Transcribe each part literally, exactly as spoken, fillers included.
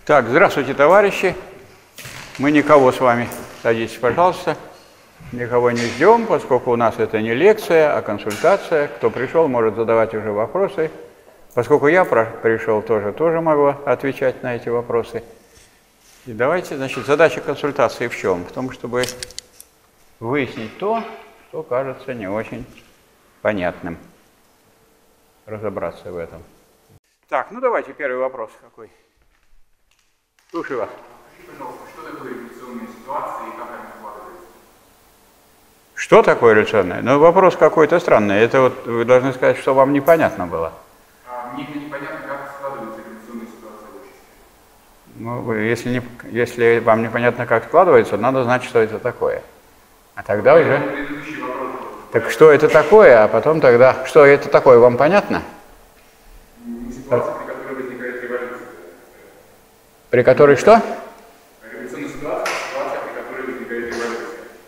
Так, здравствуйте, товарищи. Мы никого с вами, садитесь, пожалуйста, никого не ждем, поскольку у нас это не лекция, а консультация. Кто пришел, может задавать уже вопросы. Поскольку я пришел, тоже, тоже могу отвечать на эти вопросы. И давайте, значит, задача консультации в чем? В том, чтобы выяснить то, что кажется не очень понятным. Разобраться в этом. Так, ну давайте первый вопрос какой. Слушаю вас. Скажите, пожалуйста, что такое революционная ситуация и как она складывается? Что такое революционная? Ну, вопрос какой-то странный. Это вот вы должны сказать, что вам непонятно было. А, мне непонятно, как складывается революционная ситуация в обществе. Ну, вы, если, не, если вам непонятно, как складывается, надо знать, что это такое. А тогда уже... Предыдущий вопрос был. Так что это такое, а потом тогда... Что это такое, вам понятно? Ситуация, при которой возникает революция. При которой что? Революционная ситуация, ситуация, при которой возникает революция.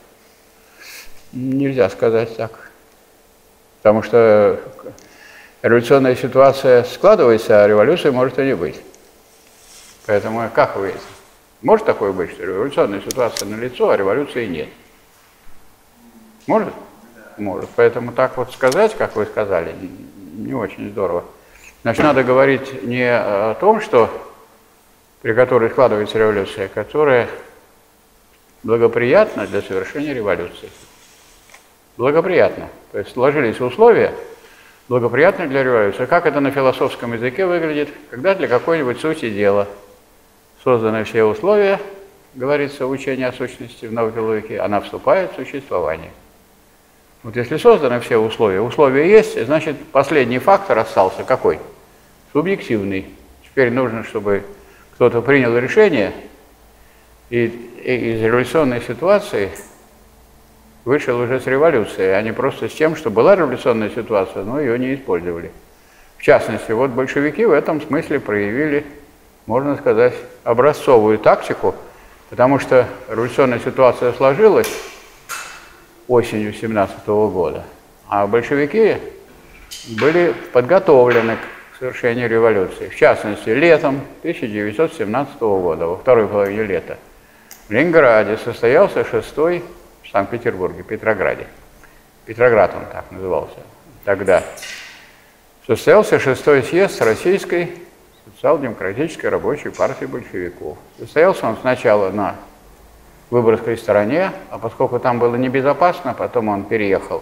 Нельзя сказать так. Потому что революционная ситуация складывается, а революции может и не быть. Поэтому как вы... Может такое быть, что революционная ситуация налицо, а революции нет? Может? Может. Поэтому так вот сказать, как вы сказали, не очень здорово. Значит, надо говорить не о том, что при которой складывается революция, которая благоприятна для совершения революции. Благоприятно. То есть сложились условия, благоприятные для революции. Как это на философском языке выглядит? Когда для какой-нибудь сути дела созданы все условия, говорится в учении о сущности в науке логики, она вступает в существование. Вот если созданы все условия, условия есть, значит последний фактор остался какой? Субъективный. Теперь нужно, чтобы кто-то принял решение, и, и из революционной ситуации вышел уже с революцией, а не просто с тем, что была революционная ситуация, но ее не использовали. В частности, вот большевики в этом смысле проявили, можно сказать, образцовую тактику, потому что революционная ситуация сложилась осенью семнадцатого года, а большевики были подготовлены к совершению революции. В частности, летом тысяча девятьсот семнадцатого года, во второй половине лета, в Ленинграде состоялся шестой, в Санкт-Петербурге, Петрограде. Петроград он так назывался тогда. Состоялся шестой съезд Российской социал-демократической рабочей партии большевиков. Состоялся он сначала на Выборгской стороне, а поскольку там было небезопасно, потом он переехал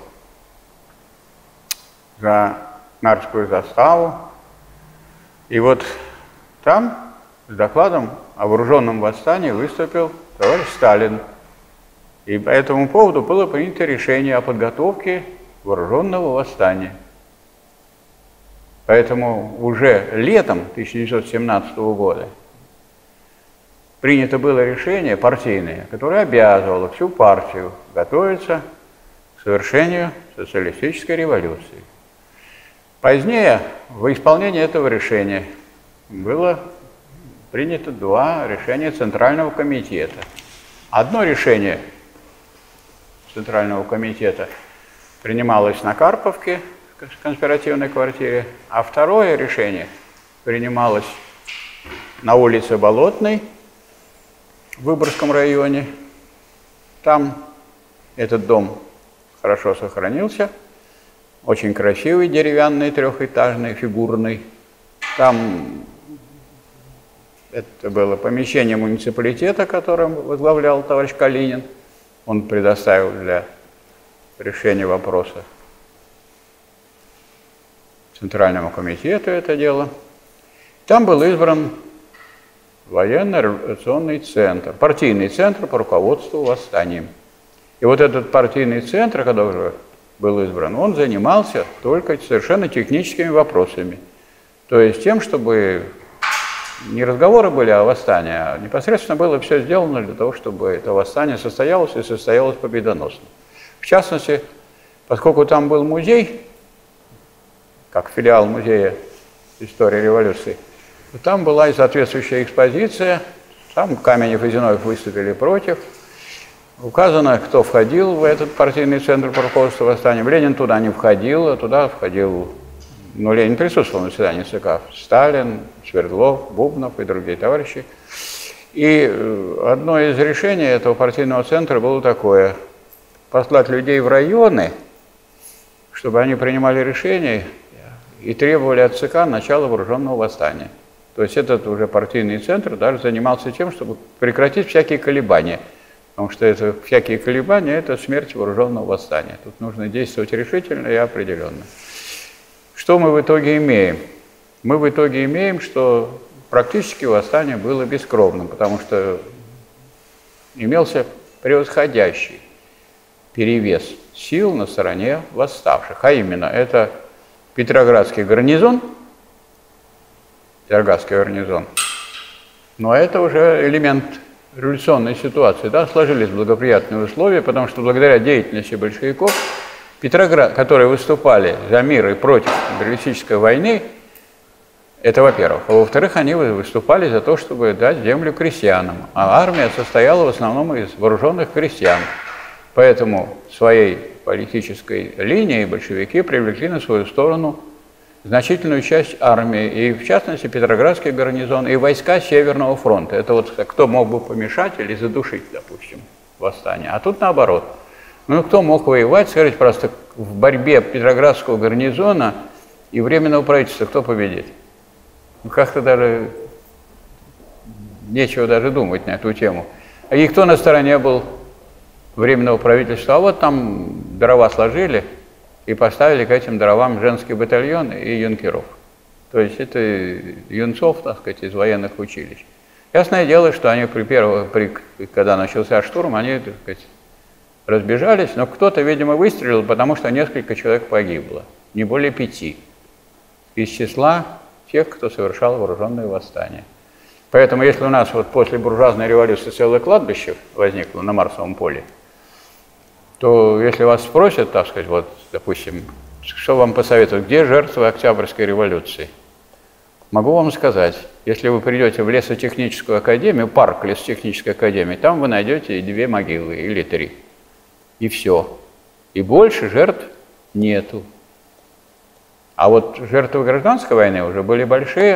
за Нарвскую заставу. И вот там с докладом о вооруженном восстании выступил товарищ Сталин. И по этому поводу было принято решение о подготовке вооруженного восстания. Поэтому уже летом тысяча девятьсот семнадцатого года принято было решение партийное, которое обязывало всю партию готовиться к совершению социалистической революции. Позднее, в исполнении этого решения, было принято два решения Центрального комитета. Одно решение Центрального комитета принималось на Карповке, в конспиративной квартире, а второе решение принималось на улице Болотной, в Выборгском районе. Там этот дом хорошо сохранился, очень красивый, деревянный, трехэтажный, фигурный. Там это было помещение муниципалитета, которым возглавлял товарищ Калинин. Он предоставил для решения вопроса Центральному комитету это дело. Там был избран военно-революционный центр, партийный центр по руководству восстанием. И вот этот партийный центр, когда уже был избран, он занимался только совершенно техническими вопросами. То есть тем, чтобы не разговоры были о восстании, а непосредственно было все сделано для того, чтобы это восстание состоялось и состоялось победоносно. В частности, поскольку там был музей, как филиал музея истории революции, там была и соответствующая экспозиция, там Каменев и Зиновьев выступили против. Указано, кто входил в этот партийный центр по руководству восстанием. Ленин туда не входил, а туда входил, ну, Ленин присутствовал на заседании ЦК, Сталин, Свердлов, Бубнов и другие товарищи. И одно из решений этого партийного центра было такое: послать людей в районы, чтобы они принимали решения и требовали от ЦК начала вооруженного восстания. То есть этот уже партийный центр даже занимался тем, чтобы прекратить всякие колебания. Потому что это, всякие колебания – это смерть вооруженного восстания. Тут нужно действовать решительно и определенно. Что мы в итоге имеем? Мы в итоге имеем, что практически восстание было бескровным, потому что имелся превосходящий перевес сил на стороне восставших. А именно, это Петроградский гарнизон, Петроградский гарнизон, но это уже элемент революционной ситуации, да, сложились благоприятные условия, потому что благодаря деятельности большевиков, Петроград, которые выступали за мир и против империалистической войны, это во-первых. А во-вторых, они выступали за то, чтобы дать землю крестьянам, а армия состояла в основном из вооруженных крестьян. Поэтому своей политической линией большевики привлекли на свою сторону значительную часть армии, и в частности Петроградский гарнизон и войска Северного фронта. Это вот кто мог бы помешать или задушить, допустим, восстание. А тут наоборот. Ну кто мог воевать, скажите просто, в борьбе Петроградского гарнизона и Временного правительства, кто победит? Ну как-то даже нечего даже думать на эту тему. И кто на стороне был Временного правительства? А вот там дрова сложили и поставили к этим дровам женский батальон и юнкеров. То есть это юнцов, так сказать, из военных училищ. Ясное дело, что они при первом, при, когда начался штурм, они, так сказать, разбежались, но кто-то, видимо, выстрелил, потому что несколько человек погибло, не более пяти, из числа тех, кто совершал вооруженное восстание. Поэтому, если у нас вот после буржуазной революции целое кладбище возникло на Марсовом поле, то если вас спросят, так сказать, вот, допустим, что вам посоветуют, где жертвы Октябрьской революции? Могу вам сказать, если вы придете в лесотехническую академию, парк лесотехнической академии, там вы найдете две могилы или три. И все. И больше жертв нету. А вот жертвы гражданской войны уже были большие.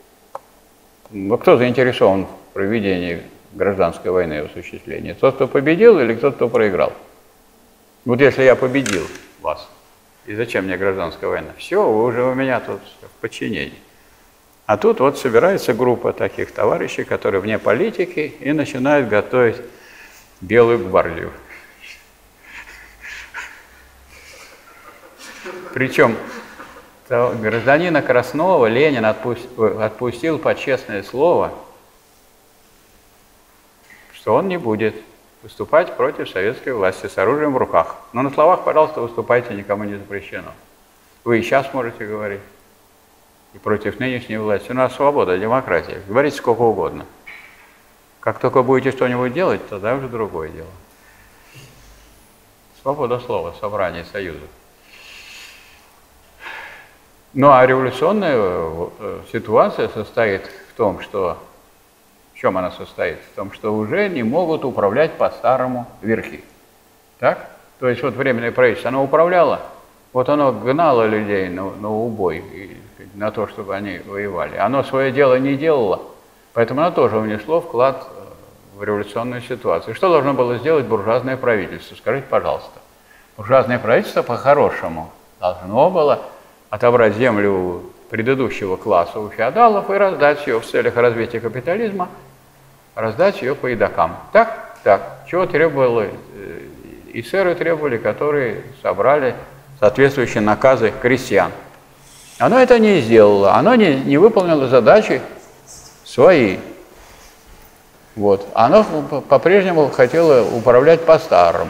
Ну, кто заинтересован в проведении гражданской войны и осуществлении? Тот, кто победил, или тот, кто проиграл? Вот если я победил вас, и зачем мне гражданская война? Все, вы уже у меня тут в подчинении. А тут вот собирается группа таких товарищей, которые вне политики, и начинают готовить белую гвардию. Причем гражданина Краснова Ленин отпустил, отпустил под честное слово, что он не будет выступать против советской власти с оружием в руках. Но на словах, пожалуйста, выступайте, никому не запрещено. Вы и сейчас можете говорить. И против нынешней власти. У нас свобода, демократия. Говорите сколько угодно. Как только будете что-нибудь делать, тогда уже другое дело. Свобода слова, собрание союзов. Ну а революционная ситуация состоит в том, что... В чем она состоит? В том, что уже не могут управлять по-старому верхи. Так? То есть вот Временное правительство, оно управляло, вот оно гнало людей на, на убой, и, на то, чтобы они воевали. Оно свое дело не делало, поэтому оно тоже внесло вклад в революционную ситуацию. Что должно было сделать буржуазное правительство? Скажите, пожалуйста. Буржуазное правительство по-хорошему должно было отобрать землю предыдущего класса у феодалов и раздать ее в целях развития капитализма, раздать ее по едокам. Так? Так. Чего требовали эсеры требовали, которые собрали соответствующие наказы крестьян. Оно это не сделало, оно не, не выполнило задачи свои. Вот. Оно по-прежнему хотело управлять по-старому.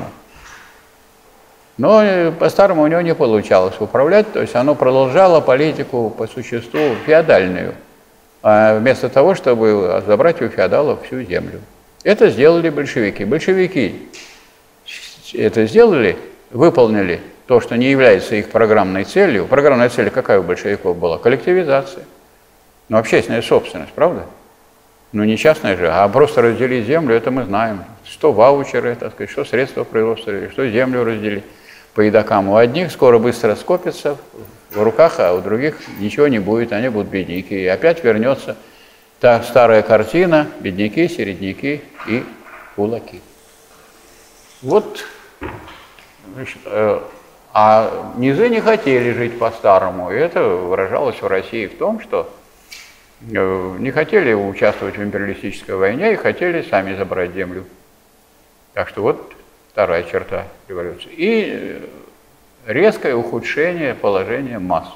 Но по-старому у него не получалось управлять, то есть оно продолжало политику по существу феодальную, а вместо того, чтобы забрать у феодалов всю землю. Это сделали большевики. Большевики это сделали, выполнили то, что не является их программной целью. Программная цель какая у большевиков была? Коллективизация. Ну, общественная собственность, правда? Ну, не частная же, а просто разделить землю, это мы знаем. Что ваучеры, так сказать, что средства производства, что землю разделить по едокам. У одних скоро быстро скопится в руках, а у других ничего не будет, они будут бедненькие. И опять вернется Та старая картина: бедняки, середняки и кулаки. Вот, значит, э, а низы не хотели жить по-старому, и это выражалось в России в том, что э, не хотели участвовать в империалистической войне и хотели сами забрать землю. Так что вот вторая черта революции. И резкое ухудшение положения масс.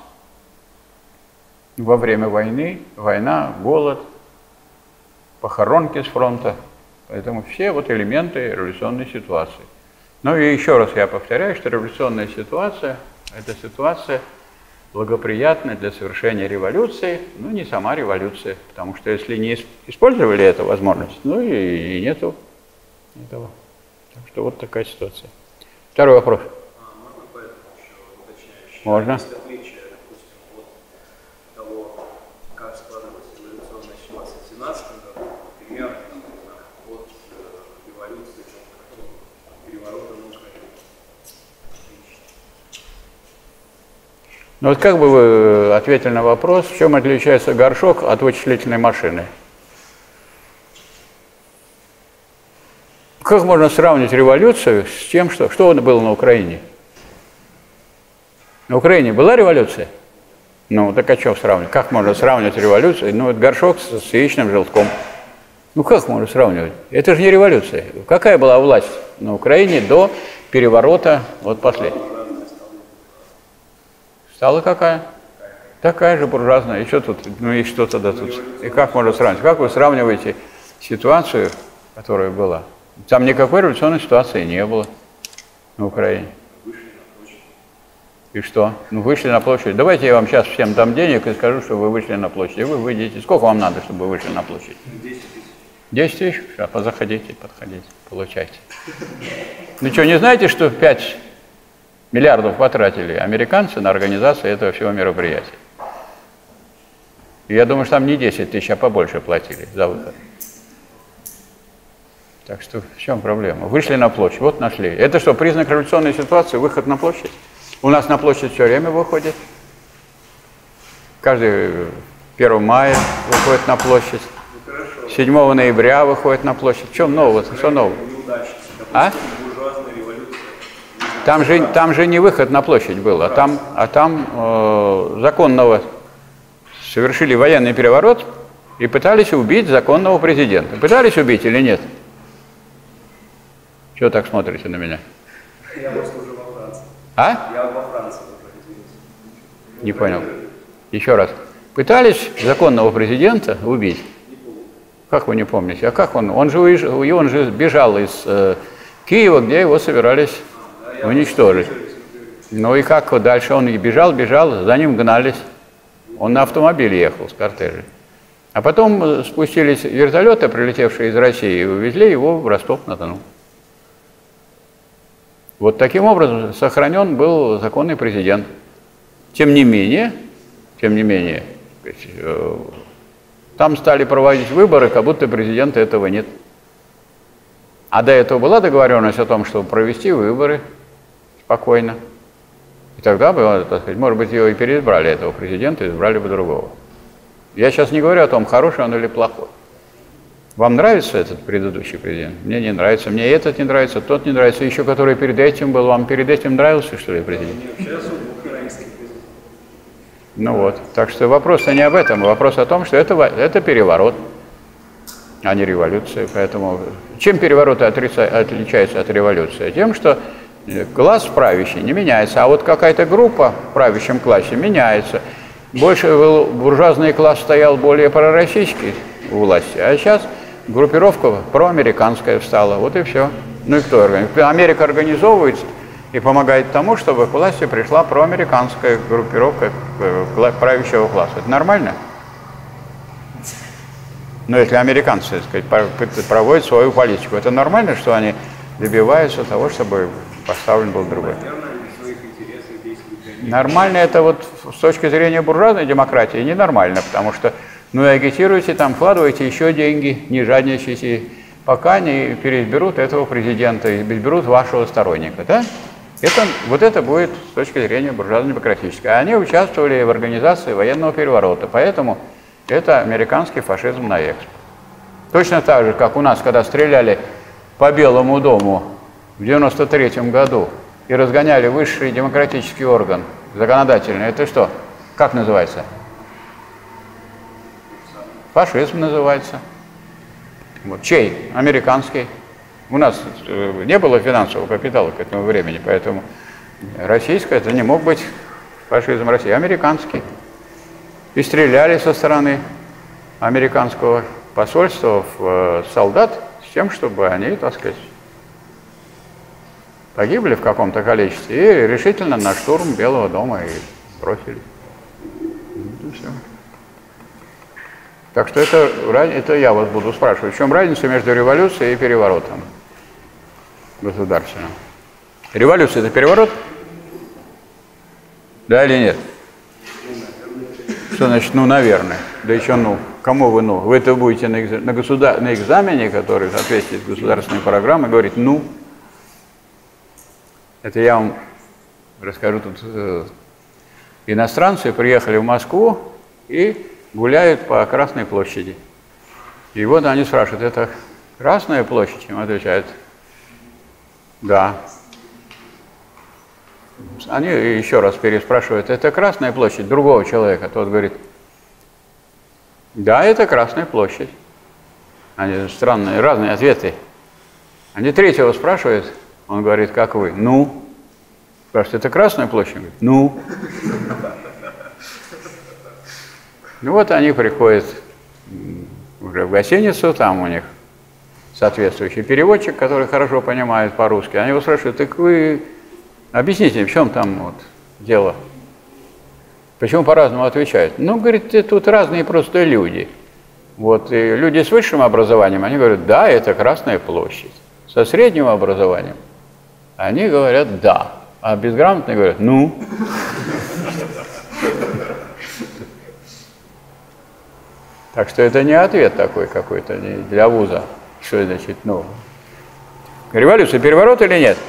Во время войны, война, голод, похоронки с фронта. Поэтому все вот элементы революционной ситуации. Ну и еще раз я повторяю, что революционная ситуация – это ситуация благоприятная для совершения революции, но не сама революция. Потому что если не использовали эту возможность, ну и, и нету этого. Так что вот такая ситуация. Второй вопрос. А можно поэтому еще уточняющий? Можно. Есть отличие, допустим, от того, как складывалась революционная ситуация в семнадцатом году, например, от революции, переворота на Украине. Ну вот как бы вы ответили на вопрос, в чем отличается горшок от вычислительной машины? Как можно сравнить революцию с тем, что, что было на Украине? На Украине была революция? Ну, так о чем сравнивать? Как можно сравнивать революцию? Ну, это горшок с, с яичным желтком. Ну, как можно сравнивать? Это же не революция. Какая была власть на Украине до переворота, вот последнего? Стала какая? Такая же буржуазная. И что тут? Ну, и что тогда тут? И как можно сравнивать? Как вы сравниваете ситуацию, которая была? Там никакой революционной ситуации не было на Украине. И что? Ну, вышли на площадь. Давайте я вам сейчас всем дам денег и скажу, что вы вышли на площадь. И вы выйдете. Сколько вам надо, чтобы вы вышли на площадь? десять тысяч. десять тысяч? Сейчас, заходите, подходите, получайте. Ну что, не знаете, что пять миллиардов потратили американцы на организацию этого всего мероприятия? И я думаю, что там не десять тысяч, а побольше платили за выход. Так что в чем проблема? Вышли на площадь, вот нашли. Это что, признак революционной ситуации, выход на площадь? У нас на площадь все время выходит. Каждый первого мая выходит на площадь. седьмого ноября выходит на площадь. В чем нового? Что нового? А? Там же, там же не выход на площадь был, а там, а там э, законного совершили военный переворот и пытались убить законного президента. Пытались убить или нет? Чего так смотрите на меня? Я просто уже во Франции. А? Я во Франции уже, извините. Не понял. Еще раз. Пытались законного президента убить? Как вы не помните? А как он? Он же, уезжал, он же бежал из э, Киева, где его собирались уничтожить. Ну и как вот дальше? Он бежал, бежал, за ним гнались. Он на автомобиле ехал с кортежем. А потом спустились вертолеты, прилетевшие из России, и увезли его в Ростов-на-Дону. Вот таким образом сохранен был законный президент. Тем не менее, тем не менее, там стали проводить выборы, как будто президента этого нет. А до этого была договоренность о том, чтобы провести выборы спокойно. И тогда бы, так сказать, может быть, его и переизбрали, этого президента, избрали бы другого. Я сейчас не говорю о том, хороший он или плохой. Вам нравится этот предыдущий президент? Мне не нравится. Мне этот не нравится, тот не нравится. Еще который перед этим был. Вам перед этим нравился, что ли, президент? Ну вот. Так что вопрос-то не об этом. Вопрос о том, что это, это переворот, а не революция. Поэтому чем переворот отрица, отличается от революции? Тем, что класс правящий не меняется, а вот какая-то группа в правящем классе меняется. Больше буржуазный класс стоял более пророссийский у власти, а сейчас группировка проамериканская встала, вот и все. Ну и кто организует? Америка организовывается и помогает тому, чтобы к власти пришла проамериканская группировка правящего класса. Это нормально? Но если американцы, так сказать, проводят свою политику, это нормально, что они добиваются того, чтобы поставлен был другой? Нормально это вот с точки зрения буржуазной демократии ненормально, потому что ну и агитируете, там вкладываете еще деньги, не жадничайте, пока не переизберут этого президента и изберут вашего сторонника, да? Это, вот это будет с точки зрения буржуазно-демократической. А они участвовали в организации военного переворота, поэтому Это американский фашизм на экспорт. Точно так же, как у нас, когда стреляли по Белому дому в девяносто третьем году и разгоняли высший демократический орган, законодательный, это что? Как называется? Фашизм называется. Вот. Чей? Американский. У нас не было финансового капитала к этому времени, поэтому российское это не мог быть фашизм России, американский. И стреляли со стороны американского посольства в солдат с тем, чтобы они, так сказать, погибли в каком-то количестве и решительно на штурм Белого дома и бросили. И все. Так что это, это я вас буду спрашивать, в чем разница между революцией и переворотом государственным? Революция – это переворот? Да или нет? Что значит, ну, наверное? Да еще ну. Кому вы ну? Вы это будете на, экзамене, на, государ... на экзамене, который в соответствии с государственной программой, говорит ну. Это я вам расскажу тут. Э, иностранцы приехали в Москву и гуляют по Красной площади. И вот они спрашивают, это Красная площадь? Им отвечают, да. Они еще раз переспрашивают, это Красная площадь другого человека? Тот говорит, да, это Красная площадь. Они странные, разные ответы. Они третьего спрашивают, он говорит, как вы? Ну. Спрашивают, это Красная площадь? Он говорит, ну. Ну вот они приходят уже в гостиницу, там у них соответствующий переводчик, который хорошо понимает по-русски. Они его спрашивают, так вы объясните, в чем там вот дело? Почему по-разному отвечают? Ну, говорит, тут разные просто люди. Вот, и люди с высшим образованием, они говорят, да, это Красная площадь. Со средним образованием они говорят, да. А безграмотные говорят, ну. Так что это не ответ такой какой-то не для вуза. Что значит, ну, революция, переворот или нет?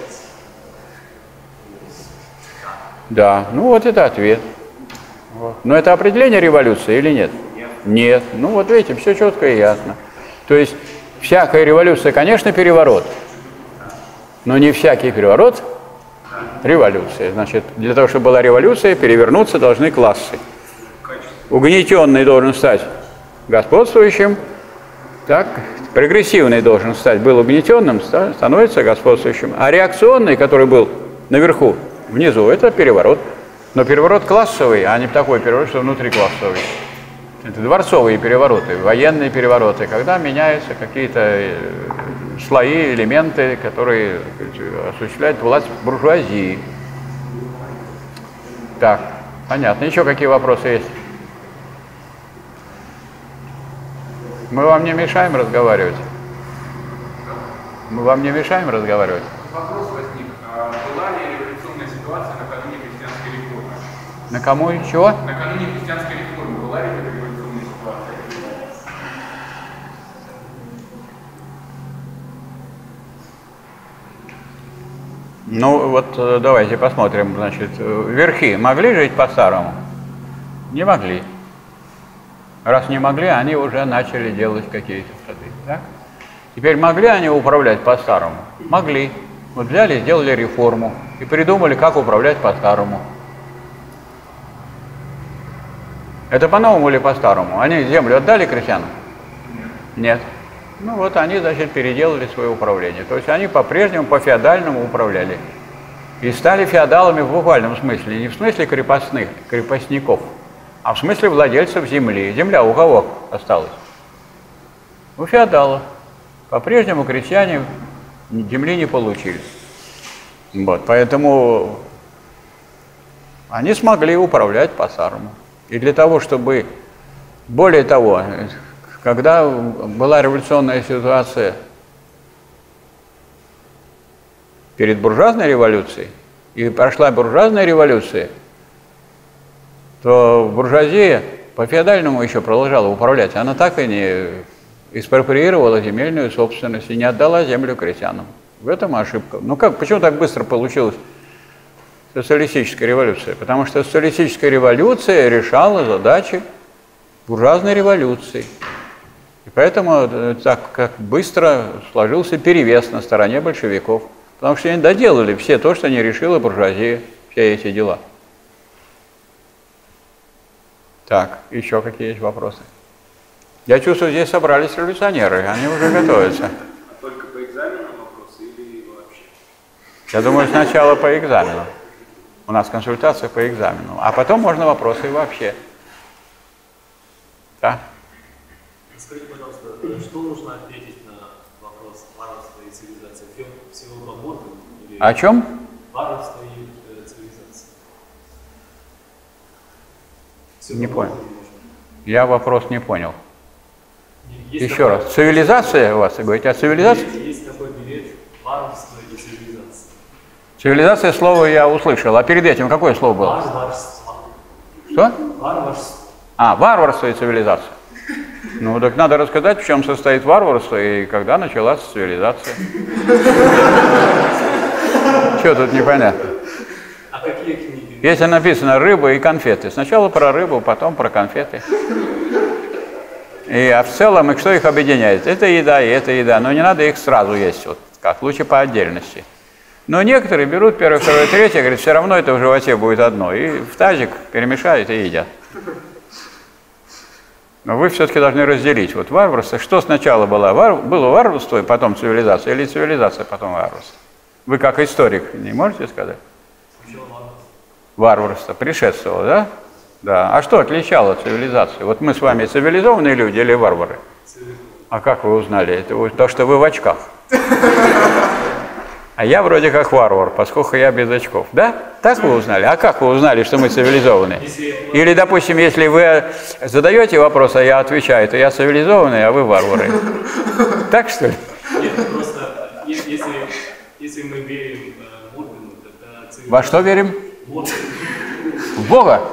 Да, ну вот это ответ. Вот. Но это определение революции или нет? Нет. Нет. Ну вот видите, все четко и ясно. То есть всякая революция, конечно, переворот. Но не всякий переворот – революция. Значит, для того, чтобы была революция, перевернуться должны классы. Угнетенный должен стать господствующим, так, прогрессивный должен стать, был угнетенным, становится господствующим. А реакционный, который был наверху, внизу, это переворот. Но переворот классовый, а не такой переворот, что внутриклассовый. Это дворцовые перевороты, военные перевороты, когда меняются какие-то слои, элементы, которые осуществляют власть буржуазии. Так, понятно. Еще какие вопросы есть? Мы вам не мешаем разговаривать? Мы вам не мешаем разговаривать? Вопрос возник. Была ли революционная ситуация накануне христианской реформы? На кому и чего? Накануне христианской реформы была ли эта революционная ситуация? Ну вот давайте посмотрим, значит, верхи могли жить по-старому? Не могли. Раз не могли, они уже начали делать какие-то шаги. Так? Теперь могли они управлять по-старому? Могли. Вот взяли, сделали реформу и придумали, как управлять по-старому. Это по-новому или по-старому? Они землю отдали крестьянам? Нет. Ну вот они, значит, переделали свое управление. То есть они по-прежнему по-феодальному управляли. И стали феодалами в буквальном смысле. Не в смысле крепостных, крепостников, а в смысле владельцев земли. Земля у кого осталась? У феодалов. По-прежнему крестьяне земли не получили. Вот, поэтому они смогли управлять по-старому. И для того, чтобы... Более того, когда была революционная ситуация перед буржуазной революцией, и прошла буржуазная революция, то буржуазия по-феодальному еще продолжала управлять. Она так и не экспроприировала земельную собственность и не отдала землю крестьянам. В этом ошибка. Ну как, почему так быстро получилась социалистическая революция? Потому что социалистическая революция решала задачи буржуазной революции. И поэтому так как быстро сложился перевес на стороне большевиков. Потому что они доделали все то, что не решила буржуазия, все эти дела. Так, еще какие есть вопросы? Я чувствую, здесь собрались революционеры, они уже готовятся. А только по экзаменам вопросы или вообще? Я думаю, сначала по экзамену. У нас консультация по экзамену. А потом можно вопросы и вообще. Да? Скажите, пожалуйста, что нужно ответить на вопрос варварства и цивилизации? Всего по Моргану? О чем? Варварство и э, цивилизация. Всего Не понял. можно. Я вопрос не понял. Есть Еще такой, раз. Цивилизация у вас, вы говорите о цивилизации? Есть, есть такой билет варварство и цивилизация. Цивилизация, слово я услышал. А перед этим какое слово было? Варварство. Что? Варварство. А, варварство и цивилизация. Ну, так надо рассказать, в чем состоит варварство и когда началась цивилизация. Что тут непонятно? А какие книги? Если написано «рыба» и «конфеты», сначала про рыбу, потом про конфеты. И, а в целом, и что их объединяет? Это еда и это еда, но не надо их сразу есть, вот как, лучше по отдельности. Но некоторые берут первое, второе, третье, говорят, все равно это в животе будет одно, и в тазик перемешают и едят. Но вы все-таки должны разделить. Вот варварство, что сначала было? Вар... Было варварство и потом цивилизация, или цивилизация, потом варварство? Вы как историк не можете сказать? Варварство предшествовало, да? Да. А что отличало цивилизацию? Вот мы с вами цивилизованные люди или варвары? А как вы узнали? Это то, что вы в очках. А я вроде как варвар, поскольку я без очков. Да? Так вы узнали? А как вы узнали, что мы цивилизованные? Или, допустим, если вы задаете вопрос, а я отвечаю, то я цивилизованный, а вы варвары. Так что ли? Нет, просто если, если мы верим э, Моргану, тогда цивилизация... Во что верим? Морган. В Бога?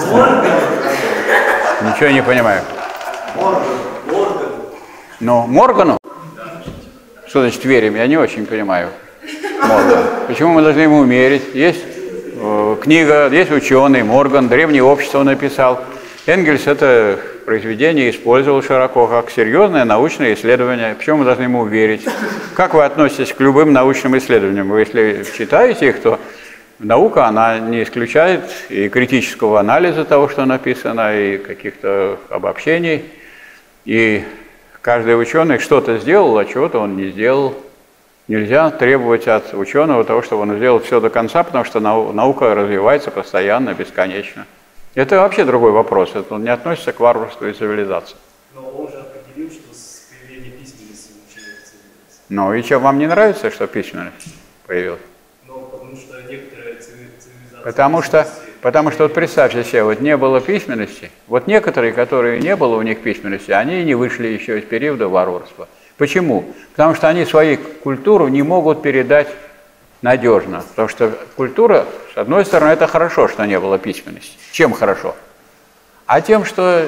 Ничего не понимаю. Морган. Морган. Ну, Моргану? Что значит верим? Я не очень понимаю. Морган. Почему мы должны ему верить? Есть э, книга, есть ученый Морган, древнее общество написал. Энгельс это произведение использовал широко как серьезное научное исследование. Почему мы должны ему верить? Как вы относитесь к любым научным исследованиям? Вы, если читаете их, то наука, она не исключает и критического анализа того, что написано, и каких-то обобщений. И каждый ученый что-то сделал, а чего-то он не сделал. Нельзя требовать от ученого того, чтобы он сделал все до конца, потому что наука развивается постоянно, бесконечно. Это вообще другой вопрос, это он не относится к варварству и цивилизации. Но он же определил, что с появлением письменности начинается цивилизация. Ну и что, вам не нравится, что письменность появилась? Ну, потому что некоторые цивилизации... Потому что, потому что вот представьте себе, вот не было письменности, вот некоторые, которые не было у них письменности, они не вышли еще из периода варварства. Почему? Потому что они свою культуру не могут передать надежно. Потому что культура, с одной стороны, это хорошо, что не было письменности. Чем хорошо? А тем, что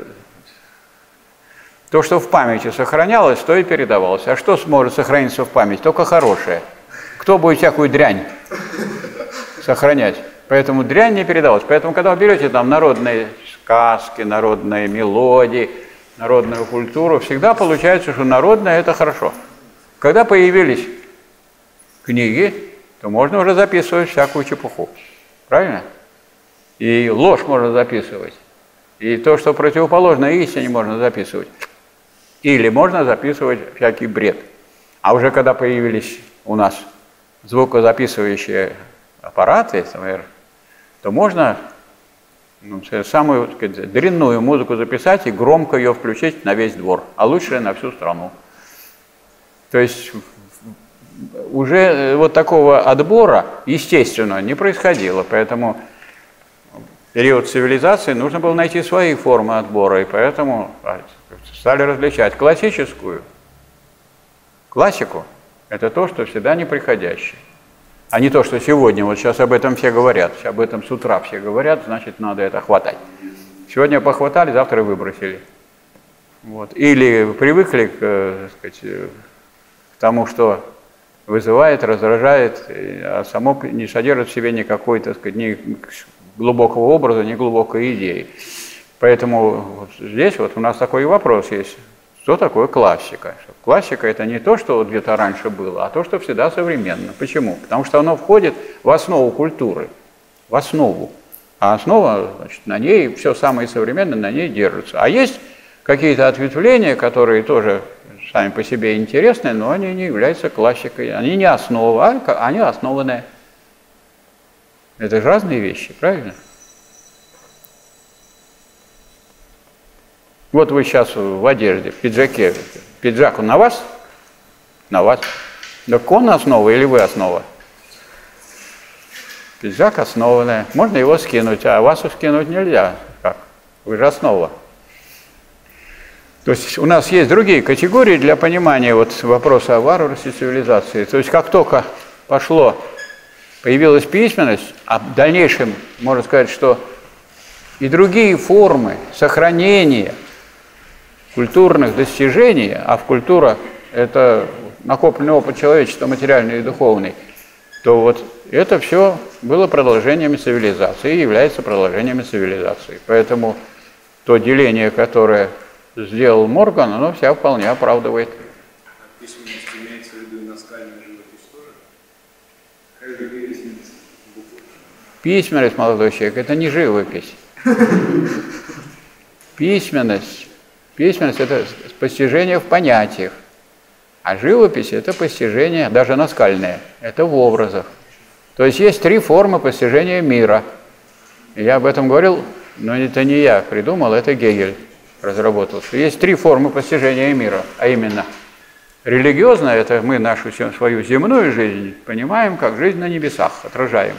то, что в памяти сохранялось, то и передавалось. А что сможет сохраниться в памяти? Только хорошее. Кто будет всякую дрянь сохранять? Поэтому дрянь не передалась. Поэтому, когда вы берете там народные сказки, народные мелодии, народную культуру, всегда получается, что народное – это хорошо. Когда появились книги, то можно уже записывать всякую чепуху. Правильно? И ложь можно записывать. И то, что противоположно истине, можно записывать. Или можно записывать всякий бред. А уже когда появились у нас звукозаписывающие аппараты, например, то можно ну, самую, так сказать, дрянную музыку записать и громко ее включить на весь двор, а лучше на всю страну. То есть уже вот такого отбора, естественно, не происходило, поэтому в период цивилизации нужно было найти свои формы отбора, и поэтому стали различать классическую. Классику – это то, что всегда неприходящее. А не то, что сегодня, вот сейчас об этом все говорят, об этом с утра все говорят, значит, надо это хватать. Сегодня похватали, завтра выбросили. Вот. Или привыкли к, так сказать, к тому, что вызывает, раздражает, а само не содержит в себе никакой, так сказать, ни глубокого образа, ни глубокой идеи. Поэтому вот здесь вот у нас такой вопрос есть. Что такое классика? Классика – это не то, что вот где-то раньше было, а то, что всегда современно. Почему? Потому что оно входит в основу культуры, в основу. А основа, значит, на ней все самое современное на ней держится. А есть какие-то ответвления, которые тоже сами по себе интересны, но они не являются классикой. Они не основа, а они основанные. Это же разные вещи, правильно? Вот вы сейчас в одежде, в пиджаке. Пиджак он на вас? На вас. Так он основа или вы основа? Пиджак основанный. Можно его скинуть, а вас скинуть нельзя. Как? Вы же основа. То есть у нас есть другие категории для понимания вот вопроса о варварстве цивилизации. То есть как только пошло, появилась письменность, а в дальнейшем можно сказать, что и другие формы сохранения культурных достижений, а в культура – это накопленный опыт человечества, материальный и духовный, то вот это все было продолжениями цивилизации и является продолжениями цивилизации. Поэтому то деление, которое сделал Морган, оно себя вполне оправдывает. А письменность имеется в виду и наскальная живопись тоже? Письменность, молодой человек, это не живопись. Письменность. Письменность – это постижение в понятиях, а живопись – это постижение, даже наскальное, это в образах. То есть есть три формы постижения мира. Я об этом говорил, но это не я придумал, это Гегель разработал. Есть три формы постижения мира, а именно религиозная – это мы нашу свою земную жизнь понимаем как жизнь на небесах, отражаем.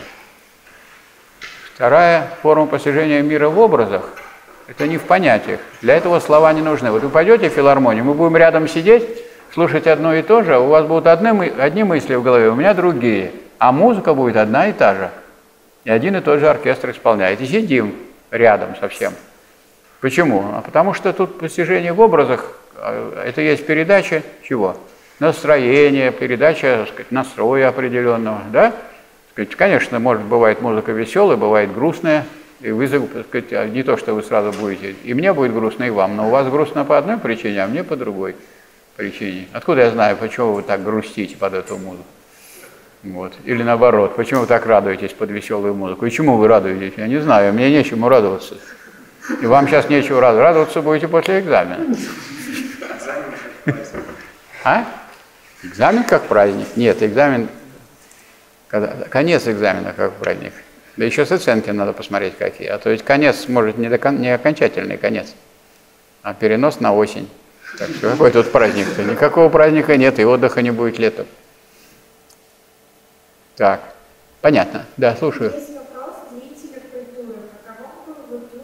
Вторая форма постижения мира в образах – это не в понятиях. Для этого слова не нужны. Вот вы пойдете в филармонию, мы будем рядом сидеть, слушать одно и то же, а у вас будут одни, одни мысли в голове, у меня другие. А музыка будет одна и та же. И один и тот же оркестр исполняет. И сидим рядом совсем. Почему? А потому что тут постижение в образах, это есть передача чего? Настроения, передача, так сказать, настроя определенного. Да? Конечно, может, бывает музыка веселая, бывает грустная. И вы, так сказать, не то, что вы сразу будете, и мне будет грустно, и вам, но у вас грустно по одной причине, а мне по другой причине. Откуда я знаю, почему вы так грустите под эту музыку? Вот. Или наоборот, почему вы так радуетесь под веселую музыку? И чему вы радуетесь? Я не знаю, мне нечему радоваться. И вам сейчас нечего радоваться. Радоваться будете после экзамена. А? Экзамен как праздник? Нет, экзамен, когда, конец экзамена как праздник. Да еще с оценки надо посмотреть какие. А то есть конец может не, до, не окончательный конец, а перенос на осень. Так что какой тут праздник-то? Никакого праздника нет, и отдыха не будет летом. Так, понятно. Да, слушаю. Есть вопрос деятеля культуры. Каково бы вы тут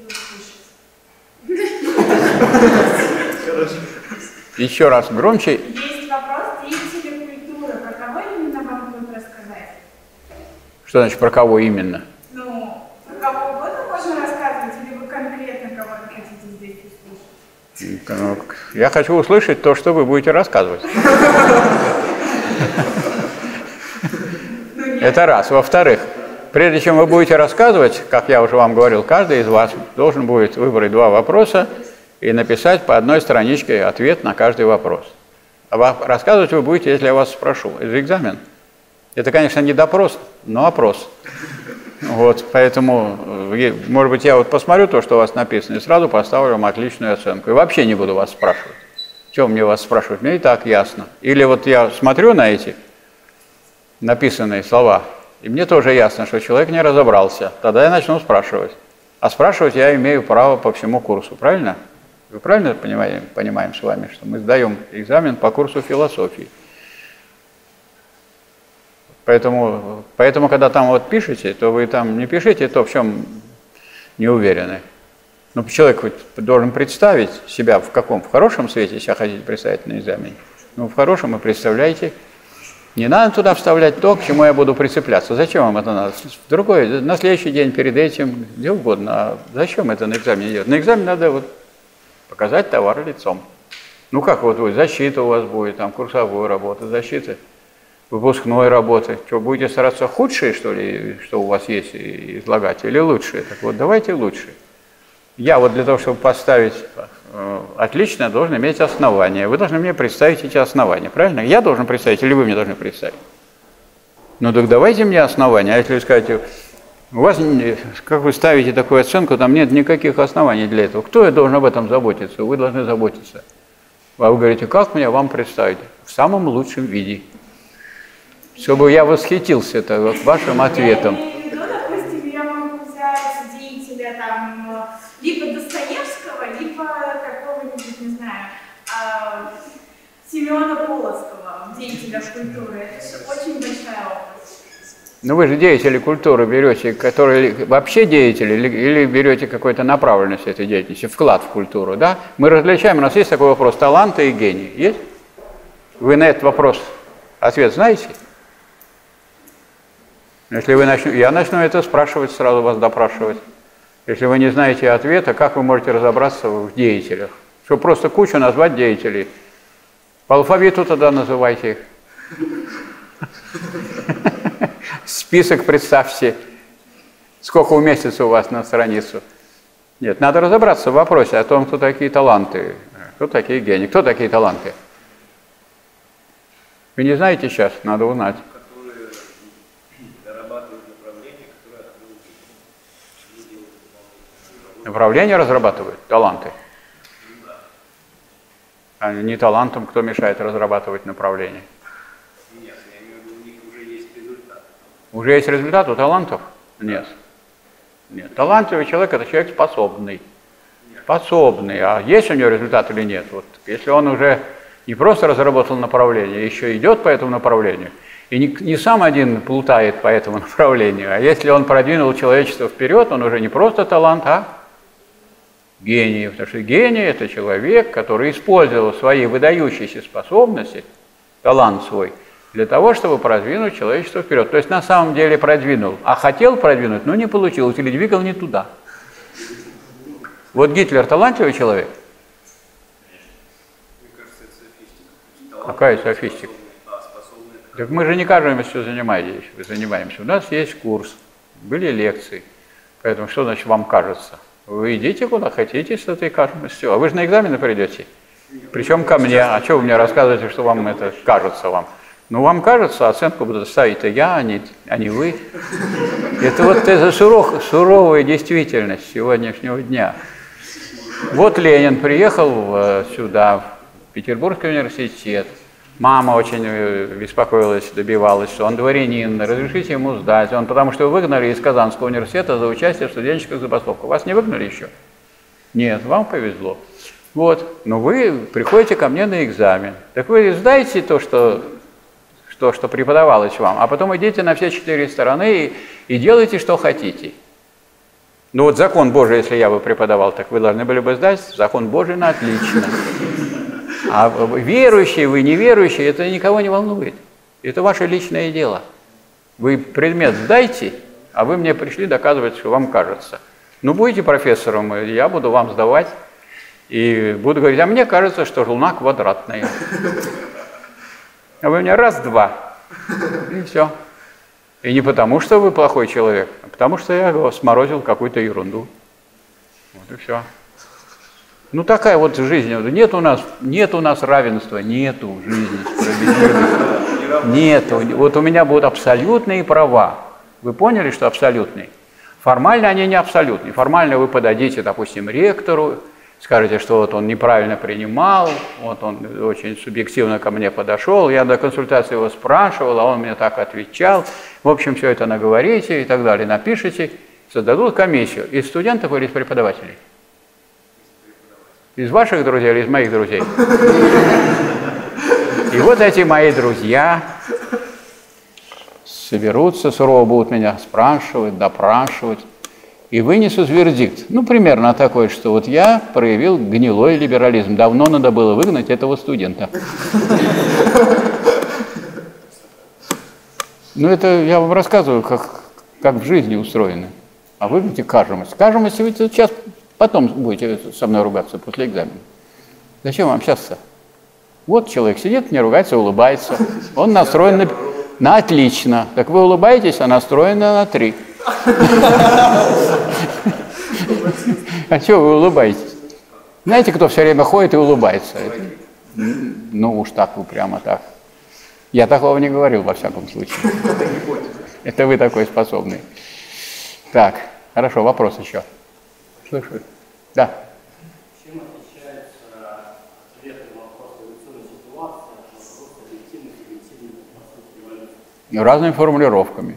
хотели услышать? Еще раз громче. Есть вопрос деятеля культуры. Про кого именно вам тут рассказать? Что значит, про кого именно? Ну, про кого угодно можно рассказывать, или вы конкретно кого-то хотите здесь услышать? Я хочу услышать то, что вы будете рассказывать. Это раз. Во-вторых, прежде чем вы будете рассказывать, как я уже вам говорил, каждый из вас должен будет выбрать два вопроса и написать по одной страничке ответ на каждый вопрос. А рассказывать вы будете, если я вас спрошу. Это же экзамен. Это, конечно, не допрос, но опрос. Вот, поэтому, может быть, я вот посмотрю то, что у вас написано, и сразу поставлю вам отличную оценку. И вообще не буду вас спрашивать. Чего мне вас спрашивать? Мне и так ясно. Или вот я смотрю на эти написанные слова, и мне тоже ясно, что человек не разобрался. Тогда я начну спрашивать. А спрашивать я имею право по всему курсу, правильно? Вы правильно понимаем, понимаем с вами, что мы сдаем экзамен по курсу философии? Поэтому, поэтому, когда там вот пишете, то вы там не пишите то, в чем не уверены. Но человек должен представить себя в каком? В хорошем свете себя хотите представить на экзамене? Ну, в хорошем и представляете. Не надо туда вставлять то, к чему я буду прицепляться. Зачем вам это надо? В другой, на следующий день, перед этим, где угодно. А зачем это на экзамене делать? На экзамене надо вот показать товар лицом. Ну как вот вы, защита у вас будет, там курсовой работа, защита выпускной работы. Что, будете стараться худшие, что ли, что у вас есть, излагать, или лучшие? Так вот, давайте лучшие. Я вот для того, чтобы поставить э, отлично, должен иметь основания. Вы должны мне представить эти основания, правильно? Я должен представить или вы мне должны представить? Ну так давайте мне основания. А если вы скажете, у вас, как вы ставите такую оценку, там нет никаких оснований для этого. Кто я должен об этом заботиться? Вы должны заботиться. А вы говорите, как мне вам представить? В самом лучшем виде. Чтобы я восхитился это, вот, вашим ответом. Я имею в виду, допустим, я могу взять деятеля там, либо Достоевского, либо какого-нибудь, не знаю, Семена Полоцкого, деятеля культуры. Это же очень большая область. Ну вы же деятели культуры берете, которые вообще деятели, или, или берете какую-то направленность этой деятельности, вклад в культуру, да? Мы различаем, у нас есть такой вопрос, таланты и гений. Есть? Вы на этот вопрос ответ знаете? Если вы начну, я начну это спрашивать, сразу вас допрашивать. Если вы не знаете ответа, как вы можете разобраться в деятелях? Что просто кучу назвать деятелей. По алфавиту тогда называйте их. Список представьте, сколько уместится у вас на страницу. Нет, надо разобраться в вопросе о том, кто такие таланты, кто такие гении, кто такие таланты. Вы не знаете сейчас, надо узнать. Направление разрабатывают, таланты. А не талантом, кто мешает разрабатывать направление. Нет, я имею в виду, у них уже есть результат. Уже есть результат у талантов? Нет. Нет. Талантливый человек – это человек способный. Способный. А есть у него результат или нет? Вот, если он уже не просто разработал направление, еще идет по этому направлению, и не, не сам один плутает по этому направлению, а если он продвинул человечество вперед, он уже не просто талант, а гений. Потому что гений – это человек, который использовал свои выдающиеся способности, талант свой, для того, чтобы продвинуть человечество вперед. То есть на самом деле продвинул, а хотел продвинуть, но не получилось, или двигал не туда. Вот Гитлер талантливый человек? Мне кажется, это софистика. Какая софистика? Так мы же не каждым все занимаетесь, вы занимаемся. У нас есть курс, были лекции, поэтому что значит вам кажется? Вы идите куда хотите с этой каждостью, а вы же на экзамены придете. Причем ко мне. А что вы мне рассказываете, что вам это кажется вам? Ну, вам кажется, оценку буду ставить-то я, а не, а не вы. Это вот эта суров, суровая действительность сегодняшнего дня. Вот Ленин приехал сюда, в Петербургский университет. Мама очень беспокоилась, добивалась, что он дворянин, разрешите ему сдать. Он, потому что его выгнали из Казанского университета за участие в студенческих забастовках. Вас не выгнали еще? Нет, вам повезло. Вот, но вы приходите ко мне на экзамен. Так вы сдайте то, что, то, что преподавалось вам, а потом идите на все четыре стороны и, и делайте, что хотите. Ну вот закон Божий, если я бы преподавал, так вы должны были бы сдать закон Божий на отлично. А верующие вы, неверующие, это никого не волнует. Это ваше личное дело. Вы предмет сдайте, а вы мне пришли доказывать, что вам кажется. Ну, будете профессором, я буду вам сдавать. И буду говорить, а мне кажется, что Луна квадратная. А вы мне раз-два. И все. И не потому, что вы плохой человек, а потому, что я сморозил какую-то ерунду. Вот и все. Ну, такая вот жизнь. Нет у нас, нет у нас равенства, нету жизни справедливости. Нету. Вот у меня будут абсолютные права. Вы поняли, что абсолютные? Формально они не абсолютные. Формально вы подадите, допустим, ректору, скажете, что вот он неправильно принимал, вот он очень субъективно ко мне подошел, я до консультации его спрашивал, а он мне так отвечал. В общем, все это наговорите и так далее, напишите, создадут комиссию из студентов или из преподавателей? Из ваших друзей или из моих друзей? И вот эти мои друзья соберутся, сурово будут меня спрашивать, допрашивать, и вынесут вердикт. Ну, примерно такой, что вот я проявил гнилой либерализм. Давно надо было выгнать этого студента. Ну, это я вам рассказываю, как, как в жизни устроено. А вы видите кажемость. Кажемость вы сейчас потом будете со мной ругаться после экзамена. Зачем вам сейчас-то? Вот человек сидит, не ругается, улыбается. Он настроен на, на отлично. Так вы улыбаетесь, а настроен на три. А чего вы улыбаетесь? Знаете, кто все время ходит и улыбается? Это, ну уж так, вы прямо так. Я такого не говорил, во всяком случае. Это вы такой способный. Так, хорошо, вопрос еще. Слышу. Да. Чем отличается ответ на вопрос эволюционной ситуации от вопроса объективности и объективной эволюции? Разными формулировками.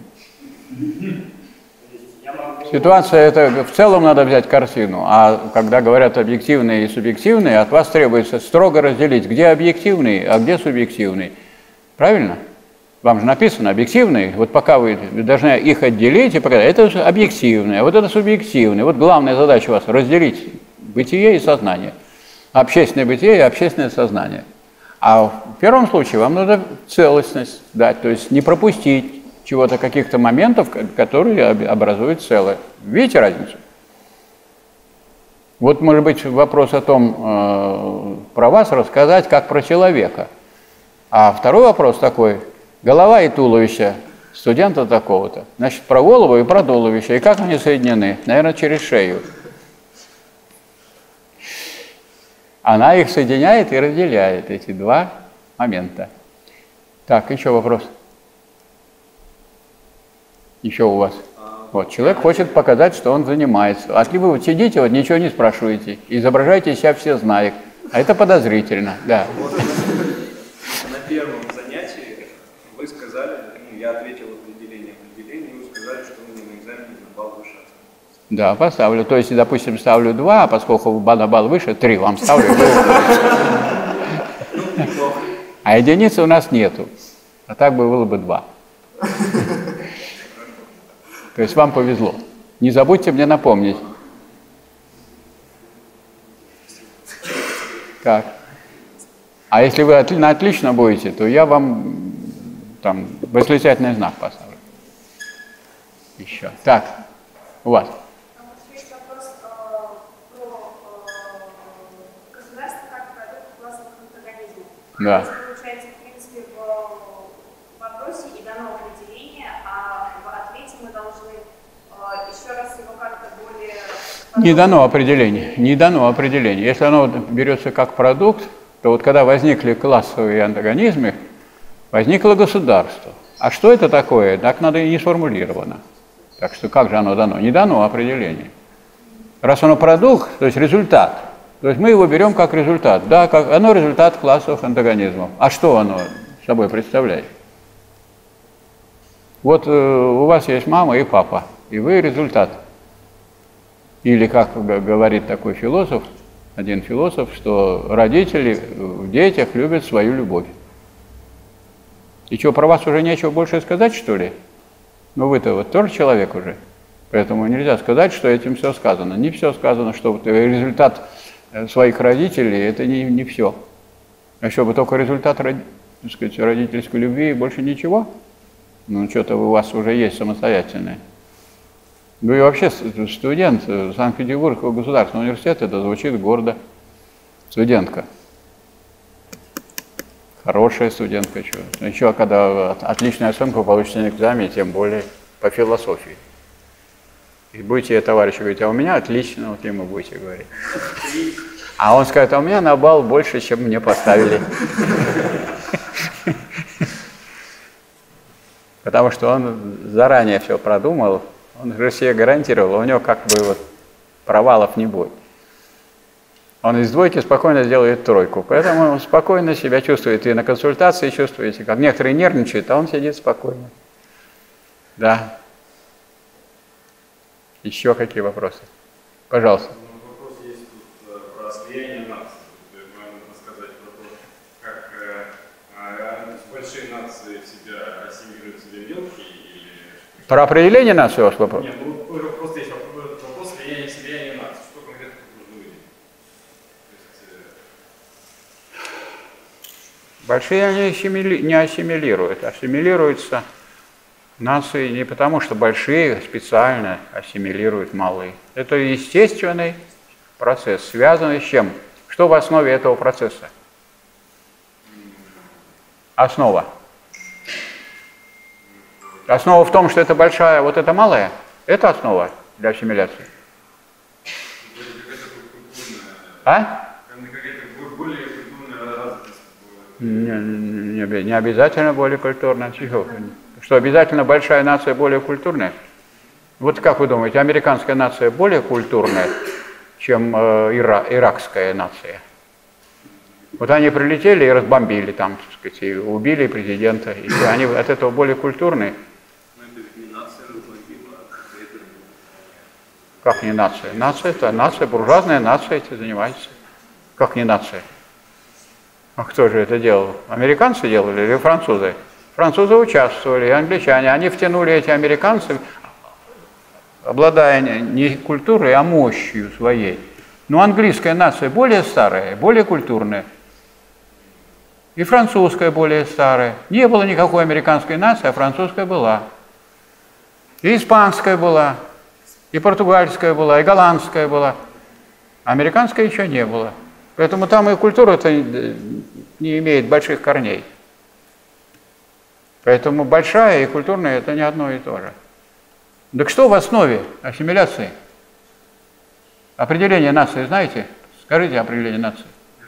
Ситуация — это в целом надо взять картину, а когда говорят объективные и субъективные, от вас требуется строго разделить, где объективный, а где субъективный. Правильно? Вам же написано объективный, вот пока вы должны их отделить и показать, это объективное, а вот это субъективное. Вот главная задача у вас — разделить бытие и сознание. Общественное бытие и общественное сознание. А в первом случае вам надо целостность дать, то есть не пропустить чего-то, каких-то моментов, которые образуют целое. Видите разницу? Вот, может быть, вопрос о том, э, про вас рассказать, как про человека. А второй вопрос такой: голова и туловище студента такого-то. Значит, про голову и про туловище. И как они соединены? Наверное, через шею. Она их соединяет и разделяет, эти два момента. Так, еще вопрос. Еще у вас. Вот, человек хочет показать, что он занимается. А если вы вот сидите, вот ничего не спрашиваете, изображаете себя все знает. А это подозрительно, да. Вот на первом занятии вы сказали, ну, я ответил определение определения, и вы сказали, что вы на экзамене на балл выше. Да, поставлю. То есть, допустим, ставлю два, а поскольку на балл выше, три вам ставлю. А единицы у нас нету. А так бы было бы два. То есть вам повезло. Не забудьте мне напомнить. Так. А если вы на отлично будете, то я вам там восклицательный знак поставлю. Еще. Так, у вас. А вот есть вопрос э, про э, государство как продукт классовых антагонизмов. Да. То есть, получается, в принципе, в вопросе и дано определение, а в ответе мы должны э, еще раз его как-то более... Не дано определение, не дано определение. Если оно берется как продукт, то вот когда возникли классовые антагонизмы, возникло государство. А что это такое? Так надо и не сформулировано. Так что как же оно дано? Не дано определение. Раз оно продукт, то есть результат, то есть мы его берем как результат. Да, как, оно результат классовых антагонизмов. А что оно собой представляет? Вот э, у вас есть мама и папа, и вы результат. Или, как говорит такой философ, один философ, что родители в детях любят свою любовь. И что, про вас уже нечего больше сказать, что ли? Ну вы-то вот тоже человек уже. Поэтому нельзя сказать, что этим все сказано. Не все сказано, что вот результат своих родителей – это не, не все. А что, бы только результат, так сказать, родительской любви и больше ничего? Ну, что-то у вас уже есть самостоятельное. Ну и вообще студент Санкт-Петербургского государственного университета, это звучит гордо. Студентка. Хорошая студентка. Что? Еще когда отличную оценку получите на экзамене, тем более по философии. И будете товарищу говорить, а у меня отлично, вот ему будете говорить. А он скажет, а у меня на балл больше, чем мне поставили. Потому что он заранее все продумал, он же себе гарантировал, у него как бы вот провалов не будет. Он из двойки спокойно сделает тройку, поэтому он спокойно себя чувствует. И на консультации чувствуете, как некоторые нервничают, а он сидит спокойно. Да. Еще какие вопросы? Пожалуйста. Вопрос есть тут про слияние наций. Можно рассказать про то, как э, э, большие нации себя ассимилируют в себе мелкие или... Про определение нации у вас вопрос? Нет, ну просто есть вопрос слияния слияния наций. Что конкретно нужно выделить? Большие они ассимили... не ассимилируют. Ассимилируются нации не потому, что большие специально ассимилируют малые. Это естественный процесс, связанный с чем? Что в основе этого процесса? Основа. Основа в том, что это большая, вот это малая. Это основа для ассимиляции. А? Какая-то более культурная развитость. Не, не, не обязательно более культурная. Что, обязательно большая нация более культурная? Вот как вы думаете, американская нация более культурная, чем э, ира, иракская нация? Вот они прилетели и разбомбили там, так сказать, и убили президента. И все, они от этого более культурные. Как не нация? Нация это нация, буржуазная нация этим занимается. Как не нация? А кто же это делал? Американцы делали или французы? Французы участвовали, и англичане. Они втянули эти американцы, обладая не культурой, а мощью своей. Но английская нация более старая, более культурная. И французская более старая. Не было никакой американской нации, а французская была. И испанская была, и португальская была, и голландская была. Американской еще не было. Поэтому там и культура-то не имеет больших корней. Поэтому большая и культурная – это не одно и то же. Так что в основе ассимиляции? Определение нации знаете? Скажите определение нации.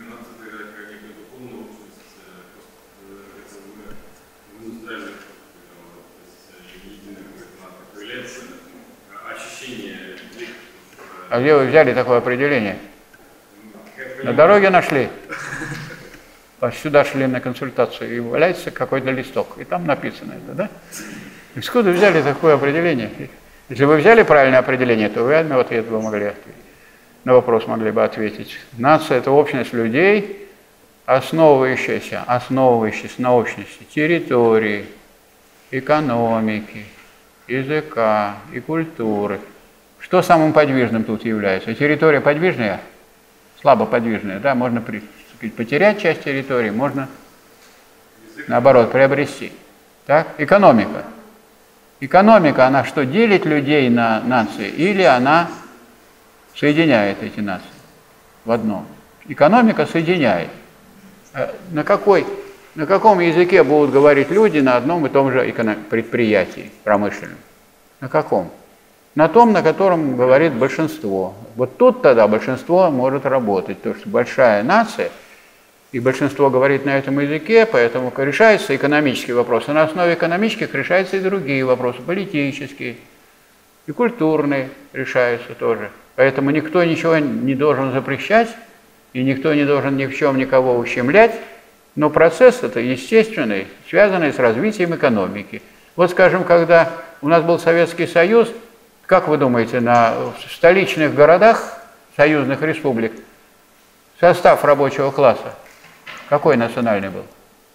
А где вы взяли такое определение? На дороге нашли. Сюда шли на консультацию, и валяется какой-то листок, и там написано это, да? Откуда взяли такое определение? Если вы взяли правильное определение, то вы на ответ бы могли ответить. На вопрос могли бы ответить. Нация – это общность людей, основывающаяся, основывающаяся на общности территории, экономики, языка и культуры. Что самым подвижным тут является? Территория подвижная? Слабо подвижная, да? Можно потерять часть территории, можно, наоборот, приобрести. Так? Экономика. Экономика, она что, делит людей на нации, или она соединяет эти нации в одном? Экономика соединяет. На, какой, на каком языке будут говорить люди на одном и том же предприятии промышленном? На каком? На том, на котором говорит большинство. Вот тут тогда большинство может работать, потому что большая нация, и большинство говорит на этом языке, поэтому решаются экономические вопросы. На основе экономических решаются и другие вопросы, политические, и культурные решаются тоже. Поэтому никто ничего не должен запрещать, и никто не должен ни в чем никого ущемлять, но процесс это естественный, связанный с развитием экономики. Вот, скажем, когда у нас был Советский Союз, как вы думаете, на, в столичных городах союзных республик состав рабочего класса какой национальный был?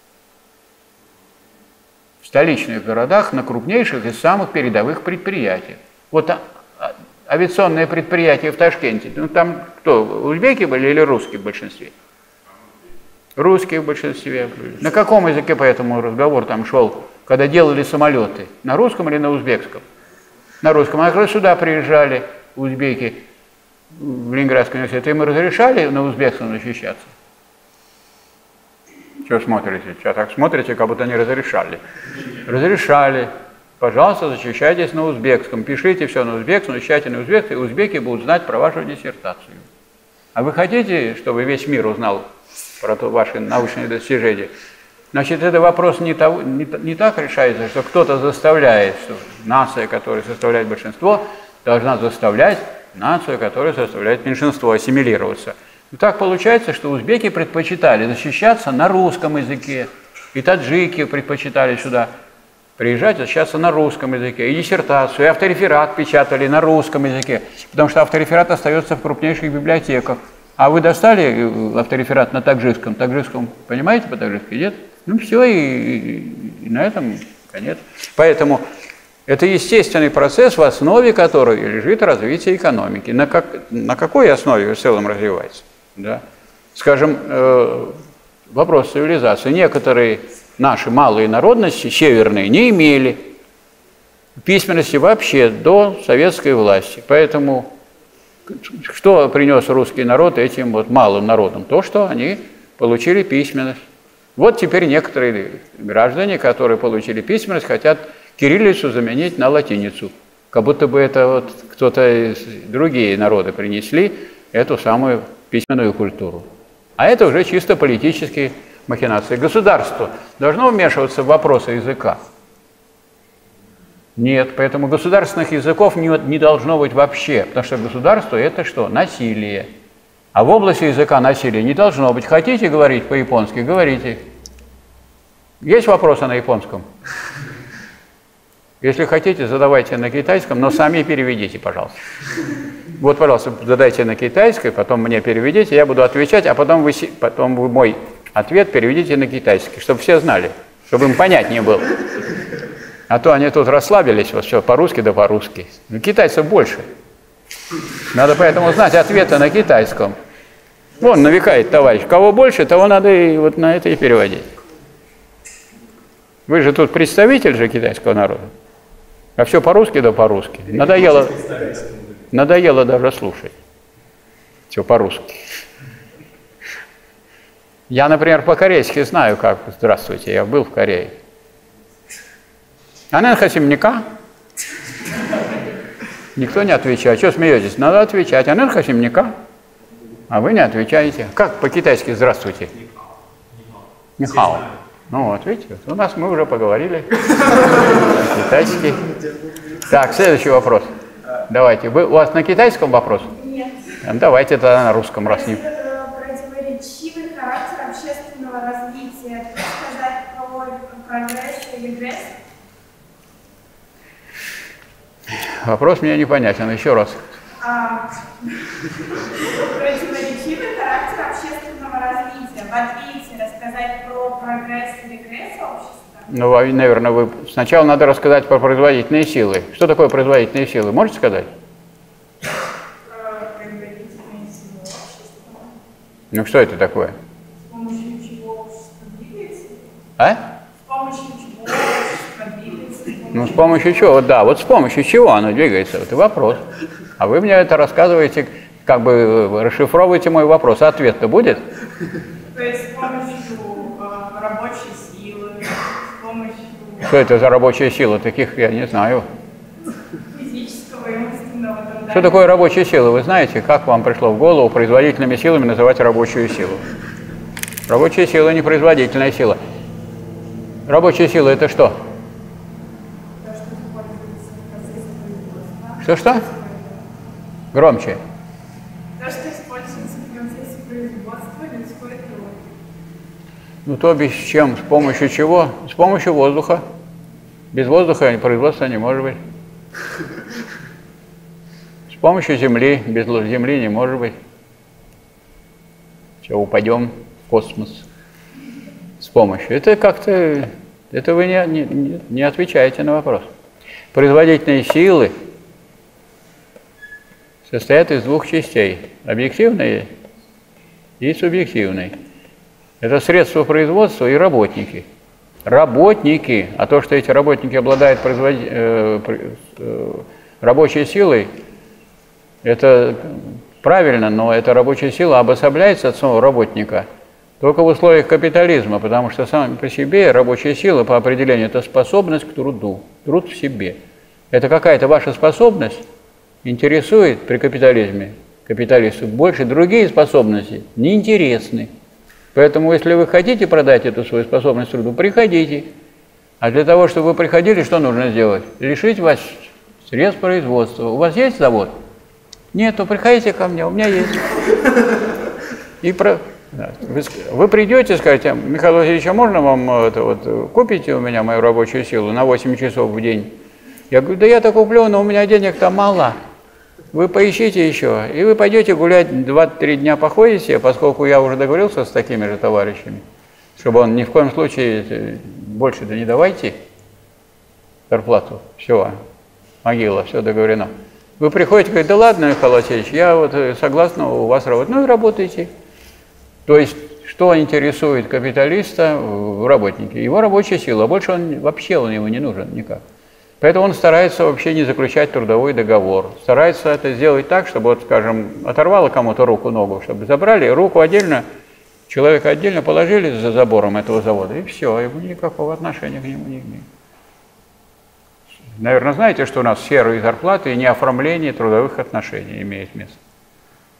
В столичных городах на крупнейших и самых передовых предприятиях. Вот а, а, авиационные предприятия в Ташкенте, ну там кто, узбеки были или русские в большинстве? Русские в большинстве. На каком языке поэтому разговор там шел, когда делали самолеты? На русском или на узбекском? На русском. А когда сюда приезжали узбеки в Ленинградский университет, им разрешали на узбекском защищаться? Что смотрите? Что так смотрите, как будто не разрешали. Разрешали. Пожалуйста, защищайтесь на узбекском. Пишите все на узбекском, защищайте на узбекском, и узбеки будут знать про вашу диссертацию. А вы хотите, чтобы весь мир узнал про то, ваши научные достижения? Значит, это вопрос не, того, не, не так решается, что кто-то заставляет, что нация, которая составляет большинство, должна заставлять нацию, которая составляет меньшинство, ассимилироваться. И так получается, что узбеки предпочитали защищаться на русском языке, и таджики предпочитали сюда приезжать, защищаться на русском языке, и диссертацию, и автореферат печатали на русском языке, потому что автореферат остается в крупнейших библиотеках. А вы достали автореферат на таджикском, таджикском, понимаете по-таджикски, нет? Ну все, и, и, и на этом конец. Поэтому это естественный процесс, в основе которого лежит развитие экономики. На, как, на какой основе в целом развивается? Да? Скажем, э, вопрос цивилизации. Некоторые наши малые народности, северные, не имели письменности вообще до советской власти. Поэтому что принес русский народ этим вот малым народам? То, что они получили письменность. Вот теперь некоторые граждане, которые получили письменность, хотят кириллицу заменить на латиницу. Как будто бы это вот кто-то из другие народы принесли эту самую письменную культуру. А это уже чисто политические махинации. Государство должно вмешиваться в вопросы языка? Нет, поэтому государственных языков не, не должно быть вообще, потому что государство – это что? Насилие. А в области языка насилия не должно быть. Хотите говорить по-японски – говорите. Есть вопросы на японском? Если хотите, задавайте на китайском, но сами переведите, пожалуйста. Вот, пожалуйста, задайте на китайской, потом мне переведите, я буду отвечать, а потом вы, потом вы мой ответ переведите на китайский, чтобы все знали, чтобы им понятнее было. А то они тут расслабились, вот все по-русски да по-русски. Но китайцев больше. Надо поэтому знать ответы на китайском. Вон навекает товарищ. Кого больше, того надо и вот на это и переводить. Вы же тут представитель же китайского народа. А все по-русски да по-русски. Надоело, надоело даже слушать. Все по-русски. Я, например, по-корейски знаю, как «здравствуйте», я был в Корее. Анэн хасимника? Никто не отвечает. Что смеетесь? Надо отвечать. Анэн хасимника? А вы не отвечаете. Как по-китайски «здравствуйте»? Нихао. Ну вот, видите, у нас мы уже поговорили. Китайский. Так, следующий вопрос. Давайте. Вы, у вас на китайском вопрос? Нет. Давайте тогда на русском, раз не... Противоречивый характер общественного развития. Сказать про прогресс и регресс? Вопрос мне непонятен. Еще раз. А, противоречивый характер общественного развития. В ответе рассказать про прогресс и регресс общества? Ну, наверное, вы сначала надо рассказать про производительные силы. Что такое производительные силы? Можете сказать? Производительные силы общества. Ну, что это такое? С помощью чего общество двигается? А? С помощью чего общество двигается? Ну, с помощью чего? Да, вот с помощью чего оно двигается? Это вопрос. А вы мне это рассказываете, как бы расшифровываете мой вопрос. Ответ-то будет? То есть с помощью э, рабочей силы, с помощью... Что это за рабочая сила? Таких я не знаю. Физического и умственного труда. Что такое рабочая сила? Вы знаете, как вам пришло в голову производительными силами называть рабочую силу? Рабочая сила не производительная сила. Рабочая сила – это что? То, что используется в процессе производства. Что-что? Громче. То, что используется в процессе производства людской труд. Ну, то бишь, с чем? С помощью чего? С помощью воздуха. Без воздуха производства не может быть. С помощью земли. Без земли не может быть. Все, упадем в космос. С помощью. Это как-то... Это вы не, не, не отвечаете на вопрос. Производительные силы состоят из двух частей. Объективной и субъективной. Это средства производства и работники. Работники, а то, что эти работники обладают производ... э, э, рабочей силой, это правильно, но эта рабочая сила обособляется от самого работника только в условиях капитализма, потому что сам по себе рабочая сила по определению это способность к труду, труд в себе. Это какая-то ваша способность интересует при капитализме капиталистов больше, другие способности неинтересны. Поэтому, если вы хотите продать эту свою способность к труду, приходите. А для того, чтобы вы приходили, что нужно сделать? Лишить вас средств производства. У вас есть завод? Нет, то приходите ко мне, у меня есть. И про... вы, вы придете, скажете: Михаил Васильевич, а можно вам это вот, купите у меня мою рабочую силу на восемь часов в день? Я говорю: да я-то куплю, но у меня денег-то мало. Вы поищите еще, и вы пойдете гулять два-три дня походите, поскольку я уже договорился с такими же товарищами, чтобы он ни в коем случае больше-то не давайте зарплату. Все, могила, все договорено. Вы приходите, говорите: да ладно, Михаил Васильевич, я вот согласна у вас работать. Ну и работайте. То есть, что интересует капиталиста в работнике? Его рабочая сила, больше он вообще он ему не нужен никак. Поэтому он старается вообще не заключать трудовой договор. Старается это сделать так, чтобы, вот, скажем, оторвало кому-то руку-ногу, чтобы забрали руку отдельно, человека отдельно положили за забором этого завода, и все, ему никакого отношения к нему не имеет. Наверное, знаете, что у нас серые зарплаты и неоформление трудовых отношений имеет место.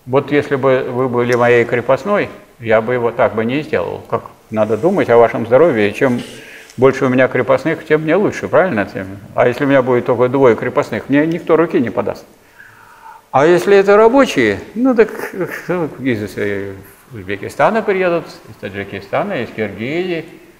Вот если бы вы были моей крепостной, я бы его так бы не сделал. Как надо думать о вашем здоровье, и чем больше у меня крепостных, тем мне лучше, правильно? А если у меня будет только двое крепостных, мне никто руки не подаст. А если это рабочие, ну так из Узбекистана приедут, из Таджикистана, из Киргизии.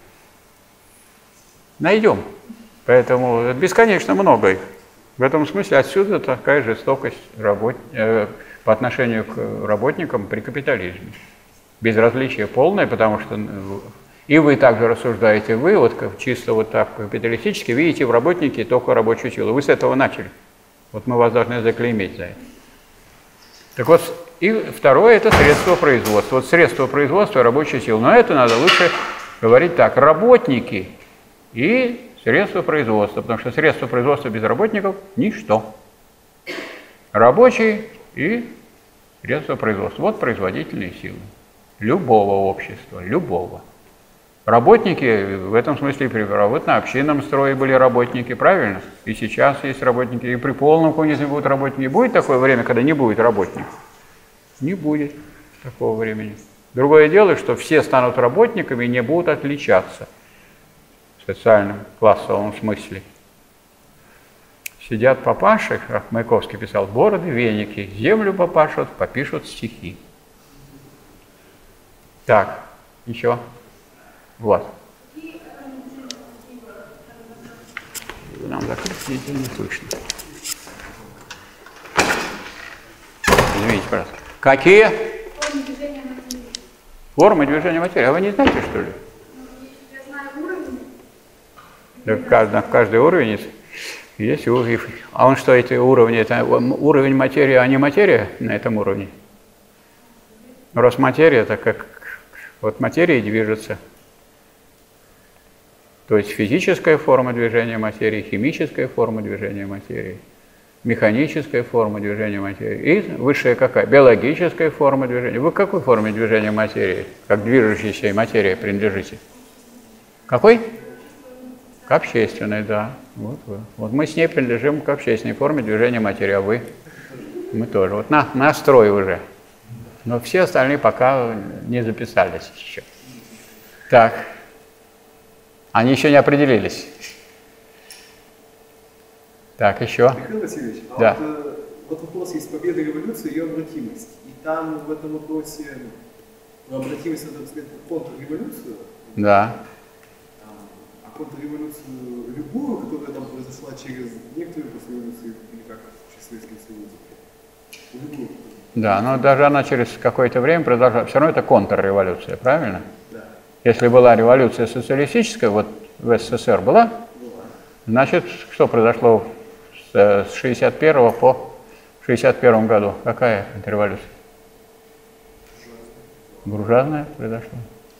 Найдем. Поэтому бесконечно много их. В этом смысле отсюда такая жестокость работ... э, по отношению к работникам при капитализме. Безразличие полное, потому что и вы также рассуждаете, вы вот чисто вот так капиталистически видите в работнике только рабочую силу. Вы с этого начали. Вот мы вас должны заклеймить за это. Так вот, и второе – это средство производства. Вот средство производства – рабочая сила. Но это надо лучше говорить так: работники и средства производства, потому что средства производства без работников – ничто. Рабочие и средства производства. Вот производительные силы любого общества, любого. Работники в этом смысле вот на общинном строе были работники, правильно? И сейчас есть работники, и при полном коммунизме будут работники. Будет такое время, когда не будет работников? Не будет такого времени. Другое дело, что все станут работниками и не будут отличаться в социальном, классовом смысле. Сидят папаши, как Маяковский писал, бороды, веники, землю попашут, попишут стихи. Так, еще. Вот. Нам закрыть, не слышно. Извините, пожалуйста. Какие? Формы движения материи. Формы движения материи. А вы не знаете, что ли? Я знаю уровень. Да, каждый, каждый уровень есть, есть уровень. А он что, эти уровни? Это уровень материи, а не материя на этом уровне? Раз материя, это как вот материя движется. То есть физическая форма движения материи, химическая форма движения материи, механическая форма движения материи и высшая какая? Биологическая форма движения. Вы к какой форме движения материи, как движущейся материи принадлежите? Какой? К общественной, да. Вот, вы. Вот мы с ней принадлежим к общественной форме движения материи, а вы? Мы тоже. Вот на, настрой уже. Но все остальные пока не записались еще. Так. Они еще не определились. Так, еще. Михаил Васильевич, а да. вот, э, вот вопрос есть победа революции и ее обратимость. И там в этом вопросе ну, обратимость это взгляд контрреволюцию. Да. А контрреволюцию любую, которая там произошла через некоторые после революции, или как через Советский Союз. Любую. Да, но даже она через какое-то время продолжала. Все равно это контрреволюция, правильно? Да. Если была революция социалистическая, вот в СССР была, была. Значит, что произошло с шестьдесят первого по шестьдесят первом году? Какая это революция? Буржуазная произошла.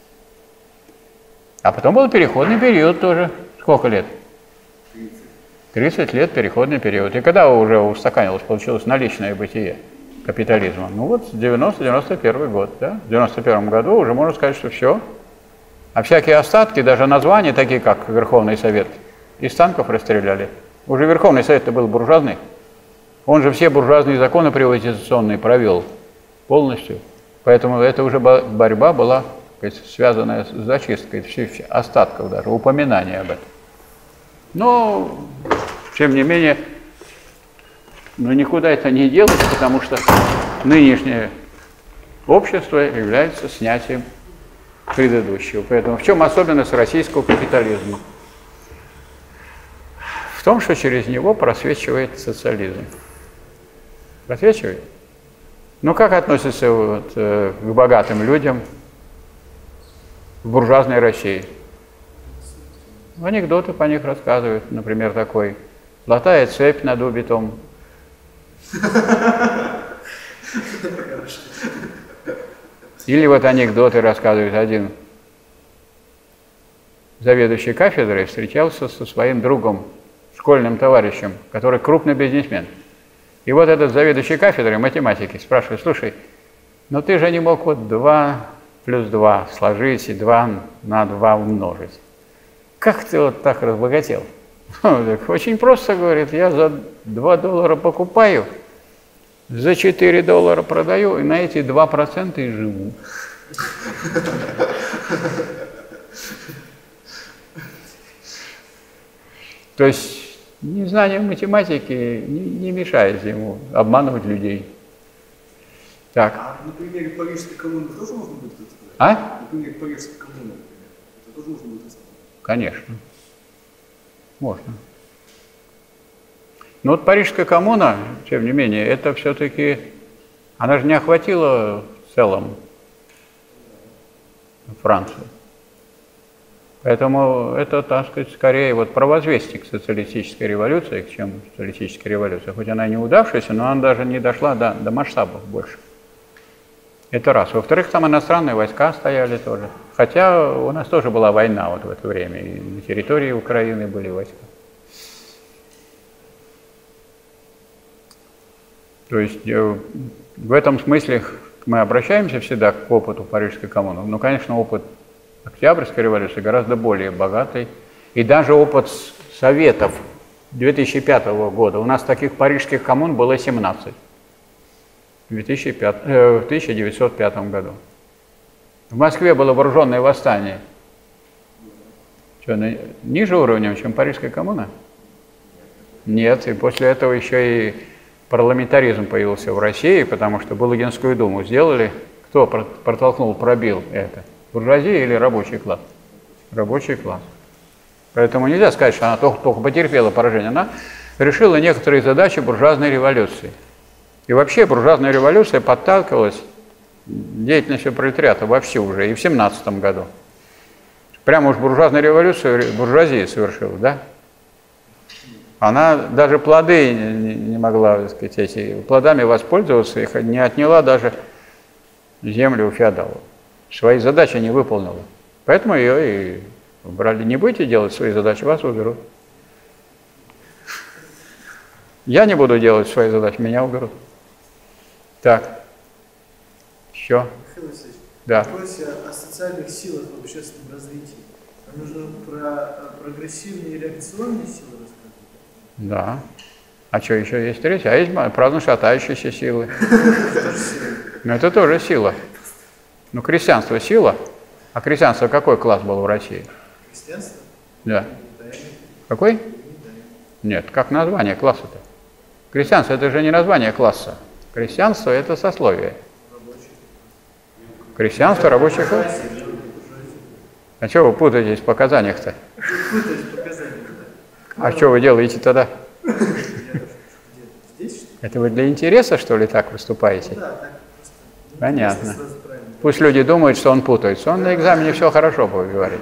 А потом был переходный период тоже. Сколько лет? тридцать лет переходный период. И когда уже устаканилось, получилось наличное бытие капитализма? Ну вот девяносто девяносто первый год. Да? В девяносто первом году уже можно сказать, что все. А всякие остатки, даже названия, такие как Верховный Совет, из танков расстреляли. Уже Верховный Совет-то был буржуазный. Он же все буржуазные законы приватизационные провел полностью. Поэтому это уже борьба была, сказать, связанная с зачисткой всех остатков, даже упоминания об этом. Но, тем не менее, ну, никуда это не делается, потому что нынешнее общество является снятием предыдущего. Поэтому в чем особенность российского капитализма? В том, что через него просвечивает социализм. Просвечивает? Ну, как относятся вот, э, к богатым людям в буржуазной России? Анекдоты по них рассказывают. Например, такой: золотая цепь над убитом. Или вот анекдоты рассказывает один заведующий кафедрой встречался со своим другом, школьным товарищем, который крупный бизнесмен. И вот этот заведующий кафедрой математики спрашивает: слушай, ну ты же не мог вот два плюс два сложить и два на два умножить. Как ты вот так разбогател? Очень просто, говорит, я за два доллара покупаю За четыре доллара продаю, и на эти два процента и живу. То есть незнание математики не, не мешает ему обманывать людей. Так. А на примере Парижской коммуны тоже можно будет это сказать? А? На примере Парижской коммуны, например, это тоже можно будет сказать? Конечно. Можно. Но вот Парижская коммуна, тем не менее, это все-таки, она же не охватила в целом Францию. Поэтому это, так сказать, скорее вот провозвестник социалистической революции, чем социалистическая революция. Хоть она и не удавшаяся, но она даже не дошла до, до масштабов больше. Это раз. Во-вторых, там иностранные войска стояли тоже. Хотя у нас тоже была война вот в это время, и на территории Украины были войска. То есть в этом смысле мы обращаемся всегда к опыту Парижской коммуны. Ну, конечно, опыт Октябрьской революции гораздо более богатый. И даже опыт Советов две тысячи пятого года. У нас таких парижских коммун было семнадцать в тысяча девятьсот пятом году. В Москве было вооруженное восстание. Что, ниже уровнем, чем Парижская коммуна? Нет, и после этого еще и парламентаризм появился в России, потому что Булыгинскую думу сделали. Кто протолкнул, пробил это? Буржуазия или рабочий класс? Рабочий класс. Поэтому нельзя сказать, что она только, только потерпела поражение. Она решила некоторые задачи буржуазной революции. И вообще буржуазная революция подталкивалась деятельностью пролетариата вовсю уже и в семнадцатом году. Прямо уж буржуазную революцию буржуазия совершила, да? Она даже плоды не, не могла, так сказать, эти, плодами воспользоваться, их не отняла даже землю у феодалов. Свои задачи не выполнила. Поэтому ее и убрали. Не будете делать свои задачи, вас уберут. Я не буду делать свои задачи, меня уберут. Так. Еще? Михаил Васильевич, да. Вопрос о социальных силах в общественном развитии. Нам нужно про прогрессивные и реакционные силы рассказать? Да. А что, еще есть третья? А есть праздно шатающиеся силы. Но это тоже сила. Ну, крестьянство – сила. А крестьянство какой класс был в России? Крестьянство? Да. Какой? Нет, как название класса-то? Крестьянство – это же не название класса. Крестьянство – это сословие. Крестьянство – рабочий класс. А что вы путаетесь в показаниях-то? Путаюсь в показаниях, да. А что вы делаете тогда? Здесь, что ли? Это вы для интереса, что ли, так выступаете? Да, так просто. Понятно. Пусть люди думают, что он путается. Он на экзамене все хорошо будет говорить.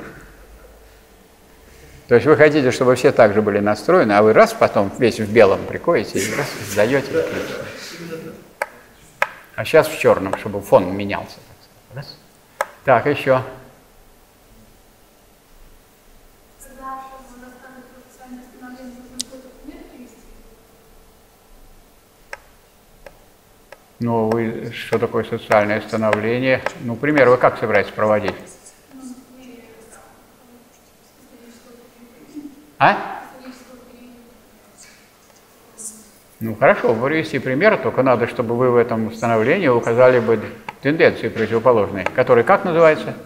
То есть вы хотите, чтобы все так же были настроены, а вы раз потом весь в белом приходите и раз сдаете. А сейчас в черном, чтобы фон менялся. Раз. Так, еще. Ну, вы, что такое социальное становление? Ну, пример, вы как собираетесь проводить? А? Ну, хорошо, привести пример, только надо, чтобы вы в этом становлении указали бы тенденции противоположные, которые как называются?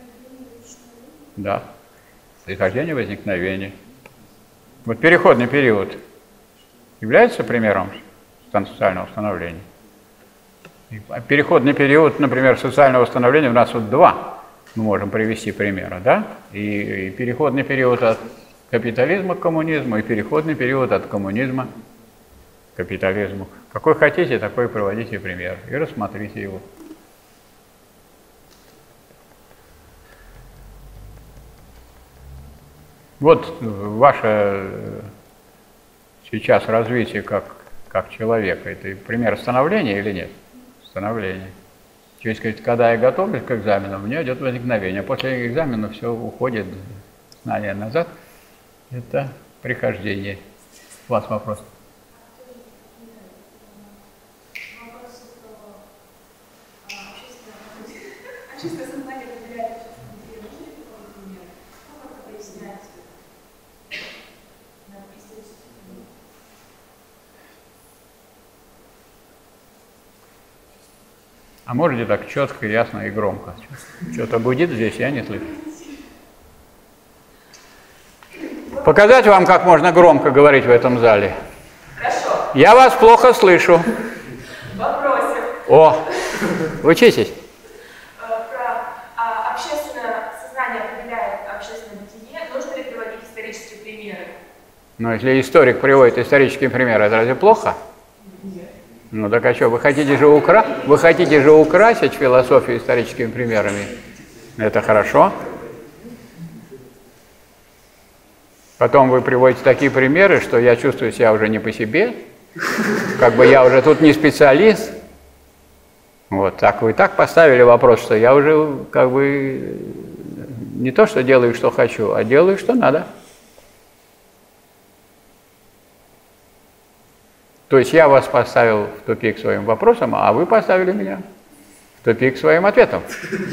Да, прихождение, возникновение. Вот переходный период является примером социального становления? Переходный период, например, социального становления у нас вот два, мы можем привести примеры, да? И, и переходный период от капитализма к коммунизму, и переходный период от коммунизма к капитализму. Какой хотите, такой приводите пример и рассмотрите его. Вот ваше сейчас развитие как, как человека, это пример становления или нет? Становление. Через, когда я готовлюсь к экзамену, у меня идет возникновение. После экзамена все уходит, знание назад. Это прихождение. У вас вопрос? А можете так четко, ясно и громко? Что-то гудит здесь, я не слышу. Показать вам, как можно громко говорить в этом зале? Хорошо. Я вас плохо слышу. Вопросик. О, учитесь. Э, Про а, общественное сознание определяет общественное бытие. Нужно ли приводить исторические примеры? Ну, если историк приводит исторические примеры, это разве плохо? Нет. Ну так а что, вы хотите же, укра... вы хотите же украсить философию историческими примерами? Это хорошо. Потом вы приводите такие примеры, что я чувствую себя уже не по себе, как бы я уже тут не специалист. Вот так вы так поставили вопрос, что я уже как бы не то, что делаю, что хочу, а делаю, что надо. То есть я вас поставил в тупик своим вопросом, а вы поставили меня в тупик своим ответом.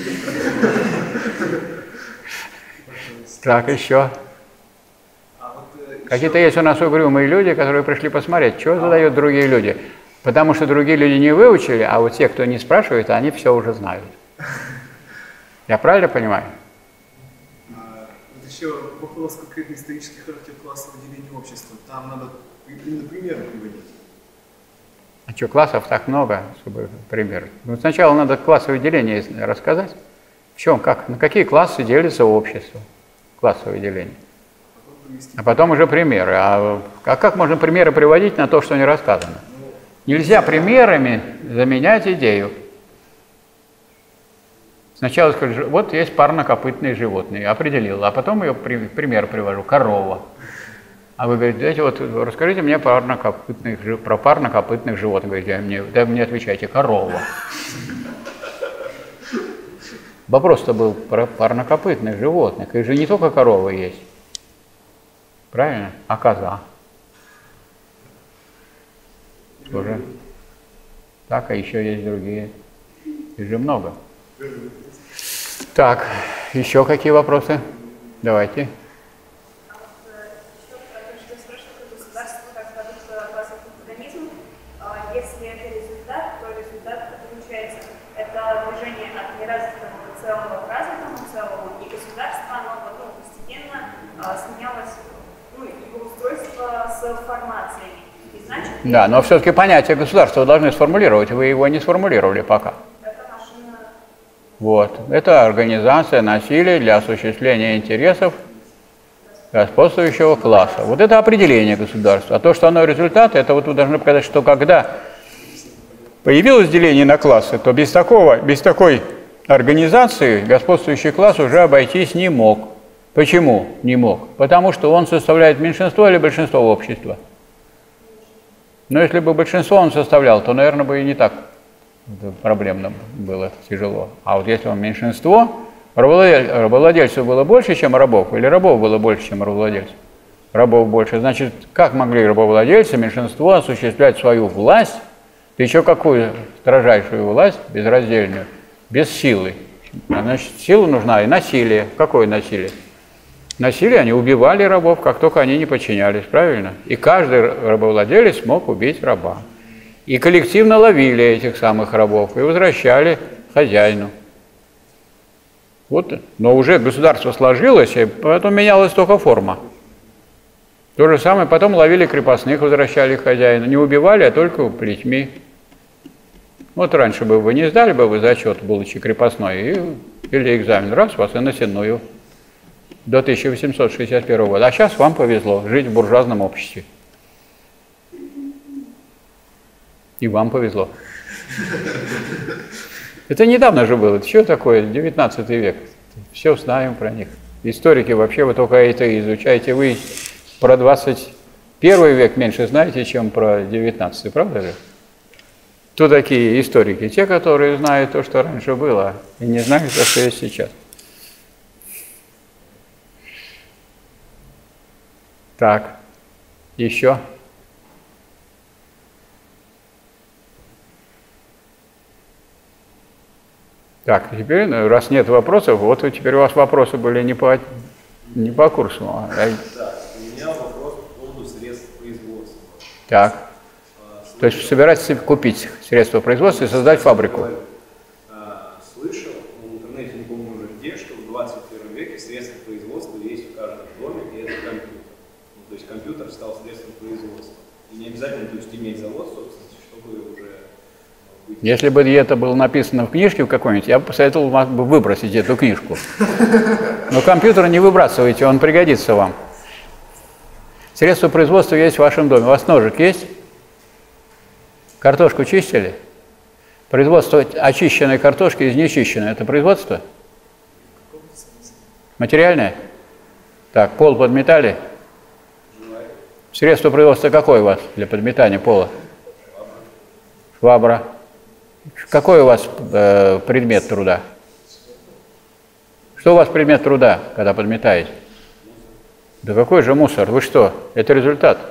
Так, еще. Какие-то есть у нас угрюмые люди, которые пришли посмотреть, что задают другие люди. Потому что другие люди не выучили, а вот те, кто не спрашивает, они все уже знают. Я правильно понимаю? Вот еще вопрос конкретный исторический характер классового деления общества. Там надо именно примеры приводить. А что, классов так много, чтобы примеры? Ну, сначала надо классовое деление рассказать. В чем, как, на какие классы делится общество? Классовое деление. А потом уже примеры. А, а как можно примеры приводить на то, что не рассказано? Нельзя примерами заменять идею. Сначала скажу, вот есть парнокопытные животные, определил, а потом я пример привожу, корова. А вы говорите, дайте вот, расскажите мне парнокопытных, про парнокопытных животных. Говорите, мне, да, мне отвечайте, корова. Вопрос-то был про парнокопытных животных. И же не только коровы есть. Правильно? А коза? Тоже. Так, а еще есть другие. Их же много. Так, еще какие вопросы? Давайте. А вот еще про то, что я спрашивала, как государство, как продукт классовый компартамизм, если это результат, то результат получается, это движение от неразвитого к целому, к развитому целому, и государство, оно ну, постепенно сменялось, ну, его устройство с формациями. И значит, да, но все-таки понятие государства вы должны сформулировать, вы его не сформулировали пока. Это машина. Вот. Это организация насилия для осуществления интересов господствующего класса. Вот это определение государства. А то, что оно результат, это вот вы должны показать, что когда появилось деление на классы, то без такого, без такой организации господствующий класс уже обойтись не мог. Почему не мог? Потому что он составляет меньшинство или большинство общества. Но если бы большинство он составлял, то, наверное, бы и не так проблемно было, тяжело. А вот если он меньшинство, рабовладельцев было больше, чем рабов, или рабов было больше, чем рабовладельцев? Рабов больше. Значит, как могли рабовладельцы, меньшинство, осуществлять свою власть, да еще какую строжайшую власть, безраздельную, без силы? А значит, сила нужна и насилие. Какое насилие? Насилие, они убивали рабов, как только они не подчинялись, правильно? И каждый рабовладелец мог убить раба. И коллективно ловили этих самых рабов и возвращали хозяину. Вот, но уже государство сложилось, и потом менялась только форма. То же самое, потом ловили крепостных, возвращали к хозяину. Не убивали, а только плетьми. Вот раньше бы вы не сдали бы вы зачет, будучи крепостной, и, или экзамен, раз, вас и на сенную. До тысяча восемьсот шестьдесят первого года. А сейчас вам повезло жить в буржуазном обществе. И вам повезло. Это недавно же было. Это что такое? девятнадцатый век. Все знаем про них. Историки вообще вы только это изучаете. Вы про двадцать первый век меньше знаете, чем про девятнадцатый, правда же? Кто такие историки? Те, которые знают то, что раньше было, и не знают то, что есть сейчас. Так, еще. Так, теперь, ну, раз нет вопросов, вот теперь у вас вопросы были не по, не по курсу. А... Да, у меня вопрос по поводу средств производства. Так, а, то есть собираться купить средства производства и создать фабрику. обязательно, то есть иметь завод собственности, чтобы уже быть... Если бы это было написано в книжке в какой-нибудь, я бы посоветовал вам бы выбросить эту книжку. Но компьютер не выбрасывайте, он пригодится вам. Средства производства есть в вашем доме. У вас ножик есть? Картошку чистили? Производство очищенной картошки из нечищенной – это производство? Материальное? Так, пол подметали? Средство производства какое у вас для подметания пола? Швабра. Какой у вас э, предмет труда? Что у вас предмет труда, когда подметаете? Да какой же мусор? Вы что? Это результат.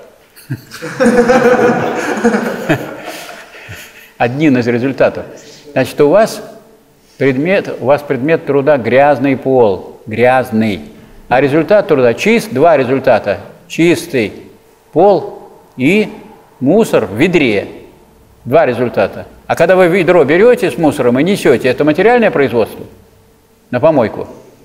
Один из результатов. Значит, у вас предмет, у вас предмет труда грязный пол, грязный. А результат труда чист, два результата. Чистый пол и мусор в ведре. Два результата. А когда вы ведро берете с мусором и несете, это материальное производство? На помойку.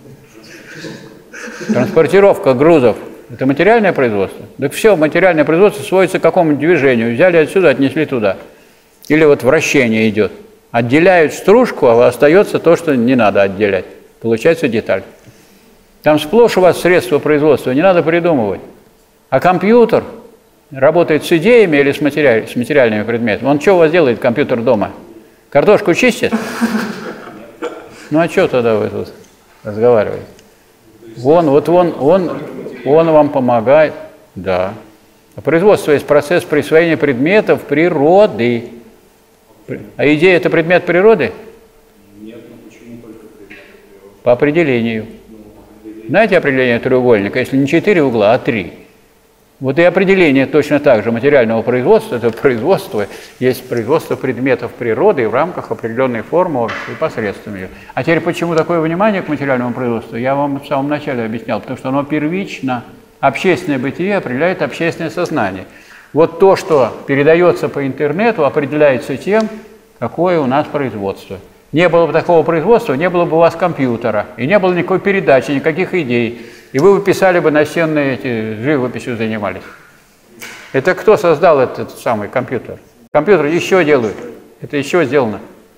Транспортировка грузов – это материальное производство? Так все, материальное производство сводится к какому-нибудь движению. Взяли отсюда, отнесли туда. Или вот вращение идет. Отделяют стружку, а остается то, что не надо отделять. Получается деталь. Там сплошь у вас средства производства, не надо придумывать. А компьютер работает с идеями или с, материаль, с материальными предметами? Он что у вас делает, компьютер дома? Картошку чистит? Ну а что тогда вы тут разговариваете? Вон, вот он, он, он вам помогает. Да. А производство есть процесс присвоения предметов природы. А идея – это предмет природы? Нет, ну почему только предметы природы? По определению. Ну, определение. Знаете определение треугольника? Если не четыре угла, а три. Вот и определение точно так же материального производства – это производство, есть производство предметов природы в рамках определенной формы и посредством ее. А теперь почему такое внимание к материальному производству? Я вам в самом начале объяснял, потому что оно первично. Общественное бытие определяет общественное сознание. Вот то, что передается по интернету, определяется тем, какое у нас производство. Не было бы такого производства, не было бы у вас компьютера, и не было никакой передачи, никаких идей. И вы бы писали бы настенные эти, живописью занимались. Это кто создал этот самый компьютер? Компьютер еще делают. Это еще сделано.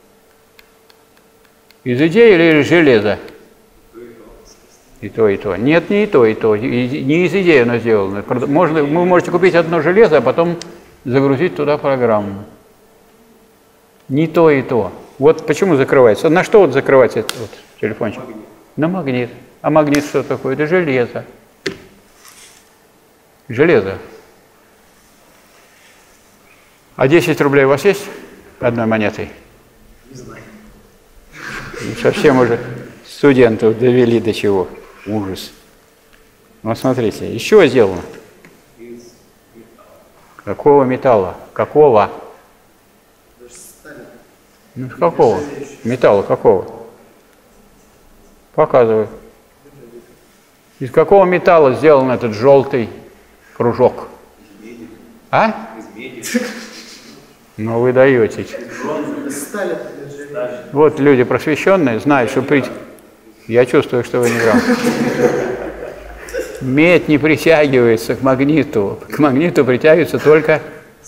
Из идеи или из железа? И то, и то. Нет, не и то, и то. И не из идеи оно сделано. Можно, вы можете купить одно железо, а потом загрузить туда программу. Не то, и то. Вот почему закрывается. На что вот закрывается этот вот телефончик? Магнит. На магнит. А магнит что такое? Это железо. Железо. А десять рублей у вас есть одной монетой? Не знаю. Совсем уже студентов довели до чего? Ужас. Вот смотрите, еще сделано. Какого металла? Какого? Ну, какого? Металла какого? Показываю. Из какого металла сделан этот желтый кружок? А? Ну вы даете. Вот люди просвещенные знают, что при... Я чувствую, что вы не грамм. Медь не притягивается к магниту. К магниту притягивается только...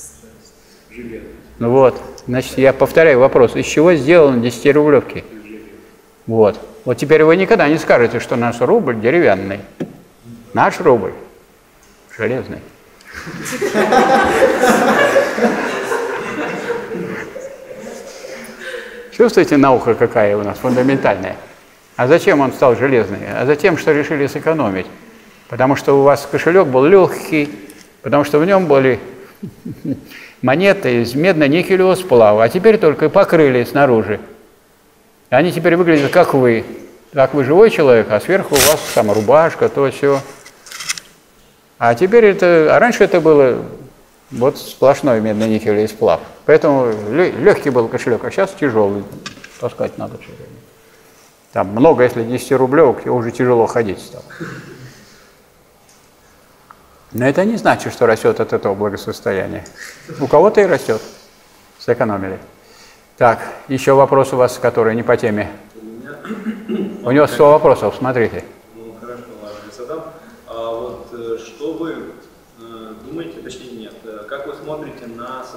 Ну вот. Значит, я повторяю вопрос. Из чего сделаны десятирублевки? Вот. Вот теперь вы никогда не скажете, что наш рубль деревянный. Наш рубль железный. Чувствуете, наука какая у нас фундаментальная? А зачем он стал железный? А затем, что решили сэкономить. Потому что у вас кошелек был легкий, потому что в нем были монеты из медно-никелевого сплава, а теперь только покрыли снаружи. Они теперь выглядят как вы. Как вы живой человек, а сверху у вас там рубашка, то все. А теперь это... А раньше это было вот сплошной медно-никелевый сплав. Поэтому легкий был кошелек, а сейчас тяжелый. Таскать надо все время. Там много, если десятирублевок, уже тяжело ходить стало. Но это не значит, что растет от этого благосостояния. У кого-то и растет. Сэкономили. Так, еще вопрос у вас, который не по теме. У него сто вопросов, смотрите. Ну, хорошо, ладно, я задам. А вот что вы э, думаете, точнее нет, как вы смотрите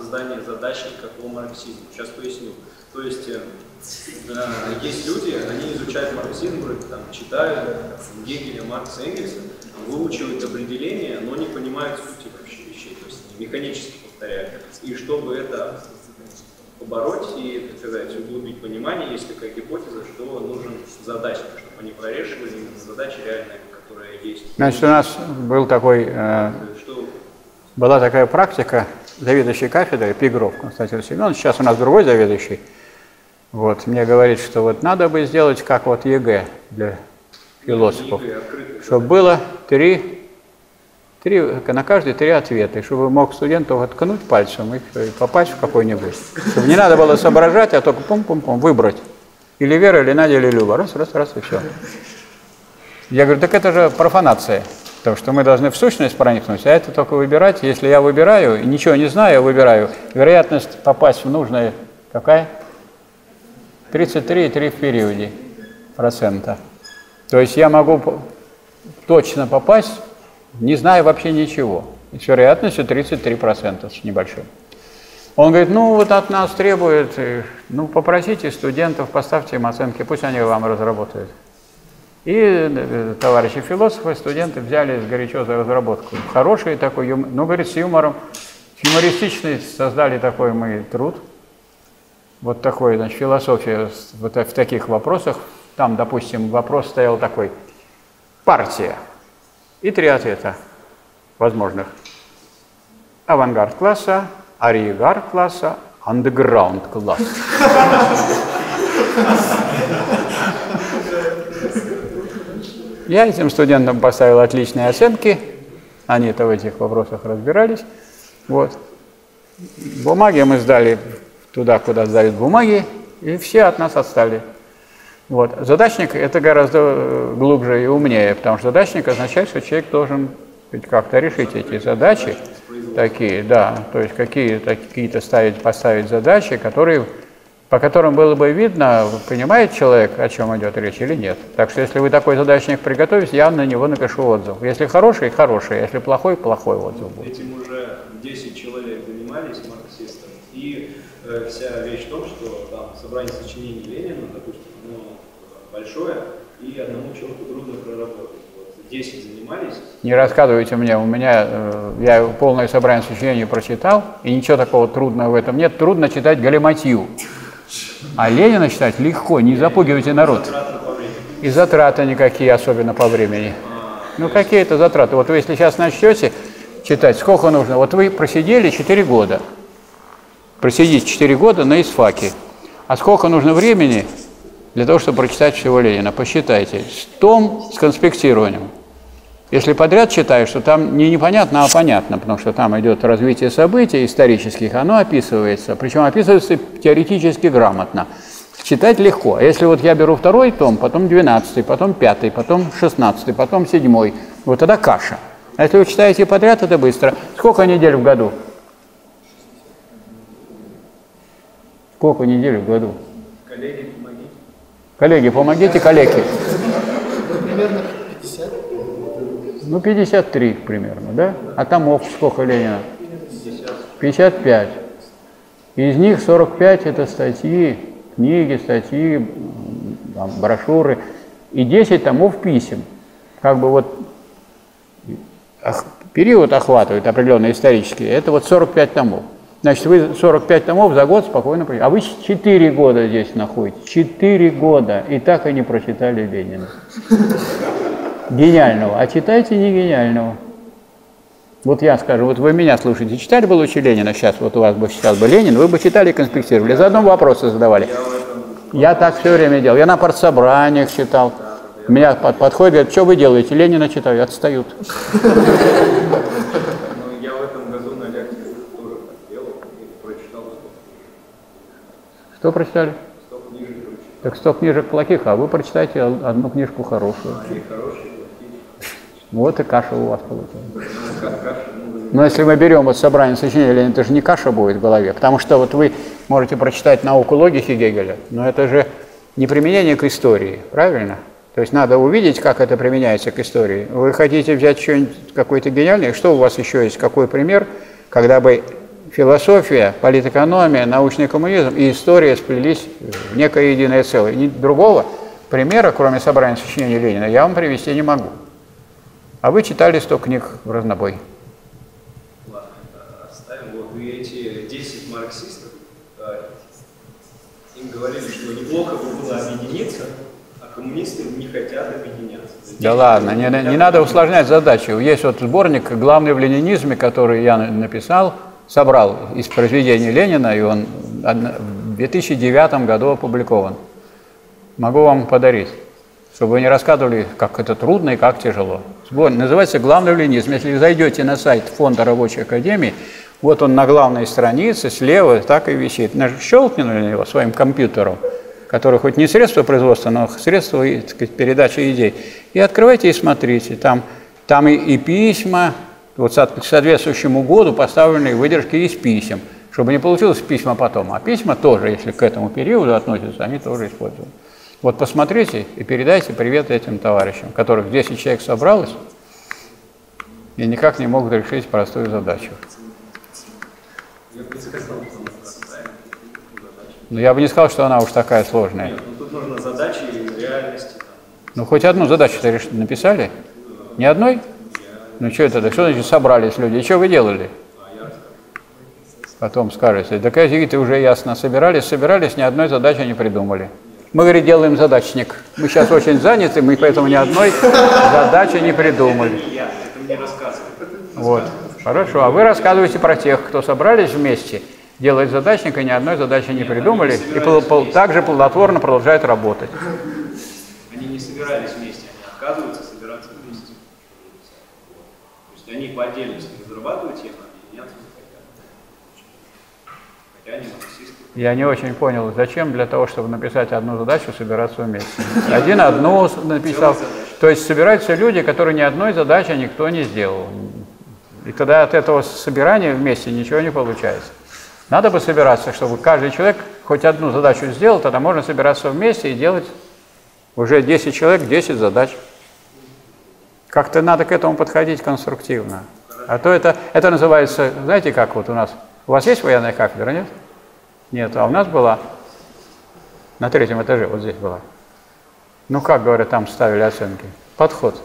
создание задачника по марксизму. Сейчас поясню. То есть э, есть люди, они изучают марксизм, вроде там читают там, Гегеля, Маркса, Энгельса, выучивают определения, но не понимают сути вообще вещей, то есть механически повторяют. И чтобы это побороть и, так сказать, углубить понимание, есть такая гипотеза, что нужен задачник, чтобы они прорешивали именно задачи реальные, которые есть. Значит, у нас был такой, э, что... была такая практика, заведующий кафедрой Пегров Константин Семенович, сейчас у нас другой заведующий, вот, мне говорит, что вот надо бы сделать, как вот ЕГЭ для философов, чтобы было три, три, на каждый три ответа, и чтобы мог студенту воткнуть пальцем и, и попасть в какой-нибудь. Чтобы не надо было соображать, а только пум-пум-пум, выбрать. Или Вера, или Надя, или Люба. Раз, раз, раз, и все. Я говорю, так это же профанация. Потому что мы должны в сущность проникнуть, а это только выбирать. Если я выбираю, и ничего не знаю, я выбираю, вероятность попасть в нужное какая? тридцать три и три в периоде процента. То есть я могу точно попасть, не зная вообще ничего. И с вероятностью тридцать три процента с небольшим. Он говорит, ну вот от нас требует, ну попросите студентов, поставьте им оценки, пусть они вам разработают. И товарищи философы, студенты взялись горячо за разработку. Хороший такой, юм... ну говорит, с юмором, юмористичный создали такой мы труд. Вот такой, значит, философия вот в таких вопросах. Там, допустим, вопрос стоял такой: партия. И три ответа возможных. Авангард класса, ариегард класса, андеграунд класса. Я этим студентам поставил отличные оценки. Они-то в этих вопросах разбирались. Вот. Бумаги мы сдали туда, куда сдают бумаги, и все от нас отстали. Вот. Задачник – это гораздо глубже и умнее, потому что задачник означает, что человек должен как-то решить эти задачи, такие, да, то есть какие-то какие ставить, поставить задачи, которые, по которым было бы видно, понимает человек, о чем идет речь или нет. Так что если вы такой задачник приготовите, я на него напишу отзыв. Если хороший – хороший, если плохой – плохой отзыв будет. Этим уже десять человек занимались марксистом, и э, вся вещь в том, что там собрание сочинений Ленина, допустим, оно большое, и одному человеку трудно проработать. Вот десять занимались. Не рассказывайте мне, у меня, э, я полное собрание сочинений прочитал, и ничего такого трудного в этом нет. Трудно читать галиматью. А Ленина читать легко, не запугивайте народ. И затраты никакие, особенно по времени. Ну какие это затраты? Вот вы если сейчас начнете читать, сколько нужно? Вот вы просидели четыре года. Просидите четыре года на исфаке. А сколько нужно времени для того, чтобы прочитать всего Ленина? Посчитайте. Том с конспектированием. Если подряд читаешь, то там не непонятно, а понятно, потому что там идет развитие событий исторических, оно описывается, причем описывается теоретически грамотно. Читать легко. А если вот я беру второй том, потом двенадцатый, потом пятый, потом шестнадцатый, потом седьмой, вот тогда каша. А если вы читаете подряд, это быстро. Сколько недель в году? Сколько недель в году? Коллеги, помогите. Коллеги, помогите, коллеги. Примерно пятьдесят. Ну, пятьдесят три примерно, да? А томов сколько Ленина? пятьдесят пять. Из них сорок пять это статьи, книги, статьи, там, брошюры. И десять томов писем. Как бы вот период охватывает определенный исторический. Это вот сорок пять томов. Значит, вы сорок пять томов за год спокойно прочитали. А вы четыре года здесь находитесь. четыре года. И так и не прочитали Ленина. Гениального. А читайте не гениального. Вот я скажу, вот вы меня слушаете, читали бы лучше Ленина сейчас, вот у вас бы сейчас бы Ленин, вы бы читали и конспектировали, заодно вопросы задавали. Я так все время делал. Я на партсобраниях читал. Меня под, подходит, говорит, что вы делаете? Ленина читаю, отстают. Я в этом году на лекции тоже так делал и прочитал сто книжек. Что прочитали? сто книжек прочитал. Так сто книжек плохих, а вы прочитайте одну книжку хорошую. Они хорошие, плохие. Вот и каша у вас получилась. Но если мы берем вот собрание сочинений Ленина, это же не каша будет в голове, потому что вот вы можете прочитать науку логики Гегеля, но это же не применение к истории, правильно? То есть надо увидеть, как это применяется к истории. Вы хотите взять что-нибудь какой-то гениальный, что у вас еще есть, какой пример, когда бы философия, политэкономия, научный коммунизм и история сплелись в некое единое целое. Ни другого примера, кроме собрания сочинений Ленина, я вам привести не могу. А вы читали сто книг в разнобой. Ладно, оставим. Вот вы эти десять марксистов, им говорили, что неплохо бы было объединиться, а коммунисты не хотят объединяться. Да ладно, не, не надо усложнять задачу. Есть вот сборник «Главный в ленинизме», который я написал, собрал из произведений Ленина, и он в две тысячи девятом году опубликован. Могу вам подарить, чтобы вы не рассказывали, как это трудно и как тяжело. Сборник называется «Главный в ленинизме». Если вы зайдете на сайт Фонда Рабочей Академии, вот он на главной странице, слева так и висит. Щелкнули на него своим компьютером, который хоть не средство производства, но средство, так сказать, передачи идей. И открывайте и смотрите. Там, там и, и письма, вот к соответствующему году поставленные выдержки из писем, чтобы не получилось письма потом. А письма тоже, если к этому периоду относятся, они тоже используют. Вот посмотрите и передайте привет этим товарищам, которых десять человек собралось и никак не могут решить простую задачу. Но я бы не сказал, что она уж такая сложная. Нет, ну тут нужно задачи реальности. Там. Ну хоть одну задачу-то написали? Ни одной? Ну что это? Что значит собрались люди? И что вы делали? Потом скажете, да какие-то уже ясно собирались, собирались, ни одной задачи не придумали. Мы, говорит, делаем задачник. Мы сейчас очень заняты, мы поэтому ни одной задачи не придумали. Это не я, это мне рассказывают. Вот. Хорошо. А вы рассказываете про тех, кто собрались вместе, делать задачник, и ни одной задачи не придумали, и пол, пол, также плодотворно продолжают работать. Они не собирались вместе, они отказываются собираться вместе. То есть они по отдельности разрабатывают тему, объединяться не хотят. Хотя они марксисты. Я не очень понял, зачем для того, чтобы написать одну задачу, собираться вместе. Один одну написал. То есть собираются люди, которые ни одной задачи никто не сделал. И тогда от этого собирания вместе ничего не получается. Надо бы собираться, чтобы каждый человек хоть одну задачу сделал, тогда можно собираться вместе и делать уже десять человек, десять задач. Как-то надо к этому подходить конструктивно. А то это, это называется, знаете, как вот у нас, у вас есть военная кафедра, нет? Нет, а у нас была, на третьем этаже, вот здесь была. Ну, как, говорят, там ставили оценки? Подход.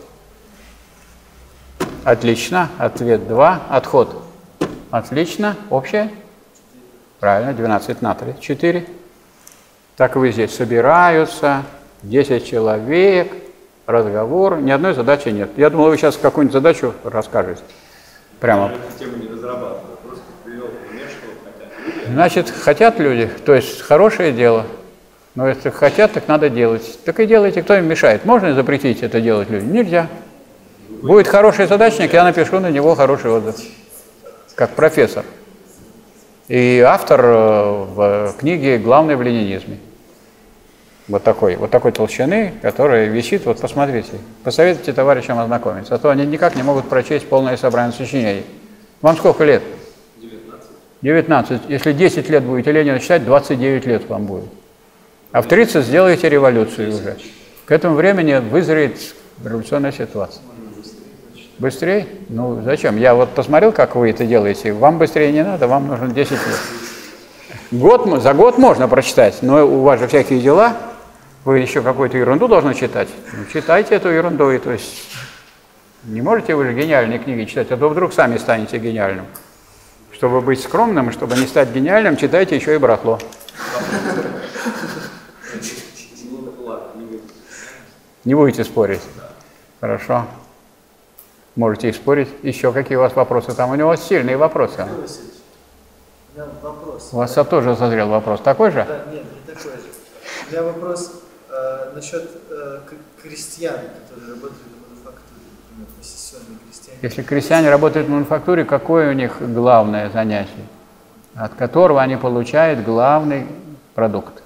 Отлично, ответ два, отход. Отлично, общее? Правильно, двенадцать на три, четыре. Так вы здесь собираются, десять человек, разговор, ни одной задачи нет. Я думал, вы сейчас какую-нибудь задачу расскажете. Прямо. Я эту тему не разрабатываю, просто привел пример, что хотят люди. Значит, хотят люди, то есть хорошее дело. Но если хотят, так надо делать. Так и делайте, кто им мешает. Можно запретить это делать людям? Нельзя. Будет хороший задачник, я напишу на него хороший отзыв. Как профессор. И автор в книге «Главный в ленинизме». Вот такой, вот такой толщины, которая висит, вот посмотрите. Посоветуйте товарищам ознакомиться, а то они никак не могут прочесть полное собрание сочинений. Вам сколько лет? девятнадцать. девятнадцать. Если десять лет будете Ленина читать, двадцать девять лет вам будет. А в тридцать сделаете революцию уже. К этому времени вызреет революционная ситуация. Быстрее? Ну, зачем? Я вот посмотрел, как вы это делаете. Вам быстрее не надо, вам нужно десять лет. Год, за год можно прочитать, но у вас же всякие дела. Вы еще какую-то ерунду должны читать. Ну, читайте эту ерунду. И, то есть не можете вы же гениальные книги читать, а то вдруг сами станете гениальным. Чтобы быть скромным, чтобы не стать гениальным, читайте еще и барахло. Не будете спорить? Хорошо. Можете и спорить. Еще какие у вас вопросы? Там у него сильные вопросы. У меня вопрос. У вас тоже созрел вопрос. Такой же? Да, нет, не такой же. У меня вопрос э, насчет э, крестьян, которые работают в мануфактуре, например, посессионные крестьяне. Если крестьяне работают в мануфактуре, какое у них главное занятие, от которого они получают главный продукт?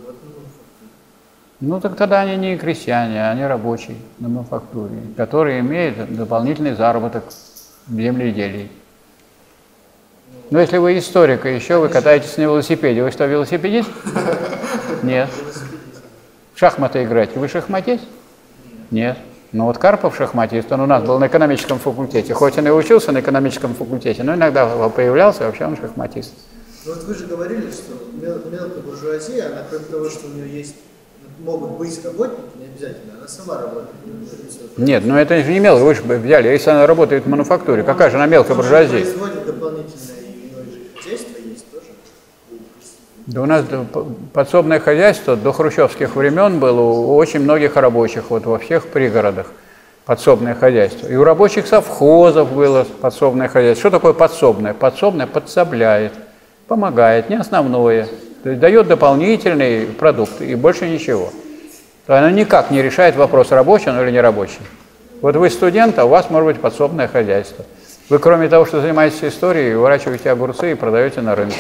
Ну, так тогда они не крестьяне, они рабочие на мануфактуре, которые имеют дополнительный заработок в земледелии. Но если вы историк, и еще вы катаетесь на велосипеде, вы что, велосипедист? Нет. В шахматы играете, вы шахматист? Нет. Но вот Карпов шахматист, он у нас был на экономическом факультете. Хоть он и учился на экономическом факультете, но иногда появлялся, вообще он шахматист. Ну вот вы же говорили, что мел мелкая буржуазия, она кроме того, что у нее есть, могут быть работники, не обязательно, она сама работает. Нет, ну это же не мелко, вы же взяли, если она работает в мануфактуре, какая же она мелкая буржуазия? Производит дополнительное и иное же хозяйство есть тоже. Да у нас подсобное хозяйство до хрущевских времен было у очень многих рабочих, вот во всех пригородах подсобное хозяйство. И у рабочих совхозов было подсобное хозяйство. Что такое подсобное? Подсобное подсобляет, помогает, не основное. То есть дает дополнительный продукт и больше ничего. То оно никак не решает вопрос, рабочий он или не рабочий. Вот вы студент, а у вас может быть подсобное хозяйство. Вы кроме того, что занимаетесь историей, выращиваете огурцы и продаете на рынке.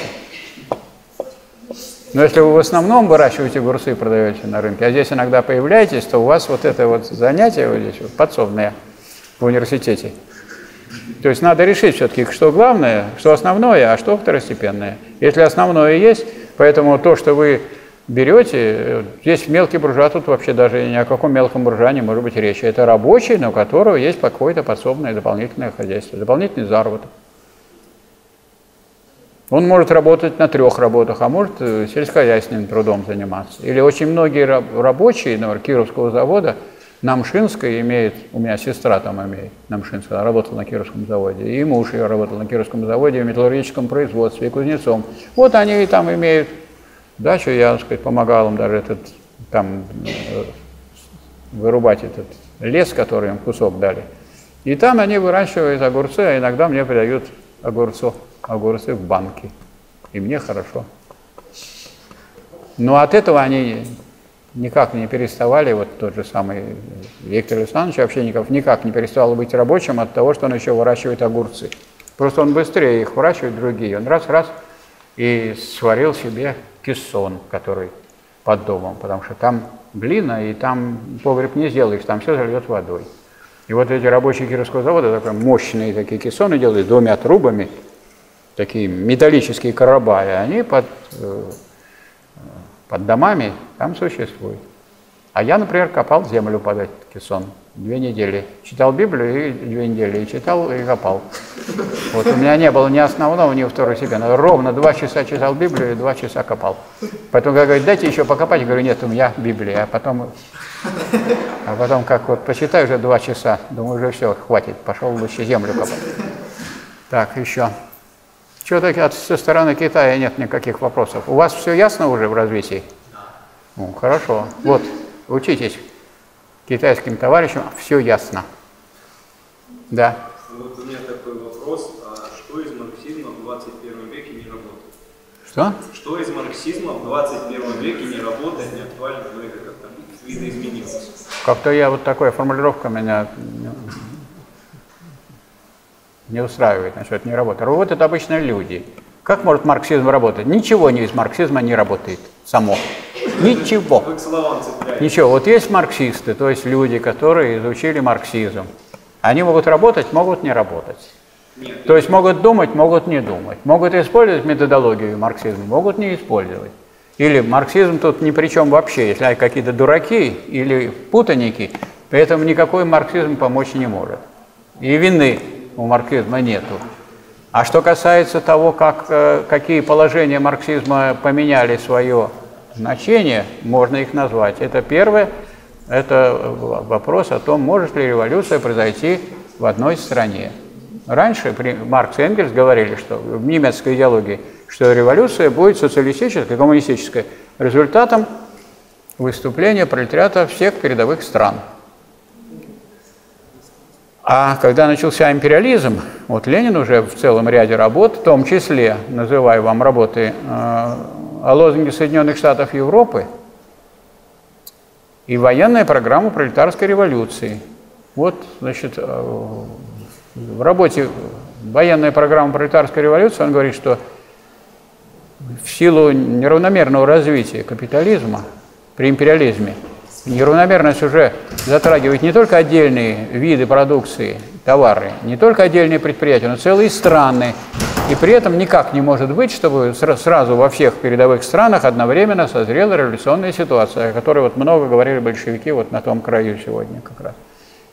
Но если вы в основном выращиваете огурцы и продаете на рынке, а здесь иногда появляетесь, то у вас вот это вот занятие вот здесь вот подсобное в университете. То есть надо решить все-таки, что главное, что основное, а что второстепенное. Если основное есть, поэтому то, что вы берете, здесь мелкий буржуа, тут вообще даже ни о каком мелком буржуа не может быть речи. Это рабочий, но у которого есть какое-то подсобное дополнительное хозяйство, дополнительный заработок. Он может работать на трех работах, а может сельскохозяйственным трудом заниматься. Или очень многие рабочие, например, Кировского завода, на Мшинской имеет, у меня сестра там имеет, на Мшинской, она работала на Кировском заводе, и муж ее работал на Кировском заводе в металлургическом производстве, и кузнецом. Вот они и там имеют дачу, я, так сказать, помогал им даже этот, там, вырубать этот лес, который им кусок дали. И там они выращивают огурцы, а иногда мне придают огурцов. Огурцы в банке, и мне хорошо. Но от этого они никак не переставали, вот тот же самый Виктор Александрович Овчинников никак не переставал быть рабочим от того, что он еще выращивает огурцы. Просто он быстрее их выращивает, другие. Он раз-раз и сварил себе кессон, который под домом, потому что там глина, и там погреб не сделаешь, там все зальет водой. И вот эти рабочие Кировского завода, такие мощные такие кессоны делают, с двумя трубами, такие металлические короба, и они под, под домами там существуют. А я, например, копал землю под этот кессон две недели. Читал Библию и две недели, и читал, и копал. Вот у меня не было ни основного, ни второстепенного. Ровно два часа читал Библию и два часа копал. Поэтому я говорю, дайте еще покопать. Я говорю, нет, у меня Библия. А потом, а потом как вот почитаю уже два часа, думаю, уже все, хватит, пошел лучше землю копать. Так, еще. Что-то со стороны Китая нет никаких вопросов. У вас все ясно уже в развитии? Да. Ну, хорошо. Вот, учитесь китайским товарищам, все ясно. Да. Вот у меня такой вопрос. А что из марксизма в двадцать первом веке не работает? Что? Что из марксизма в двадцать первом веке не работает, не актуально, ну или как-то видоизменилось? Как-то я вот такая формулировка меня не устраивает насчет не работы. Работают обычно люди. Как может марксизм работать? Ничего не из марксизма не работает само. Ничего. Вы к словам цепляетесь. Ничего. Вот есть марксисты, то есть люди, которые изучили марксизм. Они могут работать, могут не работать. Нет, то есть могут думать, могут не думать. Могут использовать методологию марксизма, могут не использовать. Или марксизм тут ни при чем вообще. Если какие-то дураки или путаники, то этому никакой марксизм помочь не может. И вины у марксизма нету. А что касается того, как, какие положения марксизма поменяли свое значение, можно их назвать. Это первое, это вопрос о том, может ли революция произойти в одной стране. Раньше Маркс и Энгельс говорили, что в немецкой идеологии, что революция будет социалистической, коммунистической, результатом выступления пролетариата всех передовых стран. А когда начался империализм, вот Ленин уже в целом ряде работ, в том числе, называю вам работы э, о лозунге Соединенных Штатов Европы и военная программа пролетарской революции. Вот, значит, э, в работе военная программа пролетарской революции он говорит, что в силу неравномерного развития капитализма при империализме, неравномерность уже затрагивает не только отдельные виды продукции, товары, не только отдельные предприятия, но целые страны. И при этом никак не может быть, чтобы сразу во всех передовых странах одновременно созрела революционная ситуация, о которой вот много говорили большевики вот на том краю сегодня как раз.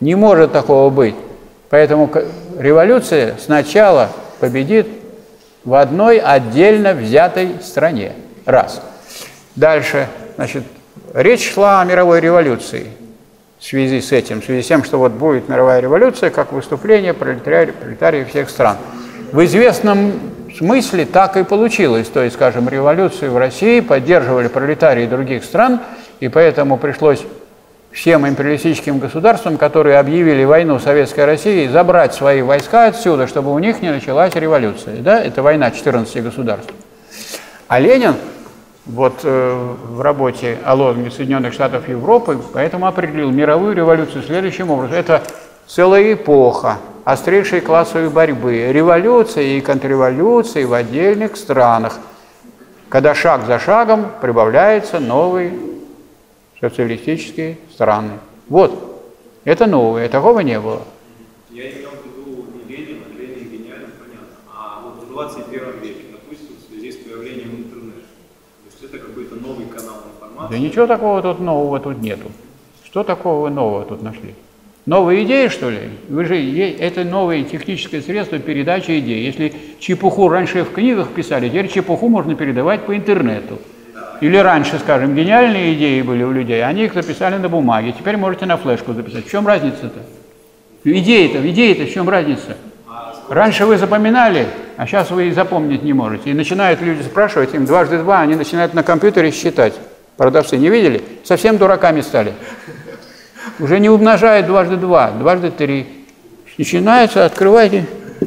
Не может такого быть. Поэтому революция сначала победит в одной отдельно взятой стране. Раз. Дальше, значит, речь шла о мировой революции в связи с этим, в связи с тем, что вот будет мировая революция, как выступление пролетариев, пролетариев всех стран. В известном смысле так и получилось. То есть, скажем, революцию в России поддерживали пролетарии других стран, и поэтому пришлось всем империалистическим государствам, которые объявили войну Советской России, забрать свои войска отсюда, чтобы у них не началась революция. Да? Это война четырнадцати государств. А Ленин вот, э, в работе о лозунге Соединенных Штатов Европы поэтому определил мировую революцию следующим образом. Это целая эпоха острейшей классовой борьбы, революции и контрреволюции в отдельных странах, когда шаг за шагом прибавляются новые социалистические страны. Вот, это новое, такого не было. Я имел в виду не Ленина, Ленин гениально, понятно, а вот в двадцать первом веке, допустим, в связи с появлением интернета. То есть это какой-то новый канал информации. Да ничего такого тут нового тут нету. Что такого нового тут нашли? Новые идеи, что ли? Вы же, это новое техническое средство передачи идей. Если чепуху раньше в книгах писали, теперь чепуху можно передавать по интернету. Или раньше, скажем, гениальные идеи были у людей, они их записали на бумаге, теперь можете на флешку записать. В чем разница-то? Идеи-то, идеи-то, в чем разница? Раньше вы запоминали, а сейчас вы и запомнить не можете. И начинают люди спрашивать, им дважды два, они начинают на компьютере считать. Продавцы не видели? Совсем дураками стали. Уже не умножают дважды два, дважды три. Начинается, открывайте.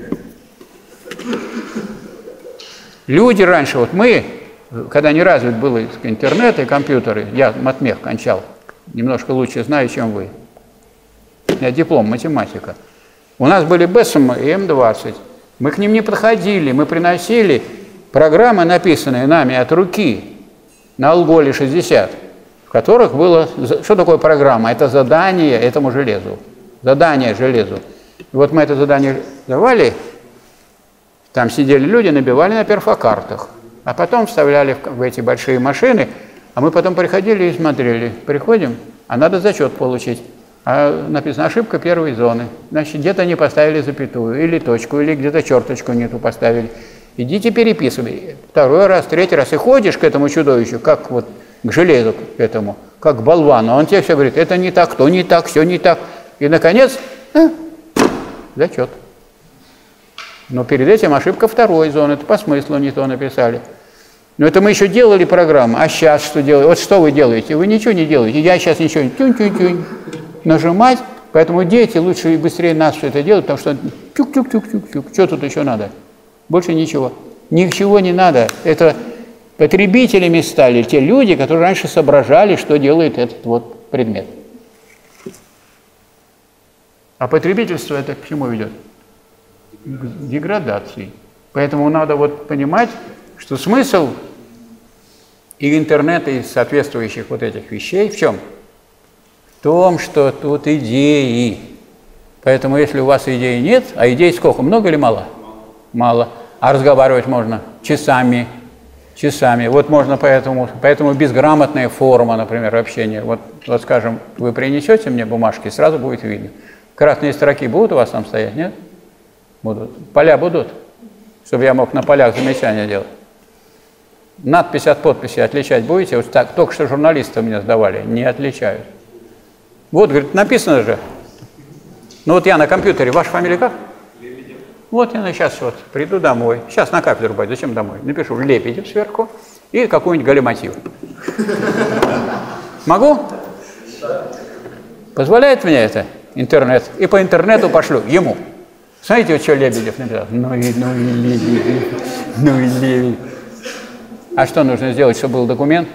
Люди раньше, вот мы, когда не развит был интернет и компьютеры, я матмех кончал, немножко лучше знаю, чем вы. У меня диплом математика. У нас были БЭСМ и эм двадцать. Мы к ним не подходили, мы приносили программы, написанные нами от руки, на Алголе шестьдесят, в которых было... Что такое программа? Это задание этому железу. Задание железу. И вот мы это задание давали, там сидели люди, набивали на перфокартах, а потом вставляли в эти большие машины, а мы потом приходили и смотрели. Приходим, а надо зачет получить. А написано ошибка первой зоны. Значит, где-то не поставили запятую, или точку, или где-то черточку не ту поставили. Идите переписывай. Второй раз, третий раз. И ходишь к этому чудовищу, как вот к железу к этому, как к болвану. Он тебе все говорит, это не так, то не так, все не так. И, наконец, а, зачет. Но перед этим ошибка второй зоны. Это по смыслу не то написали. Но это мы еще делали программу. А сейчас что делаете? Вот что вы делаете? Вы ничего не делаете. Я сейчас ничего не... Тюнь-тюнь-тюнь. Нажимать. Поэтому дети лучше и быстрее нас все это делают, потому что тюк-тюк-тюк-тюк-тюк. Что тут еще надо? Больше ничего. Ничего не надо. Это потребителями стали те люди, которые раньше соображали, что делает этот вот предмет. А потребительство это к чему ведет? К деградации. Поэтому надо вот понимать, что смысл и интернета, и соответствующих вот этих вещей в чем? В том, что тут идеи. Поэтому если у вас идей нет, а идей сколько? Много или мало? Мало. А разговаривать можно часами, часами. Вот можно поэтому, поэтому безграмотная форма, например, общения. Вот, вот, скажем, вы принесете мне бумажки, сразу будет видно. Красные строки будут у вас там стоять, нет? Будут. Поля будут? Чтобы я мог на полях замечания делать. Надпись от подписи отличать будете? Вот так, только что журналисты меня сдавали, не отличают. Вот, говорит, написано же. Ну вот я на компьютере, ваша фамилия как? Лебедев. Вот я сейчас вот приду домой, сейчас на кафедру пойду, зачем домой? Напишу Лебедев сверху и какую-нибудь галиматью. Могу? Позволяет мне это интернет? И по интернету пошлю ему. Смотрите, вот что Лебедев написал. Ну и, ну и Лебедев, ну и Лебедев. А что нужно сделать, чтобы был документ?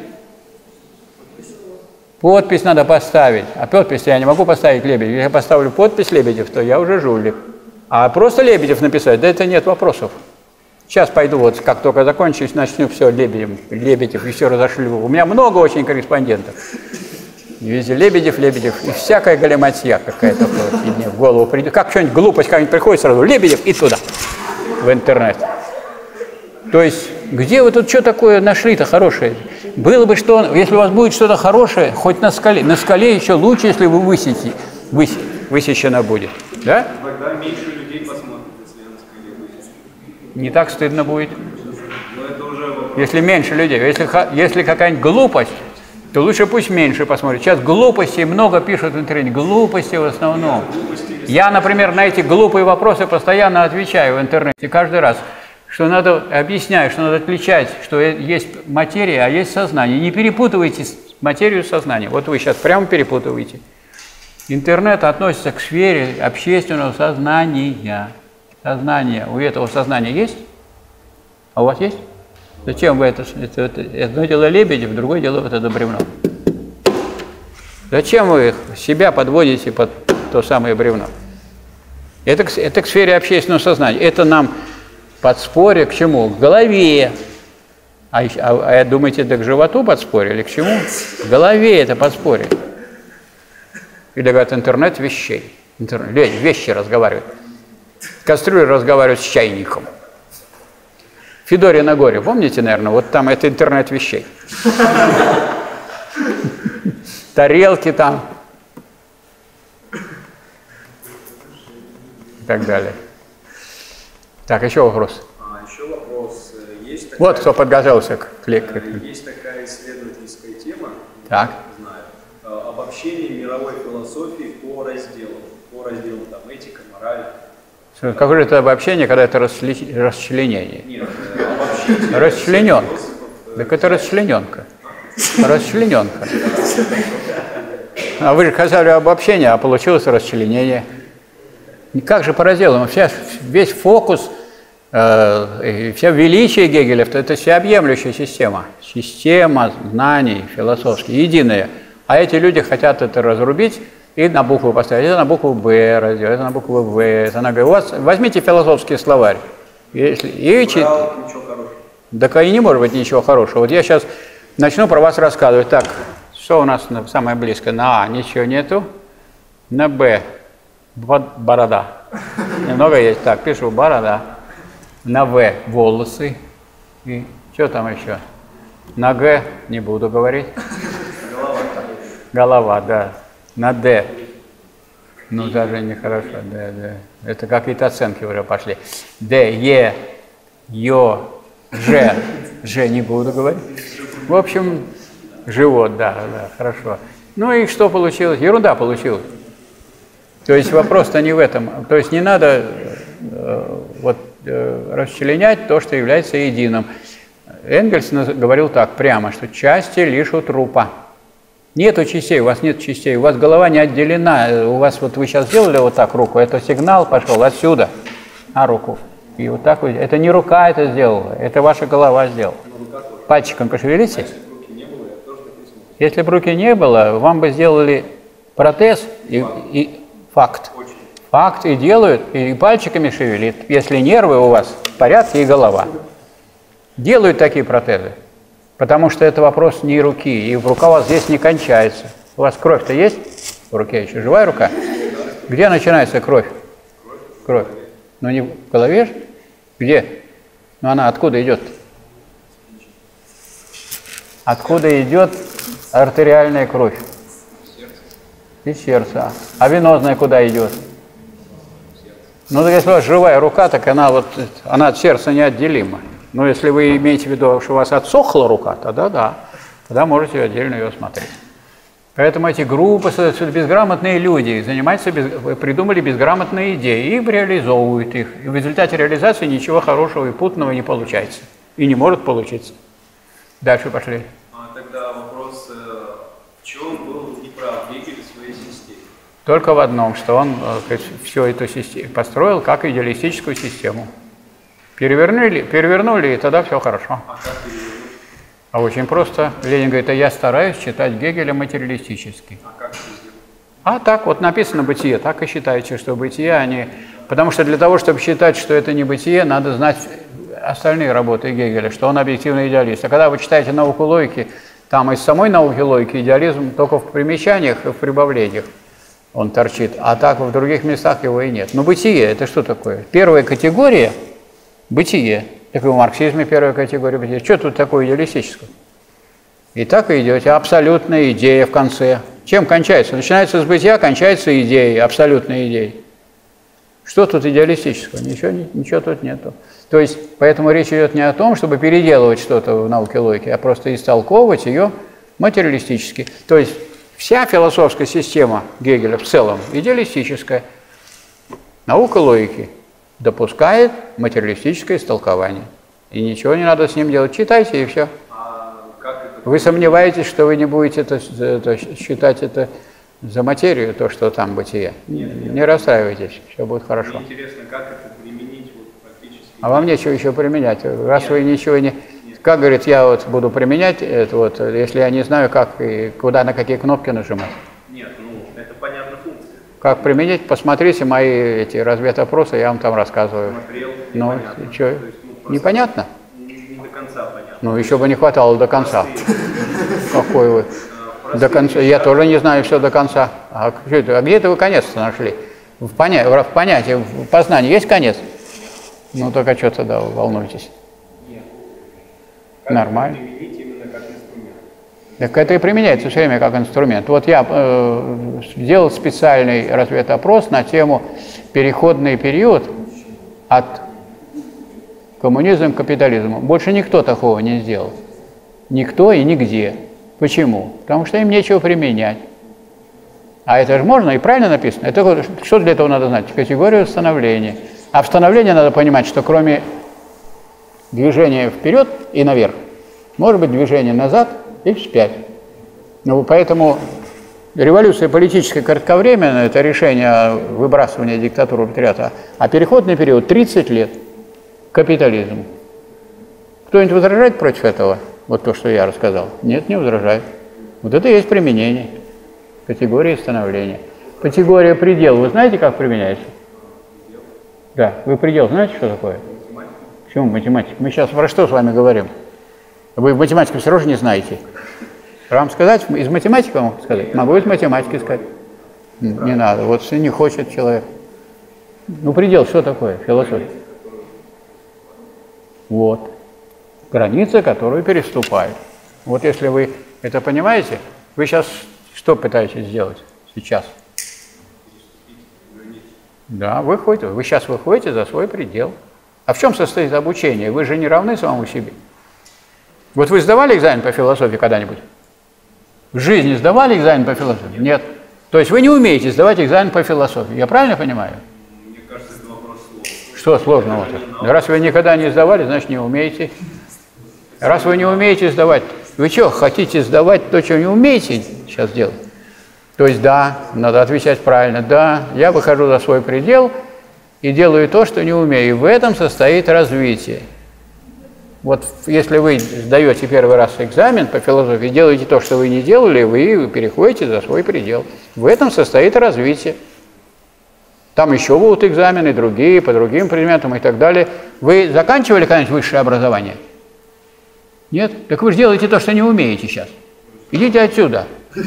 Подпись надо поставить. А подпись я не могу поставить Лебедев. Если я поставлю подпись Лебедев, то я уже жулик. А просто Лебедев написать, да это нет вопросов. Сейчас пойду, вот как только закончусь, начну все Лебедев, Лебедев, еще разошлю. У меня много очень корреспондентов. Везде Лебедев, Лебедев, и всякая галиматья какая-то мне в голову придет. Как что-нибудь глупость какая-нибудь приходит, сразу Лебедев и туда, в интернет. То есть, где вы тут что такое нашли-то хорошее? Было бы что, если у вас будет что-то хорошее, хоть на скале, на скале еще лучше, если вы высите, высите. высечено будет. Да? Тогда меньше людей посмотрят, если Энское не высечено. Не так стыдно будет. Но это уже вопрос. Если меньше людей. Если, если какая-нибудь глупость, то лучше пусть меньше посмотрит. Сейчас глупостей много пишут в интернете. Глупости в основном. Я, например, на эти глупые вопросы постоянно отвечаю в интернете. Каждый раз. Что надо, объясняю, что надо отличать, что есть материя, а есть сознание. Не перепутывайте материю с сознанием. Вот вы сейчас прямо перепутываете. Интернет относится к сфере общественного сознания. Сознание. У этого сознания есть? А у вас есть? Зачем вы это? это, это одно дело Лебедев, другое дело вот это бревно. Зачем вы себя подводите под то самое бревно? Это, это к сфере общественного сознания. Это нам подспорье к чему? К голове. А, а, а думаете, это к животу подспорье или к чему? К голове это подспорье. Или говорят, интернет вещей. Интернет, вещи разговаривают. Кастрюля разговаривает с чайником. Федоре на горе, помните, наверное, вот там это интернет вещей. Тарелки там. И так далее. Так, еще вопрос. А, еще вопрос. Есть такая, вот кто подготовился к лекции. Есть такая исследовательская тема, так. Не знаю, обобщение мировой философии по разделам. По разделам там этика, мораль. Какое же это обобщение, когда это расчленение? Нет, обобщение. Расчленен. Так это расчлененка. Расчлененка. А вы же хотели обобщение, а получилось расчленение. Как же по разделам? Вся, весь фокус, э, вся величие Гегеля – это всеобъемлющая система. Система знаний философских, единая. А эти люди хотят это разрубить и на букву поставить. Это на букву «Б» раздел, это на букву «В». Это на... У вас возьмите философский словарь. Если... И... Брал, ничего хорошего. Да и не может быть ничего хорошего. Вот я сейчас начну про вас рассказывать. Так, что у нас самое близкое? На «А» ничего нету, на «Б» борода. Немного есть. Так, пишу борода. На «В» волосы. И что там еще? На «Г» не буду говорить. Голова. Голова, да. На «Д». Ну, даже нехорошо. Д, Д. Это какие-то оценки уже пошли. Д, Е, Ё, Ж. Ж не буду говорить. В общем, живот, да, да, хорошо. Ну и что получилось? Ерунда получилась. То есть вопрос-то не в этом. То есть не надо э, вот, э, расчленять то, что является единым. Энгельс говорил так прямо, что части лишь у трупа. Нету частей, у вас нет частей, у вас голова не отделена. У вас вот вы сейчас сделали вот так руку, это сигнал пошел отсюда на руку. И вот так вот. Это не рука это сделала, это ваша голова сделала. Пальчиком пошевелите. Если бы руки не было, вам бы сделали протез и, и факт. Факт и делают, и пальчиками шевелит. Если нервы у вас в порядке и голова. Делают такие протезы. Потому что это вопрос не руки, и рука у вас здесь не кончается. У вас кровь-то есть в руке еще? Живая рука? Где начинается кровь? Кровь. Ну не в голове же? Где? Ну она откуда идет? Откуда идет артериальная кровь? Из сердца. А венозная куда идет? Ну, если у вас живая рука, так она вот, она от сердца неотделима. Но если вы имеете в виду, что у вас отсохла рука, тогда да, тогда можете отдельно ее смотреть. Поэтому эти группы, безграмотные люди, занимаются, без, придумали безграмотные идеи и реализовывают их. И в результате реализации ничего хорошего и путного не получается. И не может получиться. Дальше пошли. А тогда вопрос, в чем был неправ Гегель в своей системе? Только в одном, что он всю эту систему построил как идеалистическую систему. Перевернули, перевернули, и тогда все хорошо. А как перевернуть? А очень просто. Ленин говорит, а я стараюсь читать Гегеля материалистически. А как это сделать? А так, вот написано «бытие», так и считайте, что бытие, они... Потому что для того, чтобы считать, что это не бытие, надо знать остальные работы Гегеля, что он объективный идеалист. А когда вы читаете науку логики, там из самой науки логики идеализм только в примечаниях и в прибавлениях он торчит, а так в других местах его и нет. Но бытие – это что такое? Первая категория – бытие. Так и в марксизме первая категория бытия. Что тут такое идеалистическое? И так и идете. Абсолютная идея в конце. Чем кончается? Начинается с бытия, кончается идеей, абсолютной идеей. Что тут идеалистического? Ничего, ничего тут нету. То есть, поэтому речь идет не о том, чтобы переделывать что-то в науке логики, а просто истолковывать ее материалистически. То есть, вся философская система Гегеля в целом идеалистическая. Наука логики допускает материалистическое истолкование. И ничего не надо с ним делать. Читайте, и все. А как это... Вы сомневаетесь, что вы не будете это, это, считать это за материю, то, что там бытие? Нет, нет. Не расстраивайтесь, все будет хорошо. Мне интересно, как это применить вот, практически. А вам нечего еще применять. Раз Нет. вы ничего не... Как, говорит, я вот буду применять это вот, если я не знаю, как и куда, на какие кнопки нажимать. Нет, ну, это понятна функция. Как применить, посмотрите мои эти разведопросы, я вам там рассказываю. Смотрел, Ну, непонятно. что, То есть, ну, просто непонятно? Не, не до конца понятно. Ну, еще бы не хватало до конца. Простые, Какой вы? простые До конца. вещи. Я тоже не знаю все до конца. А, что это? А где это вы конец-то нашли? В, поня... в понятии, в познании есть конец? Ну, только что тогда вы волнуетесь? Нет. Как Нормально. это применить именно как инструмент? Так это и применяется все время как инструмент. Вот я э, сделал специальный разведопрос на тему переходный период от коммунизма к капитализму. Больше никто такого не сделал. Никто и нигде. Почему? Потому что им нечего применять. А это же можно и правильно написано. Это, что для этого надо знать? Категорию становления. А в становлении надо понимать, что кроме движения вперед и наверх, может быть движение назад и вспять. Ну, поэтому революция политическая кратковременная, это решение выбрасывания диктатуры пролетариата, а переходный период тридцать лет, капитализм. Кто-нибудь возражает против этого? Вот то, что я рассказал. Нет, не возражает. Вот это и есть применение категории становления. Категория предел, вы знаете, как применяется? Да, вы предел знаете, что такое? Почему математика? Мы сейчас про что с вами говорим? Вы математику все равно не знаете. Вам сказать, из математики могу сказать? Могу из математики сказать. Не надо, вот не хочет человек. Ну, предел, что такое? Философия. Вот. Граница, которую переступают. Вот если вы это понимаете, вы сейчас что пытаетесь сделать сейчас? Да, выходите, вы сейчас выходите за свой предел. А в чем состоит обучение? Вы же не равны самому себе. Вот вы сдавали экзамен по философии когда-нибудь? В жизни сдавали экзамен по философии? Нет. То есть вы не умеете сдавать экзамен по философии. Я правильно понимаю? Мне кажется, это вопрос сложный. Что сложного-то? Раз вы никогда не сдавали, значит, не умеете. Раз вы не умеете сдавать, вы что, хотите сдавать то, что не умеете сейчас делать? То есть, да, надо отвечать правильно. Да, я выхожу за свой предел и делаю то, что не умею. И в этом состоит развитие. Вот если вы сдаете первый раз экзамен по философии, делаете то, что вы не делали, вы переходите за свой предел. В этом состоит развитие. Там еще будут экзамены, другие, по другим предметам и так далее. Вы заканчивали когда-нибудь высшее образование? Нет? Так вы же делаете то, что не умеете сейчас. Идите отсюда.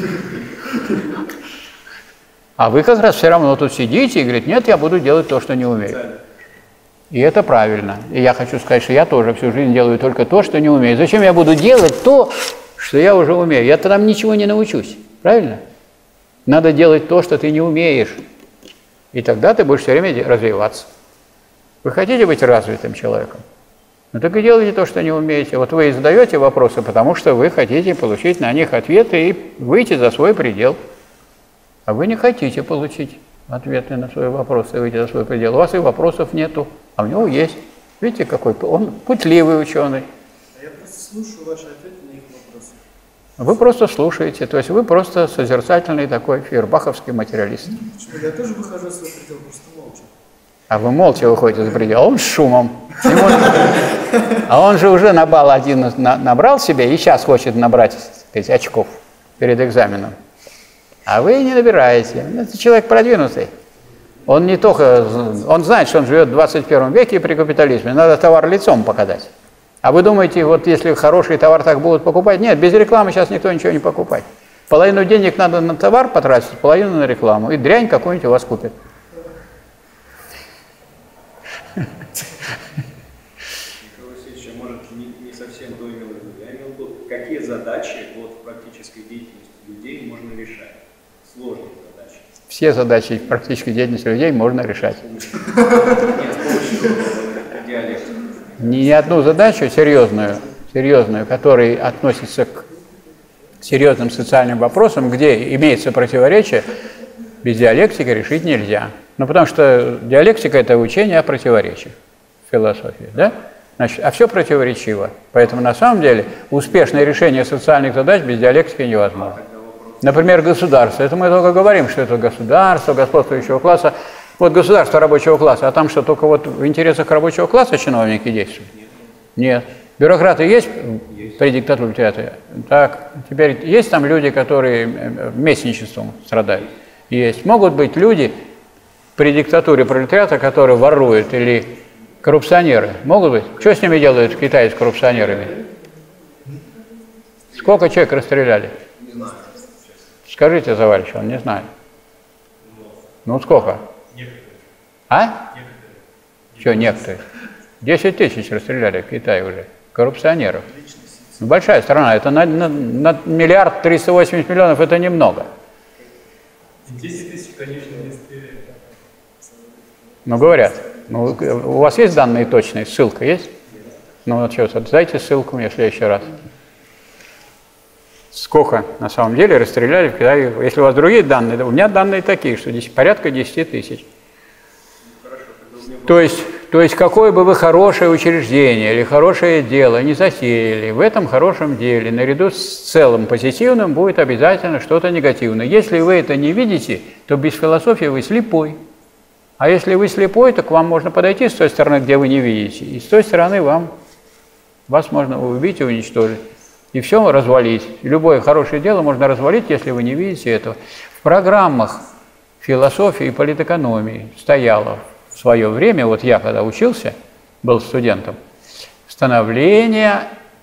А вы как раз все равно тут сидите и говорите, нет, я буду делать то, что не умею. И это правильно. И я хочу сказать, что я тоже всю жизнь делаю только то, что не умею. Зачем я буду делать то, что я уже умею? Я там ничего не научусь. Правильно? Надо делать то, что ты не умеешь. И тогда ты будешь все время развиваться. Вы хотите быть развитым человеком? Ну так и делайте то, что не умеете. Вот вы задаете вопросы, потому что вы хотите получить на них ответы и выйти за свой предел. А вы не хотите получить ответы на свои вопросы и выйти за свой предел. У вас и вопросов нету, а у него есть. Видите, какой он путливый ученый. А я просто слушаю ваши ответы на их вопросы. Вы просто слушаете, то есть вы просто созерцательный такой фейербаховский материалист. Почему? Я тоже выхожу из своего предела, просто молча. А вы молча выходите за предел, а он с шумом. Ему... А он же уже на балл один набрал себе и сейчас хочет набрать, так сказать, очков перед экзаменом. А вы не набираете. Это человек продвинутый. Он не только... Он знает, что он живет в двадцать первом веке при капитализме. Надо товар лицом показать. А вы думаете, вот если хороший товар так будут покупать? Нет, без рекламы сейчас никто ничего не покупает. Половину денег надо на товар потратить, половину на рекламу. И дрянь какую-нибудь у вас купит. Михаил Васильевич, а может не, не совсем то имел в виду. Я имел в виду, какие задачи вот, в практической деятельности людей можно решать. Сложные задачи. Все задачи практической деятельности людей можно решать. Нет, с помощью диалектики. Ни одну задачу серьезную, серьезную, которая относится к серьезным социальным вопросам, где имеется противоречие, без диалектики решить нельзя. Ну, потому что диалектика – это учение о противоречиях в философии, да? Значит, а все противоречиво. Поэтому на самом деле успешное решение социальных задач без диалектики невозможно. Например, государство. Это мы только говорим, что это государство, господствующего класса. Вот государство рабочего класса, а там что, только вот в интересах рабочего класса чиновники действуют? Нет. Бюрократы есть при диктатуре? Так, теперь есть там люди, которые местничеством страдают? Есть. Могут быть люди при диктатуре пролетариата, которые воруют, или коррупционеры? Могут быть? Что с ними делают в Китае с коррупционерами? Сколько человек расстреляли? Не знаю. Скажите, товарищ, он не знает. Ну сколько? А? Что некоторые? Десять тысяч расстреляли в Китае уже, коррупционеров. Ну, большая страна, это на, на, на миллиард триста восемьдесят миллионов, это немного. десять тысяч, конечно, не стреляли. Ну, говорят. Ну, у вас есть данные точные? Ссылка есть? Ну, вот что, дайте ссылку мне в следующий раз. Сколько на самом деле расстреляли в Китае? Если у вас другие данные, у меня данные такие, что здесь порядка десяти тысяч. То есть, то есть, какое бы вы хорошее учреждение или хорошее дело не затеяли, в этом хорошем деле, наряду с целым позитивным, будет обязательно что-то негативное. Если вы это не видите, то без философии вы слепой. А если вы слепой, то к вам можно подойти с той стороны, где вы не видите, и с той стороны вам, вас можно убить и уничтожить. И все развалить. Любое хорошее дело можно развалить, если вы не видите этого. В программах философии и политэкономии стояло в свое время, вот я когда учился, был студентом, становление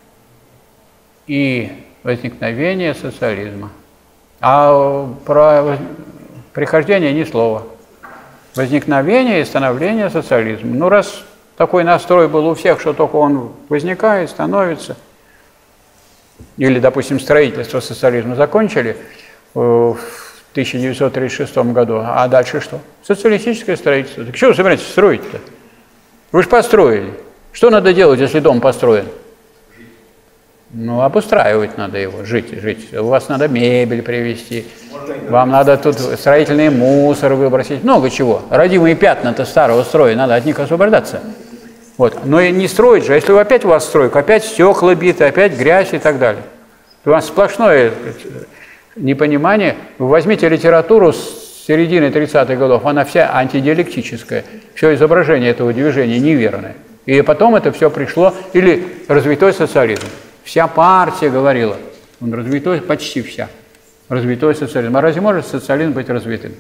и возникновение социализма. А про прихождение ни слова. Возникновение и становление социализма. Ну, раз такой настрой был у всех, что только он возникает, становится, или, допустим, строительство социализма закончили в тысяча девятьсот тридцать шестом году, а дальше что? Социалистическое строительство. Так что вы собираетесь строить-то? Вы же построили. Что надо делать, если дом построен? Ну, обустраивать надо его, жить, жить. У вас надо мебель привезти, вам надо тут строительный мусор выбросить, много чего. Родимые пятна-то старого строя, надо от них освобождаться. Вот. Но и не строить же, если вы опять у вас стройка, опять стекла биты, опять грязь и так далее. У вас сплошное непонимание. Вы возьмите литературу с середины тридцатых годов, она вся антидиалектическая, все изображение этого движения неверное. И потом это все пришло, или развитой социализм. Вся партия говорила, он развитой, почти вся, развитой социализм. А разве может социализм быть развитым?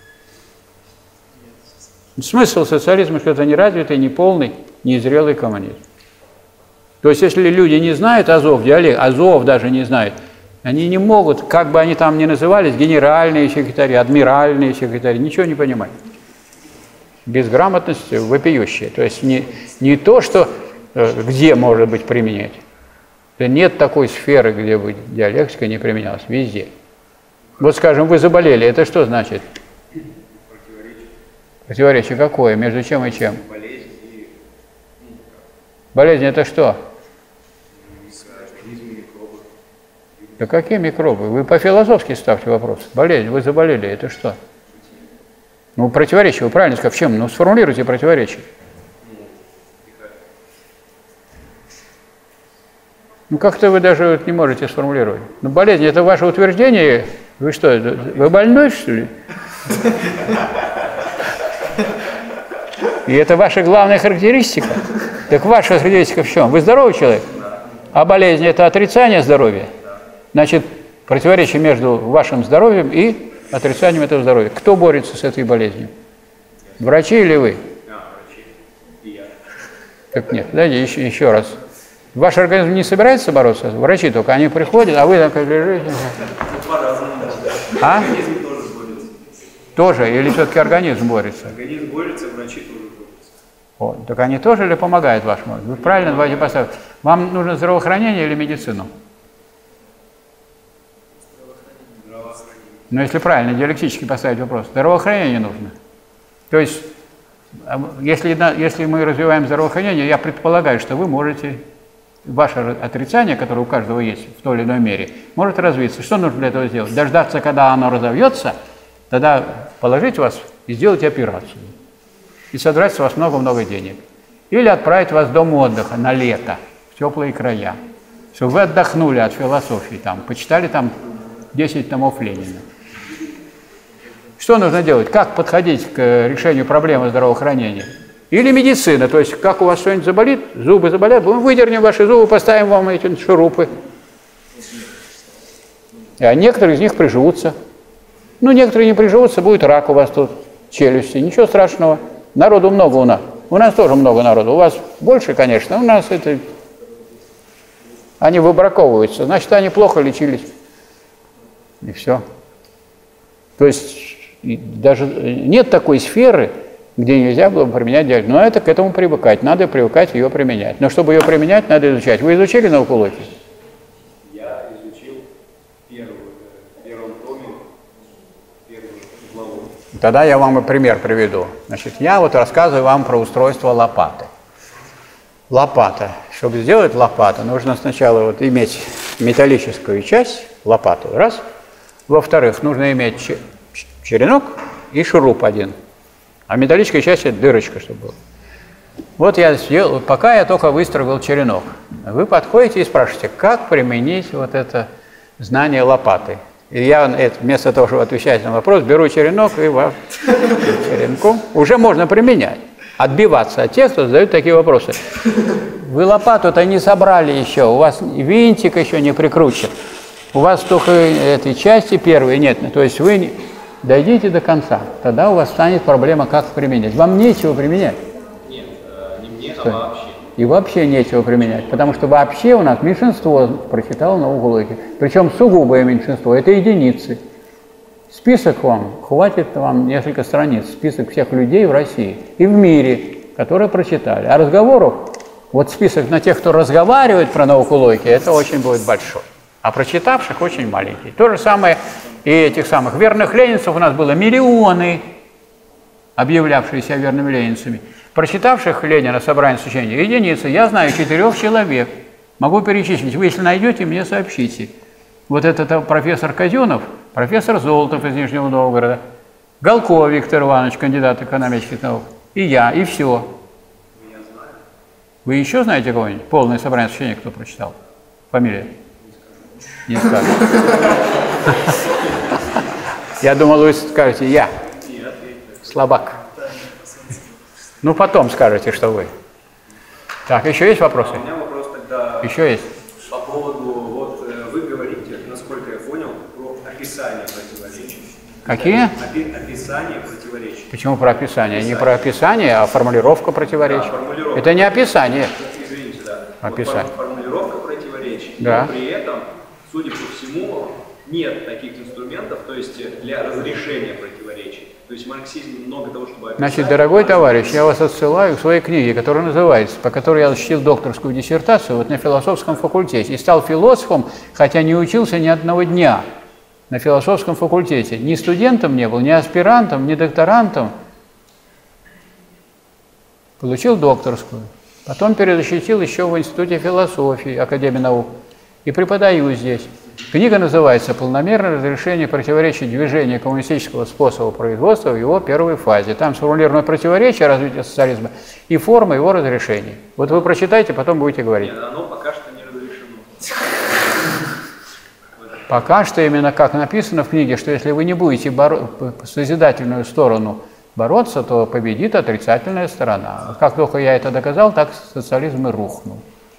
Смысл социализма, что это не развитый, не полный, незрелый коммунизм. То есть, если люди не знают азов, диалект, азов даже не знают, они не могут, как бы они там ни назывались, генеральные секретари, адмиральные секретари, ничего не понимают. Безграмотность вопиющая. То есть, не, не то, что где может быть применять. Нет такой сферы, где бы диалектика не применялась, везде. Вот, скажем, вы заболели, это что значит? Противоречие. Противоречие какое? Между чем и чем? Болезнь и... Болезнь – это что? Организм, микробы. Да какие микробы? Вы по-философски ставьте вопрос. Болезнь, вы заболели, это что? Ну, противоречие, вы правильно сказали. В чем? Ну, сформулируйте противоречие. Ну, как-то вы даже вот не можете сформулировать. Ну, болезнь – это ваше утверждение. Вы что, вы больной, что ли? И это ваша главная характеристика. Так ваша характеристика в чем? Вы здоровый человек? А болезнь – это отрицание здоровья? Значит, противоречие между вашим здоровьем и отрицанием этого здоровья. Кто борется с этой болезнью? Врачи или вы? А, врачи. И я. Так нет, дайте еще, еще раз. Ваш организм не собирается бороться? Врачи только, они приходят, а вы так лежите. По-разному. А? Организм тоже борется. Тоже? Или все-таки организм борется? Организм борется, врачи тоже борются. О, так они тоже или помогают вашему? Вы правильно давайте поставить. Вам нужно здравоохранение или медицину? Здравоохранение. Но если правильно диалектически поставить вопрос, здравоохранение нужно. То есть, если, если мы развиваем здравоохранение, я предполагаю, что вы можете, ваше отрицание, которое у каждого есть в той или иной мере, может развиться. Что нужно для этого сделать? Дождаться, когда оно разовьется, тогда положить вас и сделать операцию. И содрать с вас много-много денег. Или отправить вас в дом отдыха на лето, в теплые края, чтобы вы отдохнули от философии, там, почитали там десять томов Ленина. Что нужно делать? Как подходить к решению проблемы здравоохранения? Или медицина, то есть как у вас что-нибудь заболит, зубы заболят, мы выдернем ваши зубы, поставим вам эти шурупы. А некоторые из них приживутся. Ну, некоторые не приживутся, будет рак у вас тут, челюсти, ничего страшного. Народу много у нас. У нас тоже много народу. У вас больше, конечно, у нас это... Они выбраковываются, значит, они плохо лечились. И все. То есть даже нет такой сферы, где нельзя было бы применять диалектику. Но это к этому привыкать. Надо привыкать ее применять. Но чтобы ее применять, надо изучать. Вы изучили наукологию? Я изучил первую, в первом томе, первую главу. Тогда я вам и пример приведу. Значит, я вот рассказываю вам про устройство лопаты. Лопата. Чтобы сделать лопату, нужно сначала вот иметь металлическую часть, лопату, раз. Во-вторых, нужно иметь черенок и шуруп один. А металлическая часть – это дырочка, чтобы была. Вот я сделал, пока я только выстроил черенок. Вы подходите и спрашиваете, как применить вот это знание лопаты. И я вместо того, чтобы отвечать на вопрос, беру черенок и вас черенком уже можно применять. Отбиваться от тех, кто задает такие вопросы. Вы лопату-то не собрали еще, у вас винтик еще не прикручен. У вас только этой части первой нет. То есть вы дойдите до конца, тогда у вас станет проблема, как применять. Вам нечего применять. Нет, не мне, Что? а вообще. И вообще нечего применять, потому что вообще у нас меньшинство прочитало наукологию. Причем сугубое меньшинство, это единицы. Список вам, хватит вам несколько страниц, список всех людей в России и в мире, которые прочитали. А разговоров, вот список на тех, кто разговаривает про наукологию, это очень будет большой. А прочитавших очень маленький. То же самое и этих самых верных ленинцев у нас было миллионы, объявлявшие себя верными ленинцами. Прочитавших Ленина собрание сочинений единицы, я знаю четырех человек. Могу перечислить. Вы, если найдете, мне сообщите. Вот этот профессор Казюнов, профессор Золотов из Нижнего Новгорода, Галков Виктор Иванович, кандидат экономических наук, и я, и все. Я знаю. Вы еще знаете кого-нибудь? Полное собрание сочинений, кто прочитал? Фамилия? Не скажу. Я думал, вы скажете «я». Слабак. Ну, потом скажете, что вы. Так, еще есть вопросы? У меня вопрос тогда Еще есть? по поводу, вот вы говорите, насколько я понял, про описание противоречий. Какие? Опи- описание противоречий. Почему про описание? Не про описание, а формулировка противоречий. Да, формулировка. Это не описание. Извините, да. Описание. Вот формулировка противоречий. Да. Но при этом, судя по всему, нет таких инструментов, то есть для разрешения противоречий. То есть марксизм много того, чтобы описать. Значит, дорогой товарищ, я вас отсылаю к своей книге, которая называется, по которой я защитил докторскую диссертацию вот на философском факультете. И стал философом, хотя не учился ни одного дня на философском факультете. Ни студентом не был, ни аспирантом, ни докторантом. Получил докторскую. Потом перезащитил еще в Институте философии Академии наук. И преподаю здесь. Книга называется «Полномерное разрешение противоречий движения коммунистического способа производства в его первой фазе». Там сформулировано противоречие развития социализма и форма его разрешения. Вот вы прочитайте, потом будете говорить. Нет, оно пока что не разрешено. Пока что именно как написано в книге, что если вы не будете боро- созидательную сторону бороться, то победит отрицательная сторона. Вот как только я это доказал, так социализм и рухнул.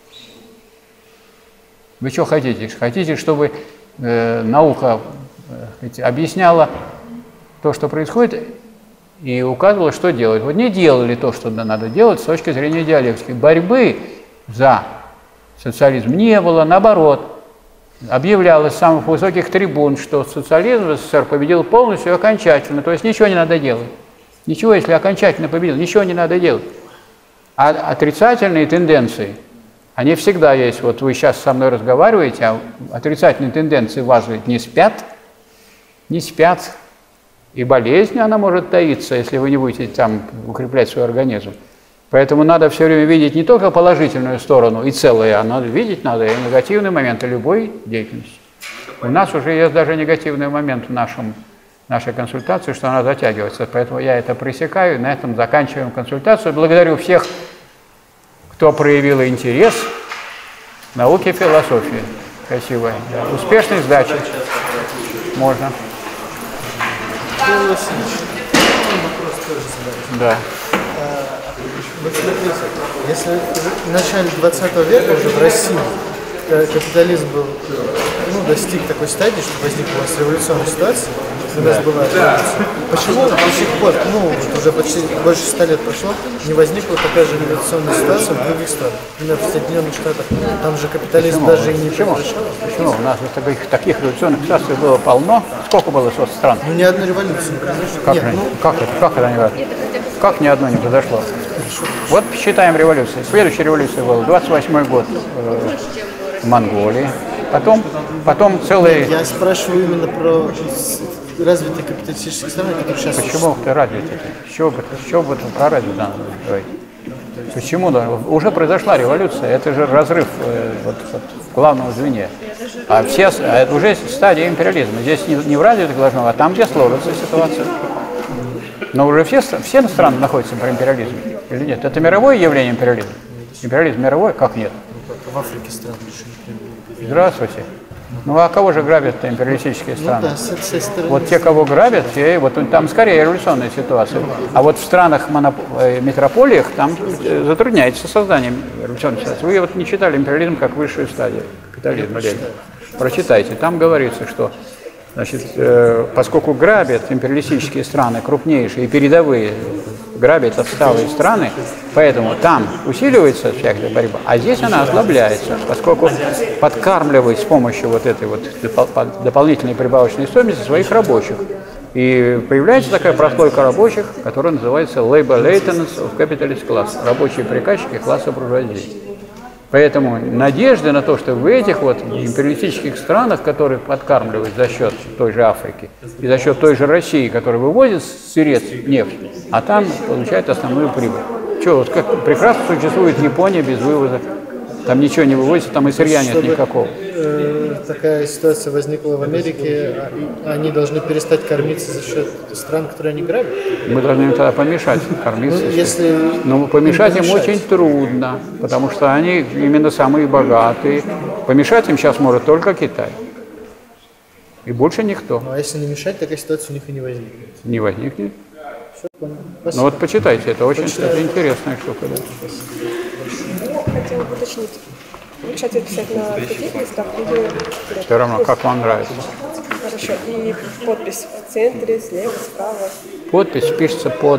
Вы что хотите? Хотите, чтобы э, наука э, объясняла то, что происходит, и указывала, что делать? Вот не делали то, что надо делать с точки зрения диалектики. Борьбы за социализм не было, наоборот. Объявлялось с самых высоких трибун, что социализм в СССР победил полностью и окончательно, то есть ничего не надо делать. Ничего, если окончательно победил, ничего не надо делать. А отрицательные тенденции, они всегда есть. Вот вы сейчас со мной разговариваете, а отрицательные тенденции в вас ведь не спят. не спят, и болезнь, она может таиться, если вы не будете там укреплять свой организм. Поэтому надо все время видеть не только положительную сторону и целое, а надо видеть надо и негативные моменты любой деятельности. У нас уже есть даже негативный момент в нашем, нашей консультации, что она затягивается. Поэтому я это пресекаю, и на этом заканчиваем консультацию. Благодарю всех, кто проявил интерес к науке и философии. Спасибо. Да. Успешной сдачи. Можно. Да. Вот смотрите, если в начале двадцатого века уже в России капитализм был, ну, достиг такой стадии, что возникла у нас революционная ситуация, у нас была революция. Почему до сих пор, ну, вот уже почти больше ста лет прошло, не возникла такая же революционная ситуация в других странах? Например, в Соединенных Штатах, там же капитализм Почему? даже и не Почему? Почему? У нас таких, таких революционных ситуаций было полно. Сколько было стран? Ну, ни одной революции. Как, Нет, же, ну, как это? Как это не Как ни одной не произошло? Вот считаем революции. Следующая революция была двадцать восьмой год э, в Монголии. Потом, потом целый... Я спрашиваю именно про развитые капиталистические страны, которые сейчас... Почему ты развитый? С чего бы, с чего бы ты про развитые надо говорить? Почему? Да? Уже произошла революция, это же разрыв э, вот, вот, в главном звене. А все, а это уже стадия империализма. Здесь не, не в развитых должно, а там, где сложится ситуация. Но уже все, все страны находятся при империализме или нет? Это мировое явление империализма? Империализм мировой? Как нет? В Африке страны решили. Здравствуйте. Ну а кого же грабят-то империалистические страны? Ну, да, с, с стороны... Вот те, кого грабят, те, вот там скорее революционная ситуация. А вот в странах моноп... метрополиях там затрудняется создание революционной ситуации. Вы вот не читали империализм как высшую стадию капитализма? Прочитайте. Там говорится, что значит, э, поскольку грабят империалистические страны, крупнейшие и передовые, грабят отсталые страны, поэтому там усиливается всякая борьба, а здесь она ослабляется, поскольку подкармливает с помощью вот этой вот допол- дополнительной прибавочной стоимости своих рабочих. И появляется такая прослойка рабочих, которая называется labor lateness of capitalist class, рабочие приказчики класса буржуазии. Поэтому надежды на то, что в этих вот империалистических странах, которые подкармливают за счет той же Африки и за счет той же России, которая вывозит с сырец нефть, а там получает основную прибыль. Что, вот как прекрасно существует Япония без вывоза, там ничего не вывозится, там и сырья нет никакого. Э, такая ситуация возникла в Америке, а, они должны перестать кормиться за счет стран, которые они грабят? Мы должны им тогда помешать кормиться. Ну, если... Но помешать им помешать. очень трудно, потому что они именно самые богатые. Помешать им сейчас может только Китай. И больше никто. Ну, а если не мешать, такая ситуация у них и не возникнет. Не возникнет. Все, понял. Ну Спасибо. вот почитайте, это очень это интересная штука. Да. Хотела бы уточнить. Вы хотите писать на таких листах или... Все равно, как вам нравится. Хорошо. И подпись в центре, слева, справа. Подпись пишется под.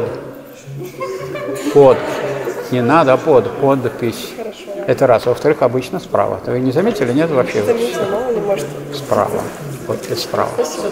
Под. Не надо, а под. Подпись. Хорошо. Это раз. Во-вторых, обычно справа. Вы не заметили? Нет вообще? Заметила, мало ли, может. Справа. Подпись справа.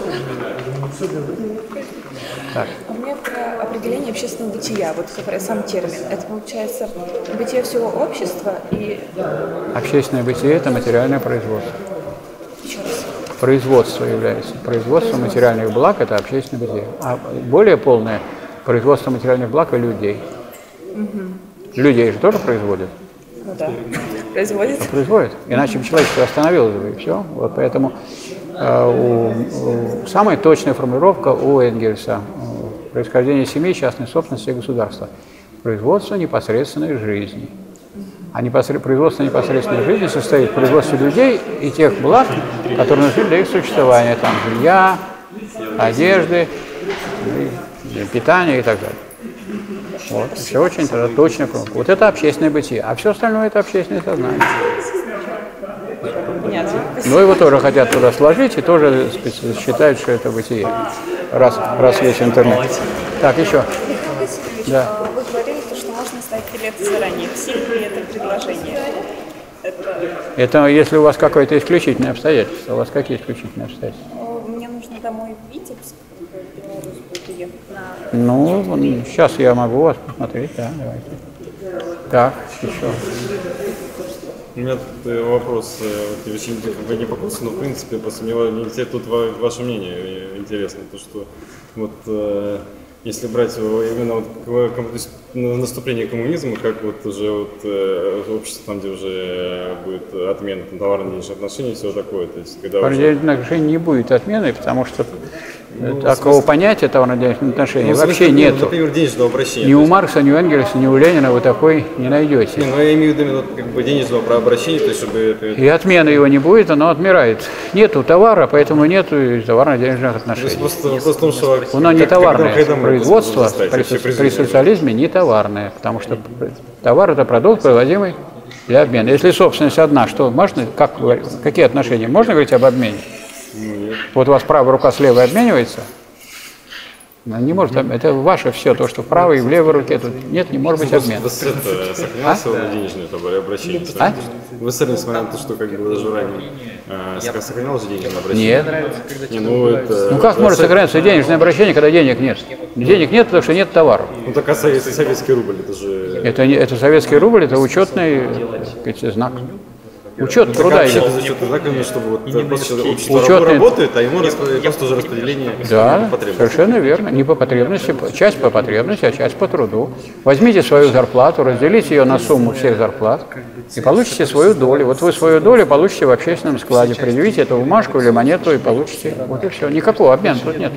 Так. У меня про определение общественного бытия, вот как раз сам термин. Это получается бытие всего общества и... Общественное бытие – это материальное производство. Еще раз. Производство является. Производство материальных благ – это общественное бытие. А более полное – производство материальных благ и людей. Угу. Людей же тоже производят. Ну да. Производит. Производят. Иначе бы человечество остановилось бы, и все. Вот поэтому э, у, у, самая точная формулировка у Энгельса – происхождение семьи, частной собственности и государства. Производство непосредственной жизни. А непосред... производство непосредственной жизни состоит в производстве людей и тех благ, которые нужны для их существования. Там жилья, одежды, питания и так далее. Вот. Все очень тогда точно. Вот это общественное бытие. А все остальное – это общественное сознание. Понятно. Ну, его тоже хотят туда сложить и тоже считают, что это бытие. Раз, раз есть интернет. Так, еще. Да. Вы говорили, что можно ставить билеты заранее. Все ли это предложение? Это... Это если у вас какое-то исключительное обстоятельство. У вас какие исключительные обстоятельства? Мне нужно домой в Витебск, в Беларусь буду ехать на... Ну, сейчас я могу вас посмотреть, да, давайте. Так, еще. У меня тут вопрос, вот, очень вы не по курсу, но в принципе просто мне тут ваше мнение интересно, то что вот э, если брать именно вот наступление коммунизма, как вот уже вот, э, общество, там где уже будет отмена товарно-денежных отношений и всего такое, то есть когда товарно-денежных отношений не будет отмены, потому что ну, такого понятия товарно-денежных отношений ну, вообще смысле, нету. Например, денежного обращения. Ни у Маркса, ни у Энгельса, ни у Ленина вы такой не найдете. Не, ну я имею в виду именно как бы денежного обращения, то есть чтобы... И отмены его не будет, оно отмирает. Нету товара, поэтому нету товарно-денежных отношений. Просто, просто в том, что оно не товарное. Производство при, при социализме не товарное, потому что товар – это продукт, производимый для обмена. Если собственность одна, что можно, как, какие отношения? Можно говорить об обмене? Нет. Вот у вас правая рука с левой обменивается? Не может, это ваше все, то, что в правой и в левой руке. Тут нет, не может быть обмен. В СССР сохранялось а? денежное обращение? А? В СССР, несмотря на то, что как бы даже ранее сохранялось денежное обращение? Нет. Не, ну, это, ну как может сохраняться денежное обращение, когда денег нет? Денег нет, потому что нет товаров. Ну так а советский рубль, это же... Это, это советский рубль, это учетный сказать, знак. Учет ну, труда идет. Учет работает, а ему просто уже распределение да, по совершенно верно. Не по потребности, часть по потребности, а часть по труду. Возьмите свою зарплату, разделите ее на сумму всех зарплат и получите свою долю. Вот вы свою долю получите в общественном складе. Предъявите эту бумажку или монету и получите. Вот и все. Никакого обмена тут нет.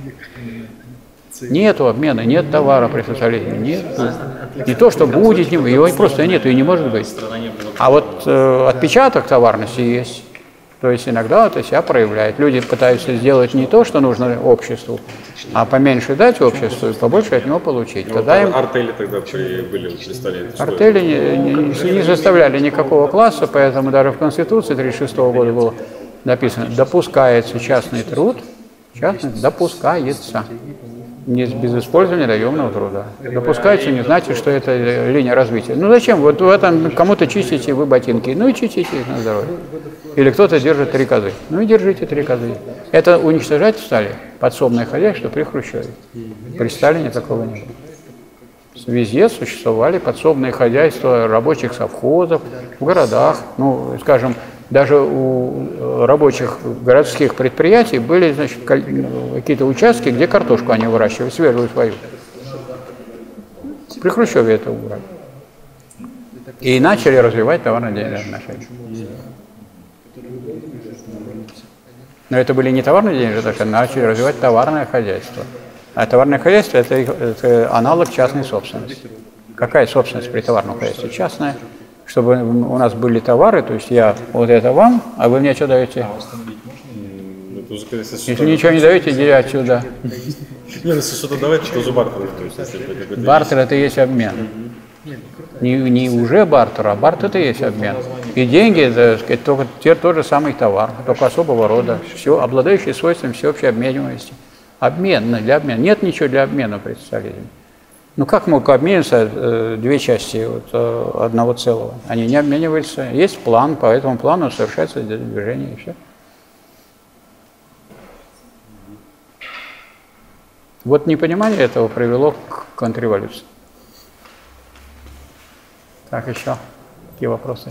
Нету обмена, нет товара при социализме, нет. Не то, что будет, его просто нету и не может быть. А вот э, отпечаток товарности есть. То есть иногда это себя проявляет. Люди пытаются сделать не то, что нужно обществу, а поменьше дать обществу и побольше от него получить. Тогда им... Артели тогда были при столе. Артели не, не, не заставляли никакого класса, поэтому даже в Конституции тысяча девятьсот тридцать шестого года было написано: допускается частный труд, частный допускается. Не без использования наемного труда. Допускается не значит, что это линия развития. Ну зачем? Вот в этом кому-то чистите вы ботинки, ну и чистите их на здоровье. Или кто-то держит три козы, ну и держите три козы. Это уничтожать стали подсобное хозяйство при Хрущеве. При Сталине такого не было. Везде существовали подсобные хозяйства рабочих совхозов, в городах, ну, скажем, даже у рабочих городских предприятий были, значит, какие-то участки, где картошку они выращивали, свежую свою. При Хрущеве это убрали. И начали развивать товарно-денежные отношения. Но это были не товарно-денежные отношения, начали развивать товарное хозяйство. А товарное хозяйство – это, это аналог частной собственности. Какая собственность при товарном хозяйстве? Частная. Чтобы у нас были товары, то есть я вот это вам, а вы мне что даете? Если ничего не даете, иди отсюда. Не, если что-то давайте, то уже бартер. Бартер – это и есть обмен. Не, не уже бартер, а бартер – это и есть обмен. И деньги, это, сказать, только те, тот же самый товар, только особого рода, все, обладающие свойствами всеобщей обмениваемости. Обмен для обмена. Нет ничего для обмена при социализме. Ну как могут обмениваться э, две части вот, э, одного целого? Они не обмениваются. Есть план, по этому плану совершается движение и все. Вот непонимание этого привело к контрреволюции. Так, еще какие вопросы?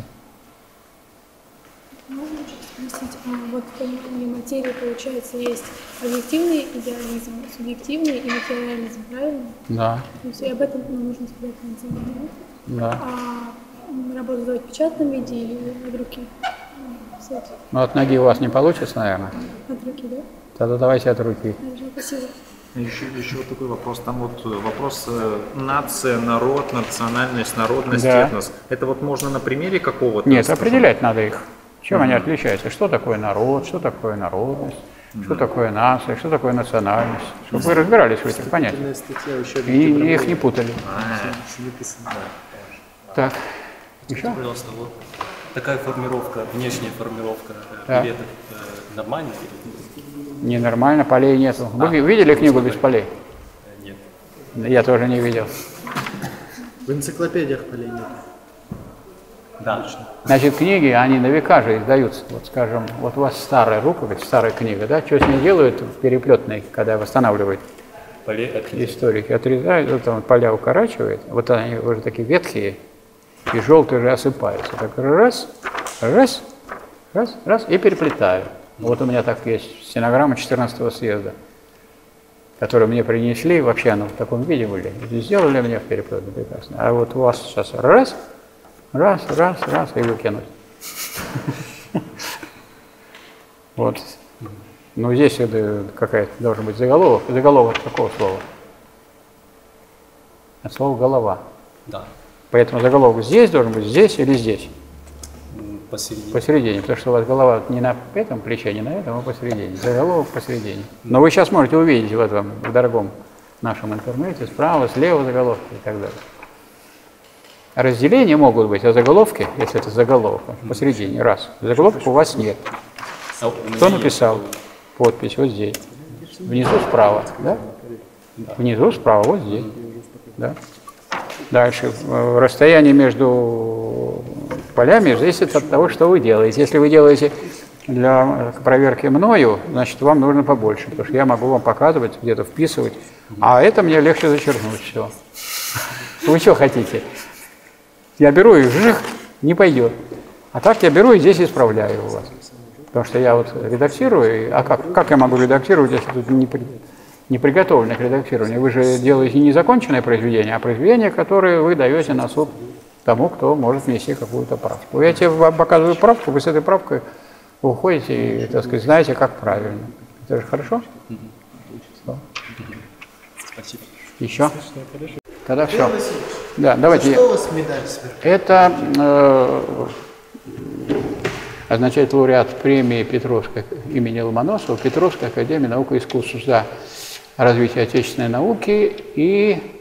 Можно спросить, а вот в понимании материи, получается, есть объективный идеализм, субъективный и материализм, правильно? Да. То есть и об этом ну, нужно сказать в конце, да? А работу сделать в печатном виде или от руки? Ну, от ноги у вас не получится, наверное? От руки, да? Тогда давайте от руки. Хорошо, спасибо. Еще, еще вот такой вопрос. Там вот вопрос э, нация, народ, национальность, народность, да. этнос. Это вот можно на примере какого-то? Нет, скажем? Определять надо их. Чем mm-hmm. они отличаются? Что такое народ, что такое народность, mm-hmm. что такое нация, что такое национальность. Чтобы mm-hmm. вы разбирались в этих понятиях. И, и их не путали. А-а-а. Так, еще? Скажите, пожалуйста, вот такая формировка, внешняя формировка да. билетов э, нормальная? Ненормально, полей нету. Вы а, видели книгу без полей? Нет. Я тоже не видел. В энциклопедиях полей нет. Да, точно. Значит, книги, они на века же издаются. Вот, скажем, вот у вас старая рукопись, старая книга, да? Что с ней делают в переплетной, когда восстанавливают историки? Отрезают, вот там поля укорачивают. Вот они уже такие ветхие. и желтый же осыпается. Так раз, раз, раз, раз, и переплетаю. Вот у меня так есть стенограмма четырнадцатого съезда, которую мне принесли, вообще она в таком виде были. Сделали мне в переплете прекрасно. А вот у вас сейчас раз, раз, раз, раз, и выкинуть. Вот. Ну, здесь какая-то должен быть заголовок. Заголовок какого слова? От слова голова. Да. Поэтому заголовок здесь должен быть, здесь или здесь? Посередине. Посередине, потому что у вас голова не на этом плече, не на этом, а посередине. Заголовок посередине. Но вы сейчас можете увидеть в этом, в дорогом нашем интернете, справа, слева заголовки и так далее. Разделения могут быть, а заголовки, если это заголовок, посередине, раз. Заголовка у вас нет. Кто написал? Подпись вот здесь. Внизу справа, да? Внизу справа, вот здесь. Да. Дальше. Расстояние между полями зависит от того, что вы делаете. Если вы делаете для проверки мною, значит, вам нужно побольше, потому что я могу вам показывать, где-то вписывать, а это мне легче зачеркнуть все. Вы что хотите? Я беру и жих, не пойдет. А так я беру и здесь исправляю у вас. Потому что я вот редактирую, а как, как я могу редактировать, если тут не, при, не приготовлено к редактированию? Вы же делаете не законченное произведение, а произведение, которое вы даете на суд тому, кто может внести какую-то правку. Я тебе вам показываю правку, вы с этой правкой уходите и, так сказать, знаете, как правильно. Это же хорошо? Спасибо. Еще? Тогда все. Да, давайте. Что у вас медаль сверху? Это э, означает лауреат премии Петровской имени Ломоносова, Петровской академии наук и искусств за развитие отечественной науки и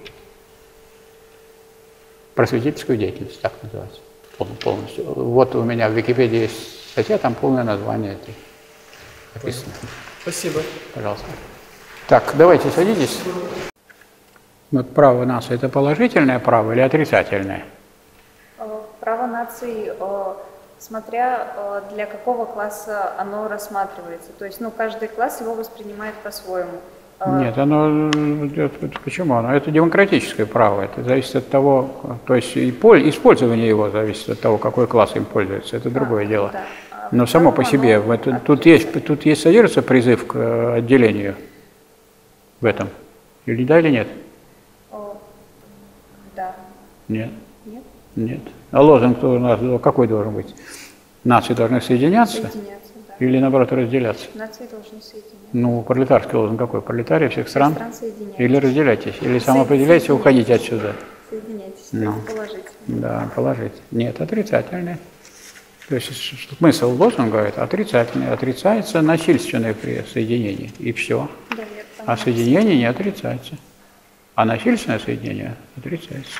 просветительскую деятельность, так называется, полностью. Вот у меня в Википедии есть статья, там полное название это написано. Спасибо. Пожалуйста. Так, давайте садитесь. Вот право нации – это положительное право или отрицательное? Право нации, смотря для какого класса оно рассматривается. То есть, ну, каждый класс его воспринимает по-своему. Нет, оно, почему? Оно, это демократическое право, это зависит от того, то есть и использование его зависит от того, какой класс им пользуется, это другое а, дело. Да. Но само по себе, оно... это, тут, есть, тут есть содержится призыв к отделению в этом, или да, или нет? О, да. Нет? Нет. Нет. А лозунг у нас какой должен быть? Нации должны соединяться? Соединяться, да. Или наоборот разделяться? Нации должны соединяться. Ну, пролетарский лозунг какой? Пролетарии всех стран? Стран или разделяйтесь, или самоопределяйтесь и уходите отсюда. Соединяйтесь, ну, положительный. Да, положить. Нет, отрицательный. То есть смысл лозунга это отрицательный. Отрицается насильственное при соединении, и все. Да, а соединение не отрицается. А насильственное соединение отрицается.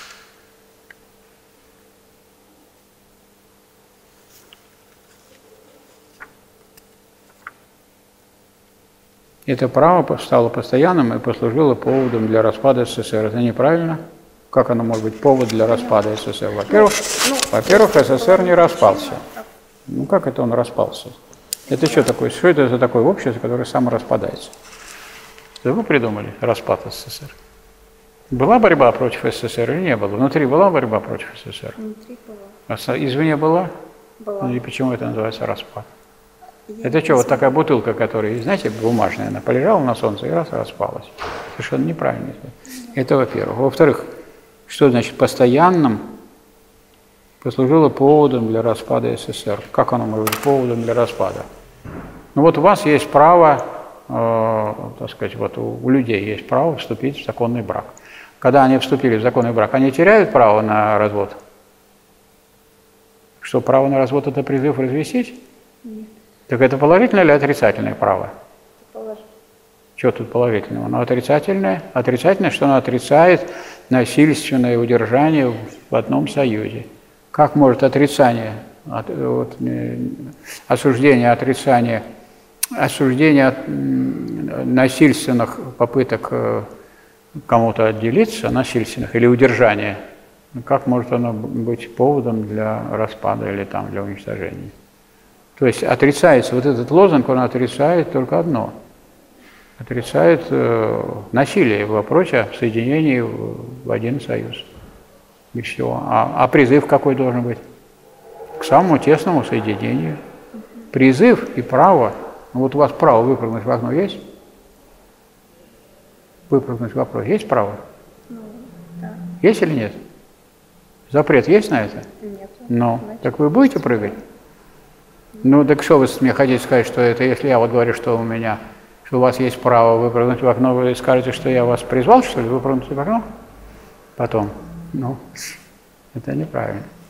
Это право стало постоянным и послужило поводом для распада СССР. Это неправильно? Как оно может быть повод для распада СССР? Во-первых, во-первых, СССР не распался. Ну как это он распался? Это что такое? Что это за такое общество, которое само распадается? Это вы придумали распад СССР? Была борьба против СССР или не было? Внутри была борьба против СССР? Внутри была. А извне была? Была. И почему это называется распад? Я это что, вот такая бутылка, которая, знаете, бумажная, она полежала на солнце и раз распалась. Совершенно неправильно. Это во-первых. Во-вторых, что значит постоянным послужило поводом для распада СССР? Как оно может быть поводом для распада? Ну вот у вас есть право, э, так сказать, вот у, у людей есть право вступить в законный брак. Когда они вступили в законный брак, они теряют право на развод? Что, право на развод – это призыв развестись? Нет. Так это положительное или отрицательное право? Положительное. Что тут положительного? Оно отрицательное. Отрицательное, что оно отрицает насильственное удержание в одном союзе. Как может отрицание, от, вот, осуждение, отрицание, осуждение насильственных попыток кому-то отделиться, насильственных, или удержания, как может оно быть поводом для распада или там, для уничтожения? То есть отрицается, вот этот лозунг, он отрицает только одно. Отрицает э, насилие в вопросе о соединении в, в один союз. Без всего. А, а призыв какой должен быть? К самому тесному соединению. Призыв и право. Ну вот у вас право выпрыгнуть в окно есть? Выпрыгнуть в окно есть право? Ну, да. Есть или нет? Запрет есть на это? Нет. Ну, Значит, так вы будете прыгать? Ну, так что вы мне хотите сказать, что это, если я вот говорю, что у меня, что у вас есть право выпрыгнуть в окно, вы скажете, что я вас призвал, что ли, выпрыгнуть в окно? Потом. Ну, это неправильно.